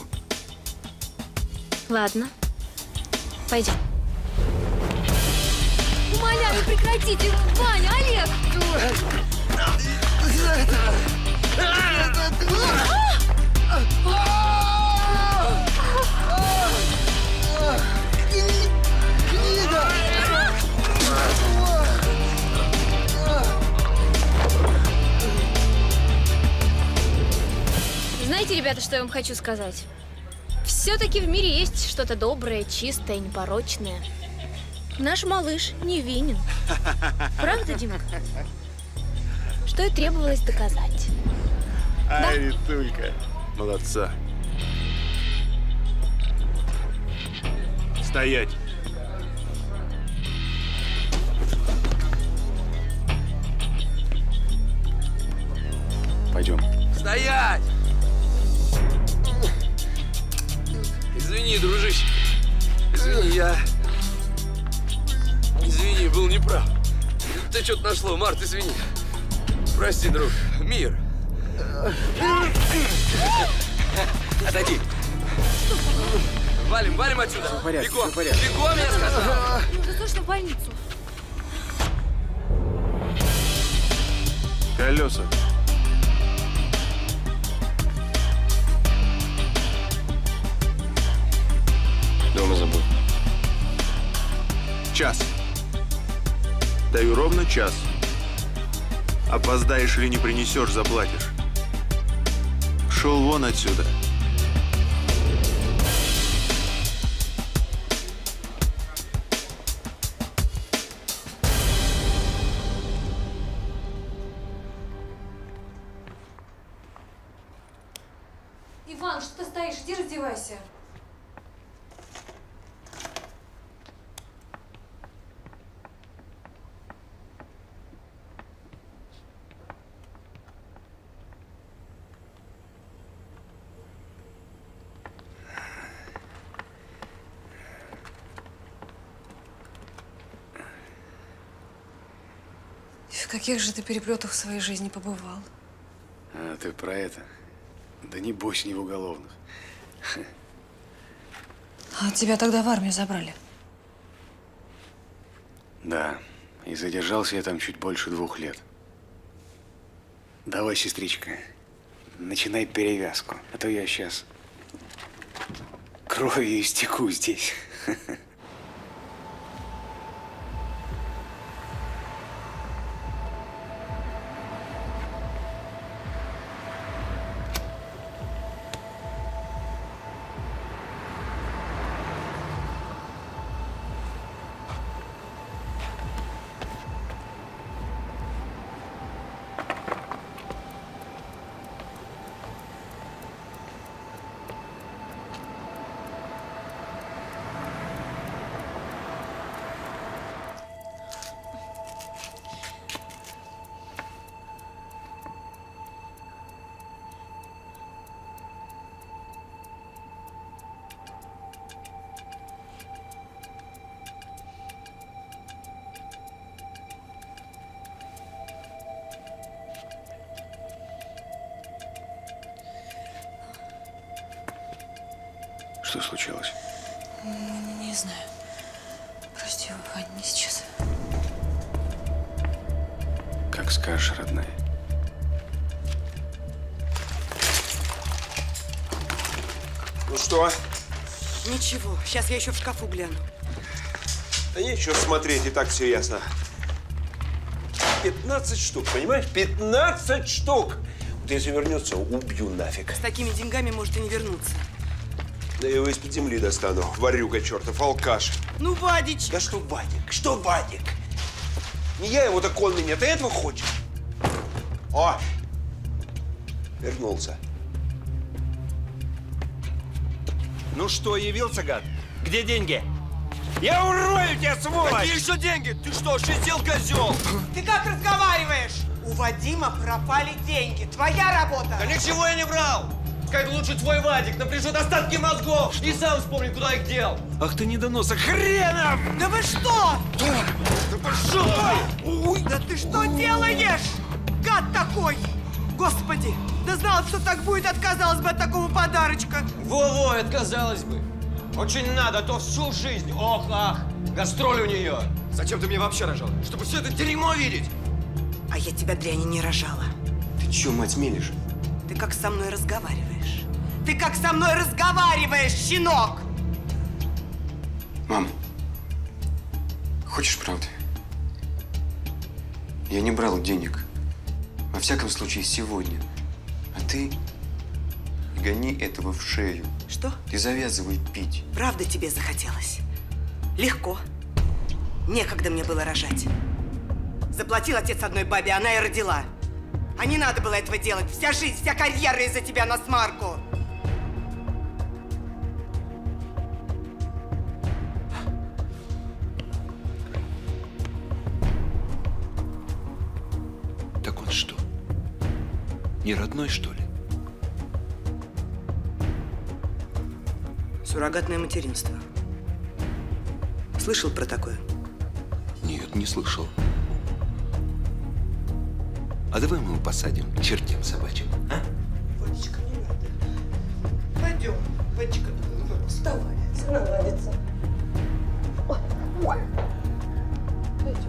Ладно. Пойдем. Умоляю, прекратите! Ваня, Олег! Знаете, ребята, что я вам хочу сказать? Все-таки в мире есть что-то доброе, чистое, непорочное. Наш малыш невинен. Правда, Димка? Что и требовалось доказать. Ай, Ритулька. Молодца. Стоять. Пойдем. Стоять! Извини, дружище. Извини, был неправ. Ты что-то нашло, Март, извини. Прости, друг. Мир. Отойди. Валим отсюда. Все в порядке, Бегом, все в порядке. бегом, я сказал. Ты точно в больницу. Колеса. Дома забыл. Час. Даю ровно час. Опоздаешь или не принесешь, заплатишь. Шел вон отсюда. Иван, что ты стоишь? Иди раздевайся. В каких же ты переплетах в своей жизни побывал? А ты про это? Да не бойся, не в уголовных. А тебя тогда в армию забрали? Да, и задержался я там чуть больше 2 лет. Давай, сестричка, начинай перевязку, а то я сейчас кровью истеку здесь. Что случилось? Не знаю. Прости, Вань, не сейчас. Как скажешь, родная. Ну что? Ничего, сейчас я еще в шкафу гляну. Да нечего смотреть, и так все ясно. 15 штук, понимаешь? 15 штук! Вот если вернется, убью нафиг. С такими деньгами может и не вернуться. Да я его из-под земли достану. Ворюга чертов, алкаш. Ну, Вадич! Да что Вадик? Что Вадик? Не я его, так он меня. Ты этого хочешь? О! Вернулся. Ну что, явился, гад? Где деньги? Я урою тебя, сволочь! Какие еще деньги? Ты что, шизел, козел? Ты как разговариваешь? У Вадима пропали деньги. Твоя работа. Да ничего я не брал! Как лучше твой Вадик напряжет остатки мозгов и сам вспомнит, куда их дел. Ах ты недоносок, хренов! Да вы что? Да пошел! Ой, да ты что делаешь? Гад такой! Господи, да знала, что так будет, отказалась бы от такого подарочка. Во-во, отказалась бы. Очень надо, а то всю жизнь. Ох, ах, гастроли у нее. Зачем ты мне вообще рожал? Чтобы все это дерьмо видеть? А я тебя, дряни, не рожала. Ты че, мать, мелешь? Ты как со мной разговариваешь? Ты как со мной разговариваешь, щенок? Мам, хочешь правды? Я не брал денег. Во всяком случае, сегодня. А ты гони этого в шею. Что? Ты завязывай пить. Правда тебе захотелось? Легко. Некогда мне было рожать. Заплатил отец одной бабе, она и родила. А не надо было этого делать. Вся жизнь, вся карьера из-за тебя на смарку. Так он что, не родной, что ли? Суррогатное материнство. Слышал про такое? Нет, не слышал. А давай мы его посадим к чертям собачьим, а? Водичка, не надо. Пойдем, Водичка, вставай, все наладится. Ой. Пойдем.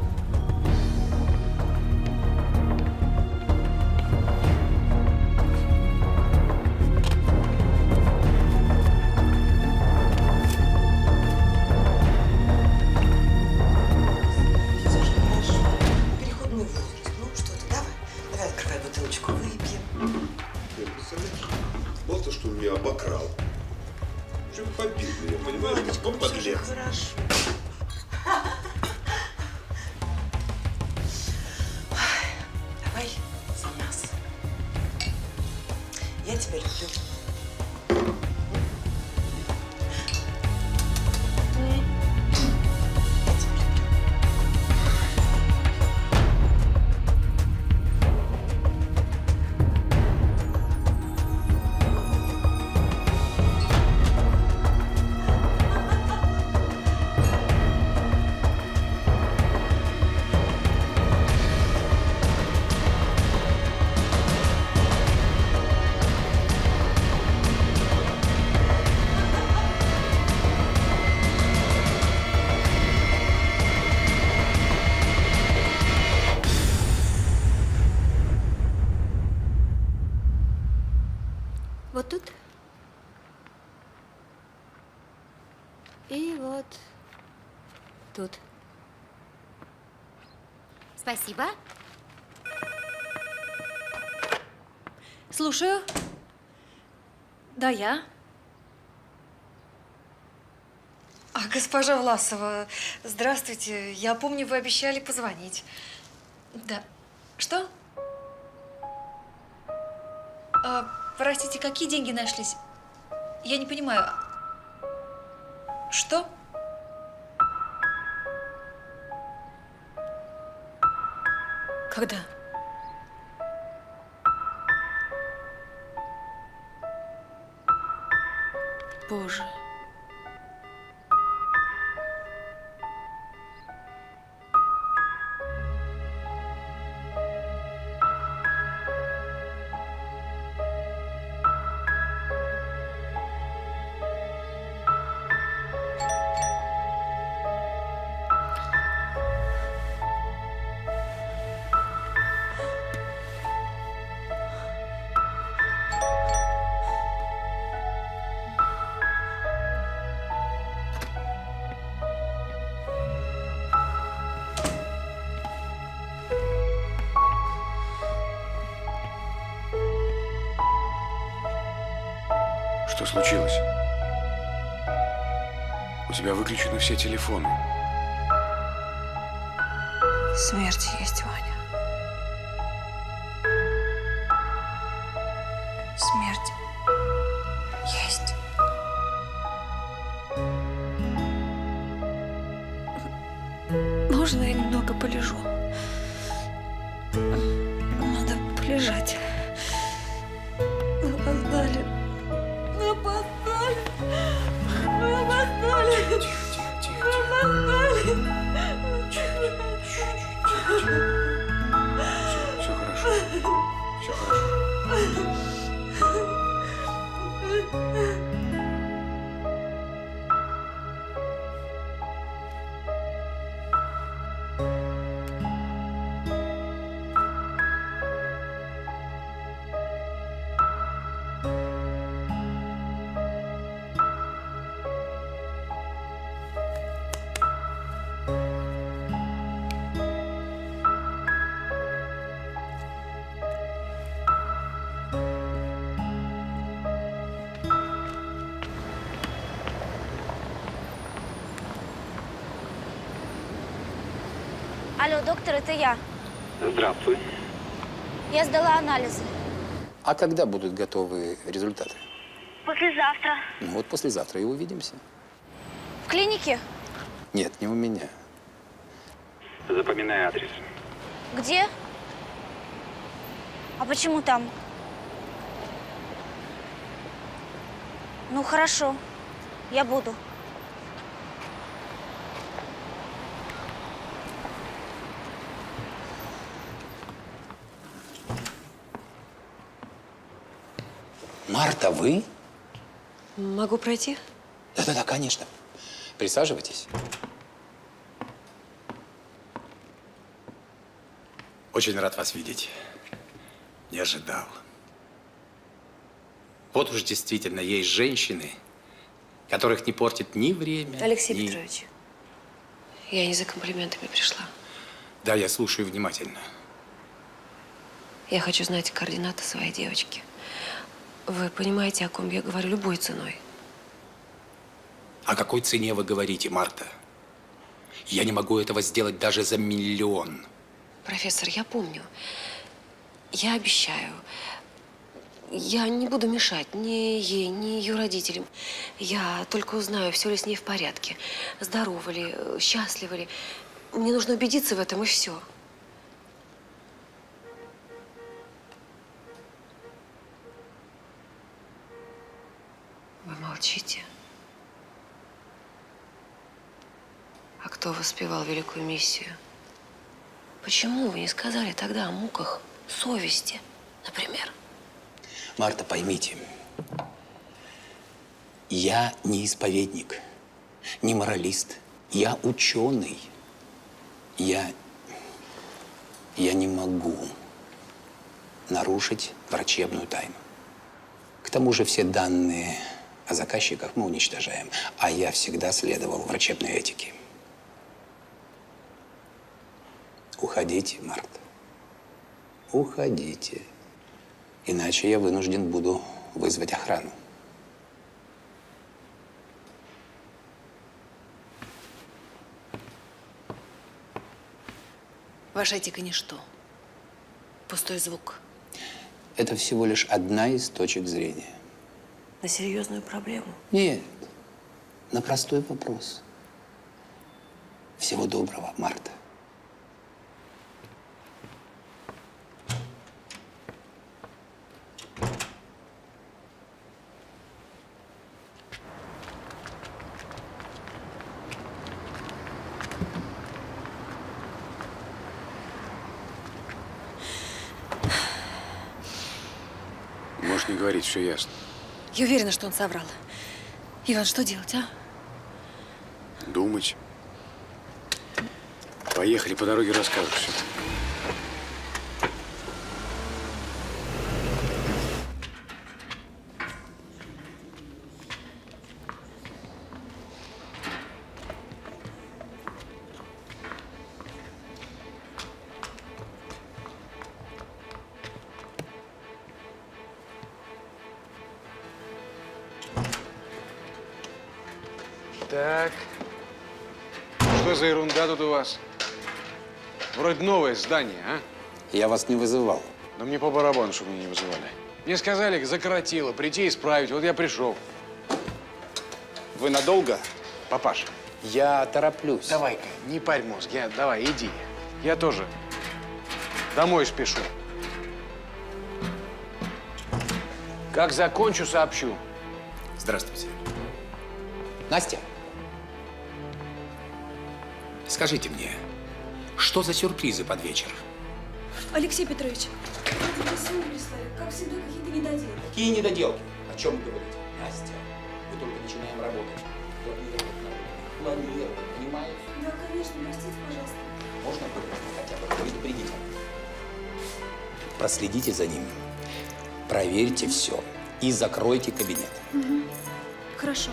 Мало что он меня обокрал. Чем побил меня, понимаешь? Он подлец. Хорошо. Давай за нас. Я тебя люблю. Вот тут. И вот тут. Спасибо. Слушаю. Да, я. Госпожа Власова, здравствуйте. Я помню, вы обещали позвонить. Да. Что? Простите, какие деньги нашлись? Я не понимаю. Что? Когда? Боже. Что случилось? У тебя выключены все телефоны. Смерть есть, Ваня. Смерть есть. Можно я немного полежу? Надо полежать. Мы опоздали. Мы опоздали. Мы опоздали. Все хорошо. Все хорошо. Алло, доктор, это я. Здравствуй. Я сдала анализы. А когда будут готовы результаты? Послезавтра. Ну вот послезавтра и увидимся. В клинике? Нет, не у меня. Запоминай адрес. Где? А почему там? Ну, хорошо. Я буду. Марта, вы? Могу пройти? Да-да-да, конечно. Присаживайтесь. Очень рад вас видеть. Не ожидал. Вот уж действительно есть женщины, которых не портит ни время, Алексей ни… Петрович, я не за комплиментами пришла. Да, я слушаю внимательно. Я хочу знать координаты своей девочки. Вы понимаете, о ком я говорю, любой ценой. О какой цене вы говорите, Марта? Я не могу этого сделать даже за 1 000 000. Профессор, я помню. Я обещаю. Я не буду мешать ни ей, ни ее родителям. Я только узнаю, все ли с ней в порядке. Здорова ли, счастлива ли. Мне нужно убедиться в этом, и все. Вы молчите. А кто воспевал великую миссию? Почему вы не сказали тогда о муках совести, например? Марта, поймите, я не исповедник, не моралист, я ученый. Я не могу нарушить врачебную тайну. К тому же все данные о заказчиках мы уничтожаем, а я всегда следовал врачебной этике. Уходите, Марта, уходите. Иначе я вынужден буду вызвать охрану. Ваша этика ничто. Пустой звук. Это всего лишь одна из точек зрения. На серьезную проблему? Нет, на простой вопрос. Всего доброго, Марта. Можешь не говорить, все ясно. Я уверена, что он соврал. Иван, что делать, а? Думать. Поехали, по дороге расскажешь все. Так. Что за ерунда тут у вас? Вроде новое здание, а? Я вас не вызывал. Но мне по барабану, чтобы меня не вызывали. Мне сказали, закоротило, прийти исправить. Вот я пришел. Вы надолго? Папаш. Я тороплюсь. Давай-ка, не парь мозг. Давай, иди. Я тоже домой спешу. Как закончу, сообщу. Здравствуйте. Настя, скажите мне, что за сюрпризы под вечер? Алексей Петрович, вы сегодня прислали, как всегда, какие-то недоделки. Какие недоделки? О чем вы говорите? Настя, мы только начинаем работать. Планировать, понимаете? Да, конечно, простите, пожалуйста. Можно хотя бы предупредить? Проследите за ним, проверьте все и закройте кабинет. Угу. Хорошо.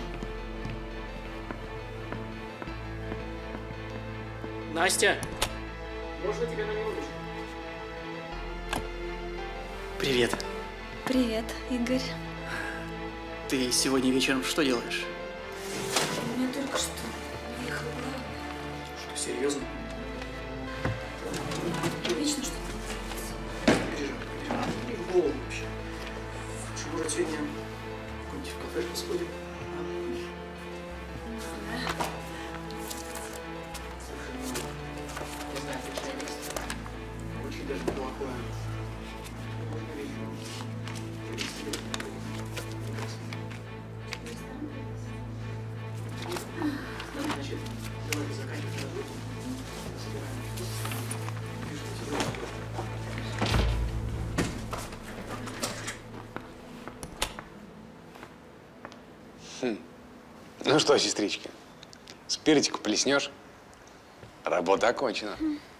Настя, можно тебя на минуточку? Привет. Привет, Игорь. Ты сегодня вечером что делаешь? У меня только что ехала. Что, серьезно? Ну что, сестрички, спиртику плеснешь? Работа окончена.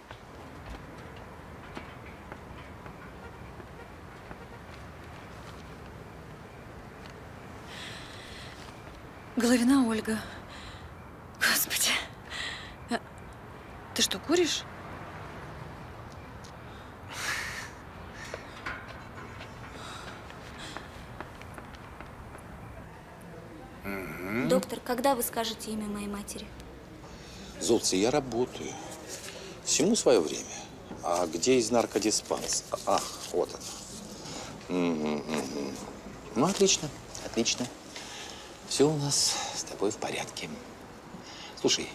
Головина Ольга. Господи. Ты что, куришь? Доктор, когда вы скажете имя моей матери? Золотце, я работаю. Всему свое время. А где из наркодиспанс? Ах, вот он. Ну, отлично, отлично. Все у нас с тобой в порядке. Слушай,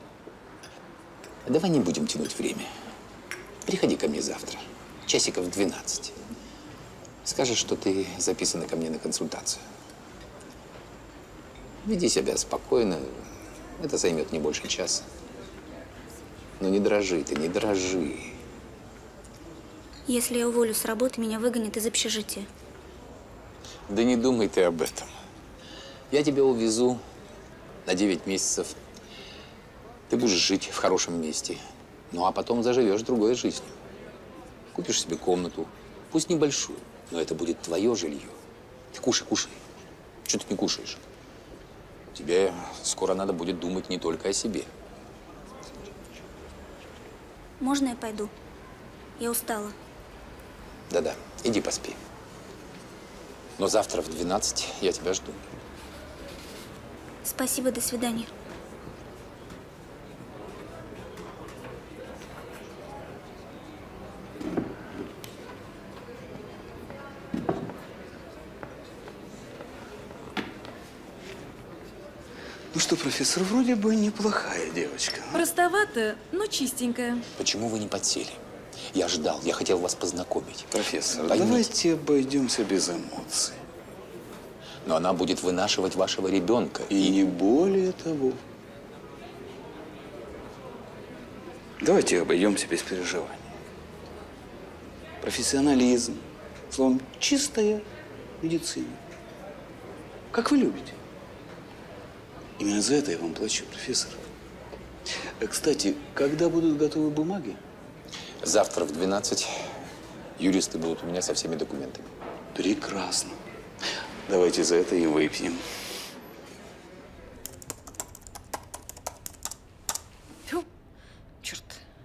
давай не будем тянуть время. Приходи ко мне завтра, часиков в 12. Скажешь, что ты записана ко мне на консультацию. Веди себя спокойно. Это займет не больше часа. Но не дрожи ты, не дрожи. Если я уволю с работы, меня выгонят из общежития. Да не думай ты об этом. Я тебя увезу на 9 месяцев. Ты будешь жить в хорошем месте. Ну, а потом заживешь другой жизнью. Купишь себе комнату, пусть небольшую, но это будет твое жилье. Ты кушай, кушай. Чего ты не кушаешь? Тебе скоро надо будет думать не только о себе. Можно я пойду? Я устала. Да-да, иди поспи. Но завтра в 12 я тебя жду. Спасибо, до свидания. Ну что, профессор, вроде бы неплохая девочка. Простоватая, но чистенькая. Почему вы не подсели? Я ждал, я хотел вас познакомить. Профессор, Поймите. давайте обойдемся без эмоций. Но она будет вынашивать вашего ребенка. И не более того. Давайте обойдемся без переживаний. Профессионализм, словом, чистая медицина. Как вы любите. Именно за это я вам плачу, профессор. Кстати, когда будут готовы бумаги? Завтра в 12 юристы будут у меня со всеми документами. Прекрасно. Давайте за это и выпьем. Фу, черт.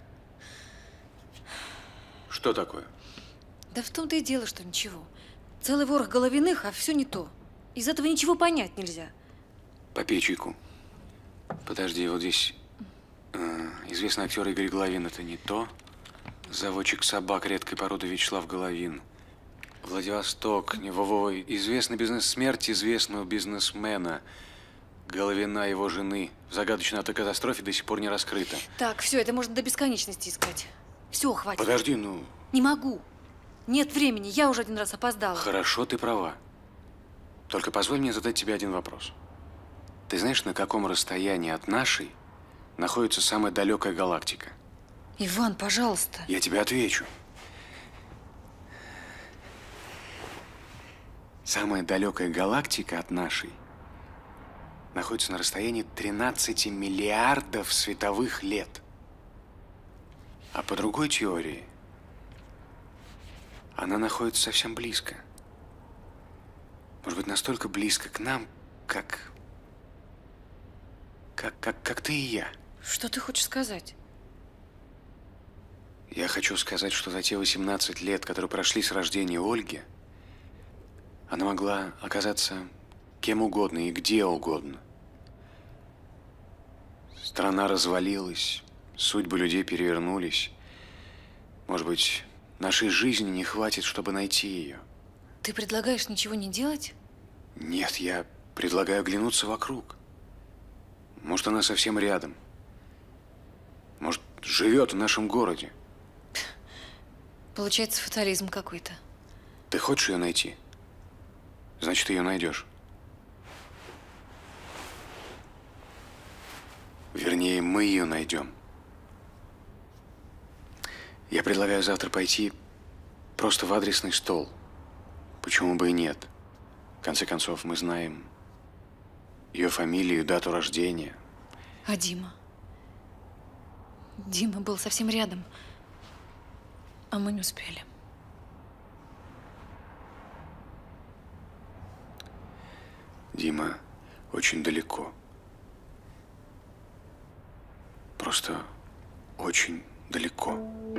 Что такое? Да в том-то и дело, что ничего. Целый ворох головиных, а все не то. Из этого ничего понять нельзя. Попей чайку. Подожди, вот здесь известный актер Игорь Головин – это не то. Заводчик собак редкой породы Вячеслав Головин. Владивосток, известный бизнес смерти известного бизнесмена. Головина его жены. В загадочной автокатастрофе до сих пор не раскрыта. Так, все, это можно до бесконечности искать. Все, хватит. Подожди, ну… Не могу. Нет времени, я уже один раз опоздала. Хорошо, ты права. Только позволь мне задать тебе один вопрос. Ты знаешь, на каком расстоянии от нашей находится самая далекая галактика? Иван, пожалуйста. Я тебе отвечу. Самая далекая галактика от нашей находится на расстоянии 13 миллиардов световых лет. А по другой теории, она находится совсем близко. Может быть, настолько близко к нам, как ты и я. Что ты хочешь сказать? Я хочу сказать, что за те 18 лет, которые прошли с рождения Ольги, она могла оказаться кем угодно и где угодно. Страна развалилась, судьбы людей перевернулись. Может быть, нашей жизни не хватит, чтобы найти ее. Ты предлагаешь ничего не делать? Нет, я предлагаю оглянуться вокруг. Может, она совсем рядом. Может, живет в нашем городе. Получается фатализм какой-то. Ты хочешь ее найти? Значит, ее найдешь. Вернее, мы ее найдем. Я предлагаю завтра пойти просто в адресный стол. Почему бы и нет? В конце концов, мы знаем ее фамилию, дату рождения. А Дима? Дима был совсем рядом, а мы не успели. Дима очень далеко. Просто очень далеко.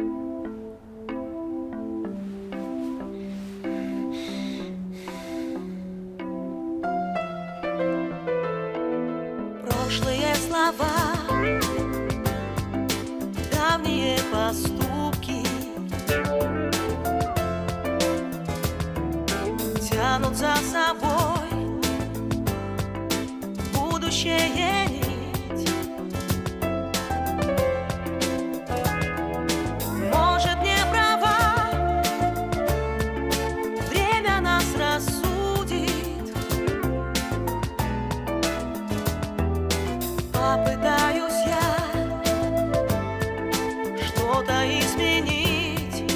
Прошлые слова, давние поступки тянут за собой будущее нить. Может, не права, время нас рассудит. Попытаюсь я что-то изменить.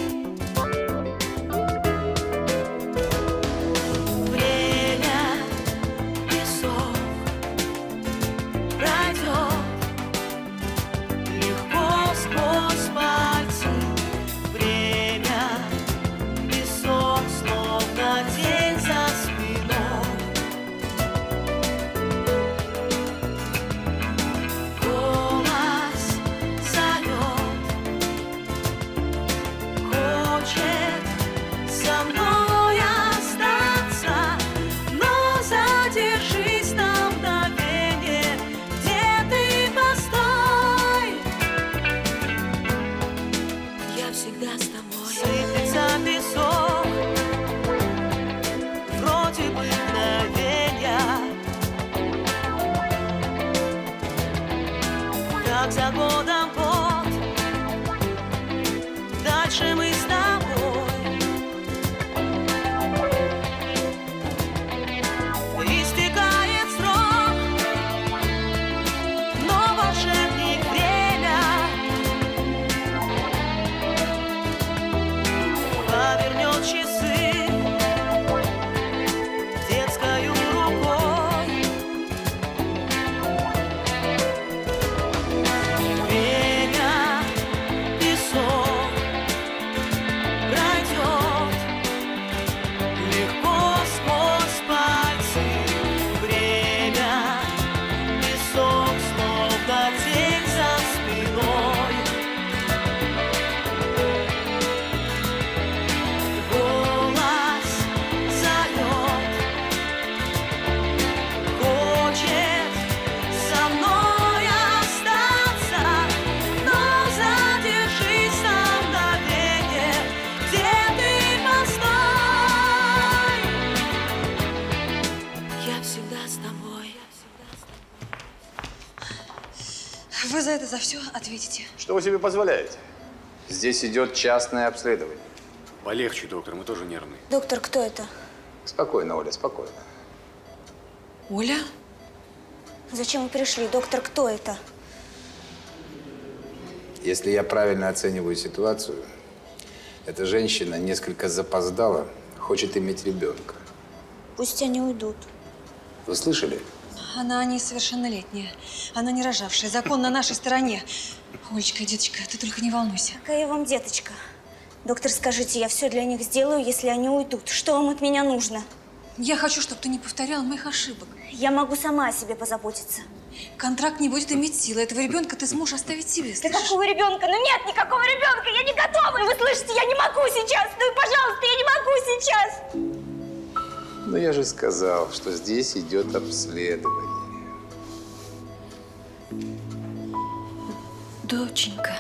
Время, песок пройдет легко сквозь пальцы. Время, песок, словно тень за спиной. Голос зовет, хочет со мной остаться, но задержись на мгновенье, где ты постой. Я всегда с тобой. Сыпется песок, вроде бы мгновенья, как за годом год, дальше мы с тобой. Истекает срок, но волшебник время повернет часы детскою рукой. Время, песок пройдет легко сквозь пальцы. Время, песок, словно тень за спиной. Голос зовет, хочет со мной остаться, но задержись на мгновенье, где ты постой. Я всегда с тобой. Вы за это за все ответите. Что вы себе позволяете? Здесь идет частное обследование. Полегче, доктор, мы тоже нервные. Доктор, кто это? Спокойно, Оля, спокойно. Оля? Зачем вы пришли? Доктор, кто это? Если я правильно оцениваю ситуацию, эта женщина несколько запоздала, хочет иметь ребенка. Пусть они уйдут. Вы слышали? Она несовершеннолетняя. Она не рожавшая. Закон на нашей стороне. Олечка, деточка, ты только не волнуйся. Какая я вам деточка? Доктор, скажите, я все для них сделаю, если они уйдут. Что вам от меня нужно? Я хочу, чтобы ты не повторял моих ошибок. Я могу сама о себе позаботиться. Контракт не будет иметь силы. Этого ребенка ты сможешь оставить себе. Да какого ребенка? Ну нет никакого ребенка, я не готова. Вы слышите, я не могу сейчас. Ну, пожалуйста, я не могу сейчас. Ну, я же сказал, что здесь идет обследование. Доченька,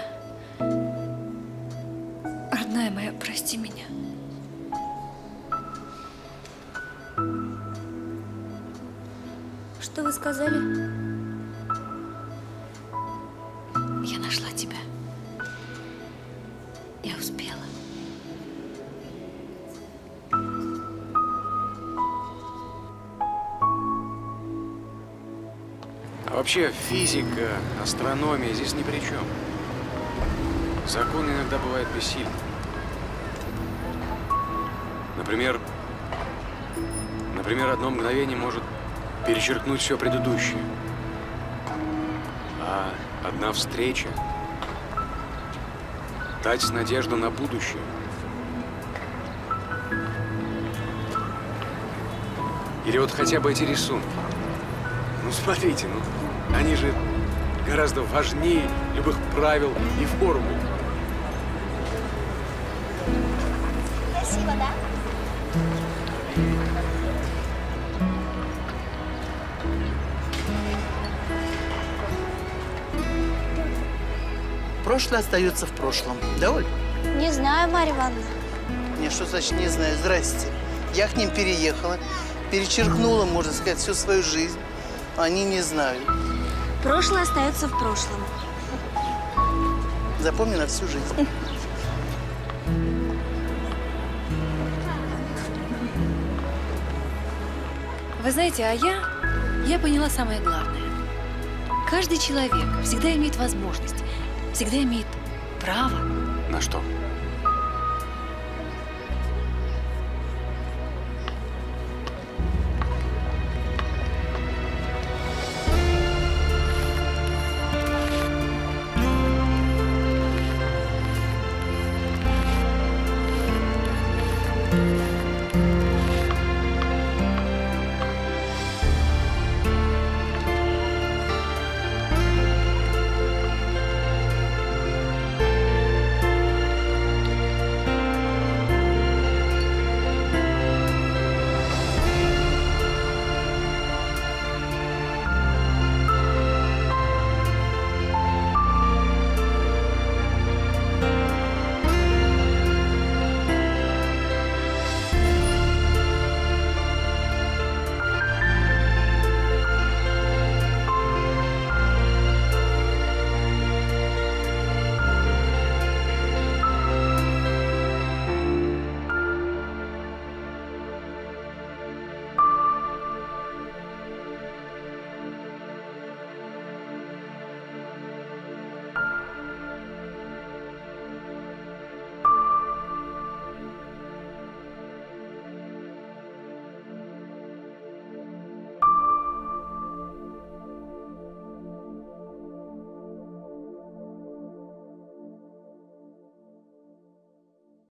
родная моя, прости меня. Что вы сказали? Я нашла тебя. Я успела. А вообще физика, астрономия здесь ни при чем. Законы иногда бывают бессильны. Например, одно мгновение может перечеркнуть все предыдущее. А одна встреча дать надежду на будущее. Или вот хотя бы эти рисунки. Ну, смотрите, ну, они же гораздо важнее любых правил и формул. Красиво, да? Прошлое остается в прошлом. Да, Оль? Не знаю, Марья Ивановна. Не, что значит не знаю? Здрасте. Я к ним переехала, перечеркнула, можно сказать, всю свою жизнь. Они не знают. Прошлое остается в прошлом. Запомни на всю жизнь. Вы знаете, а я поняла самое главное. Каждый человек всегда имеет возможность, всегда имеет право На что?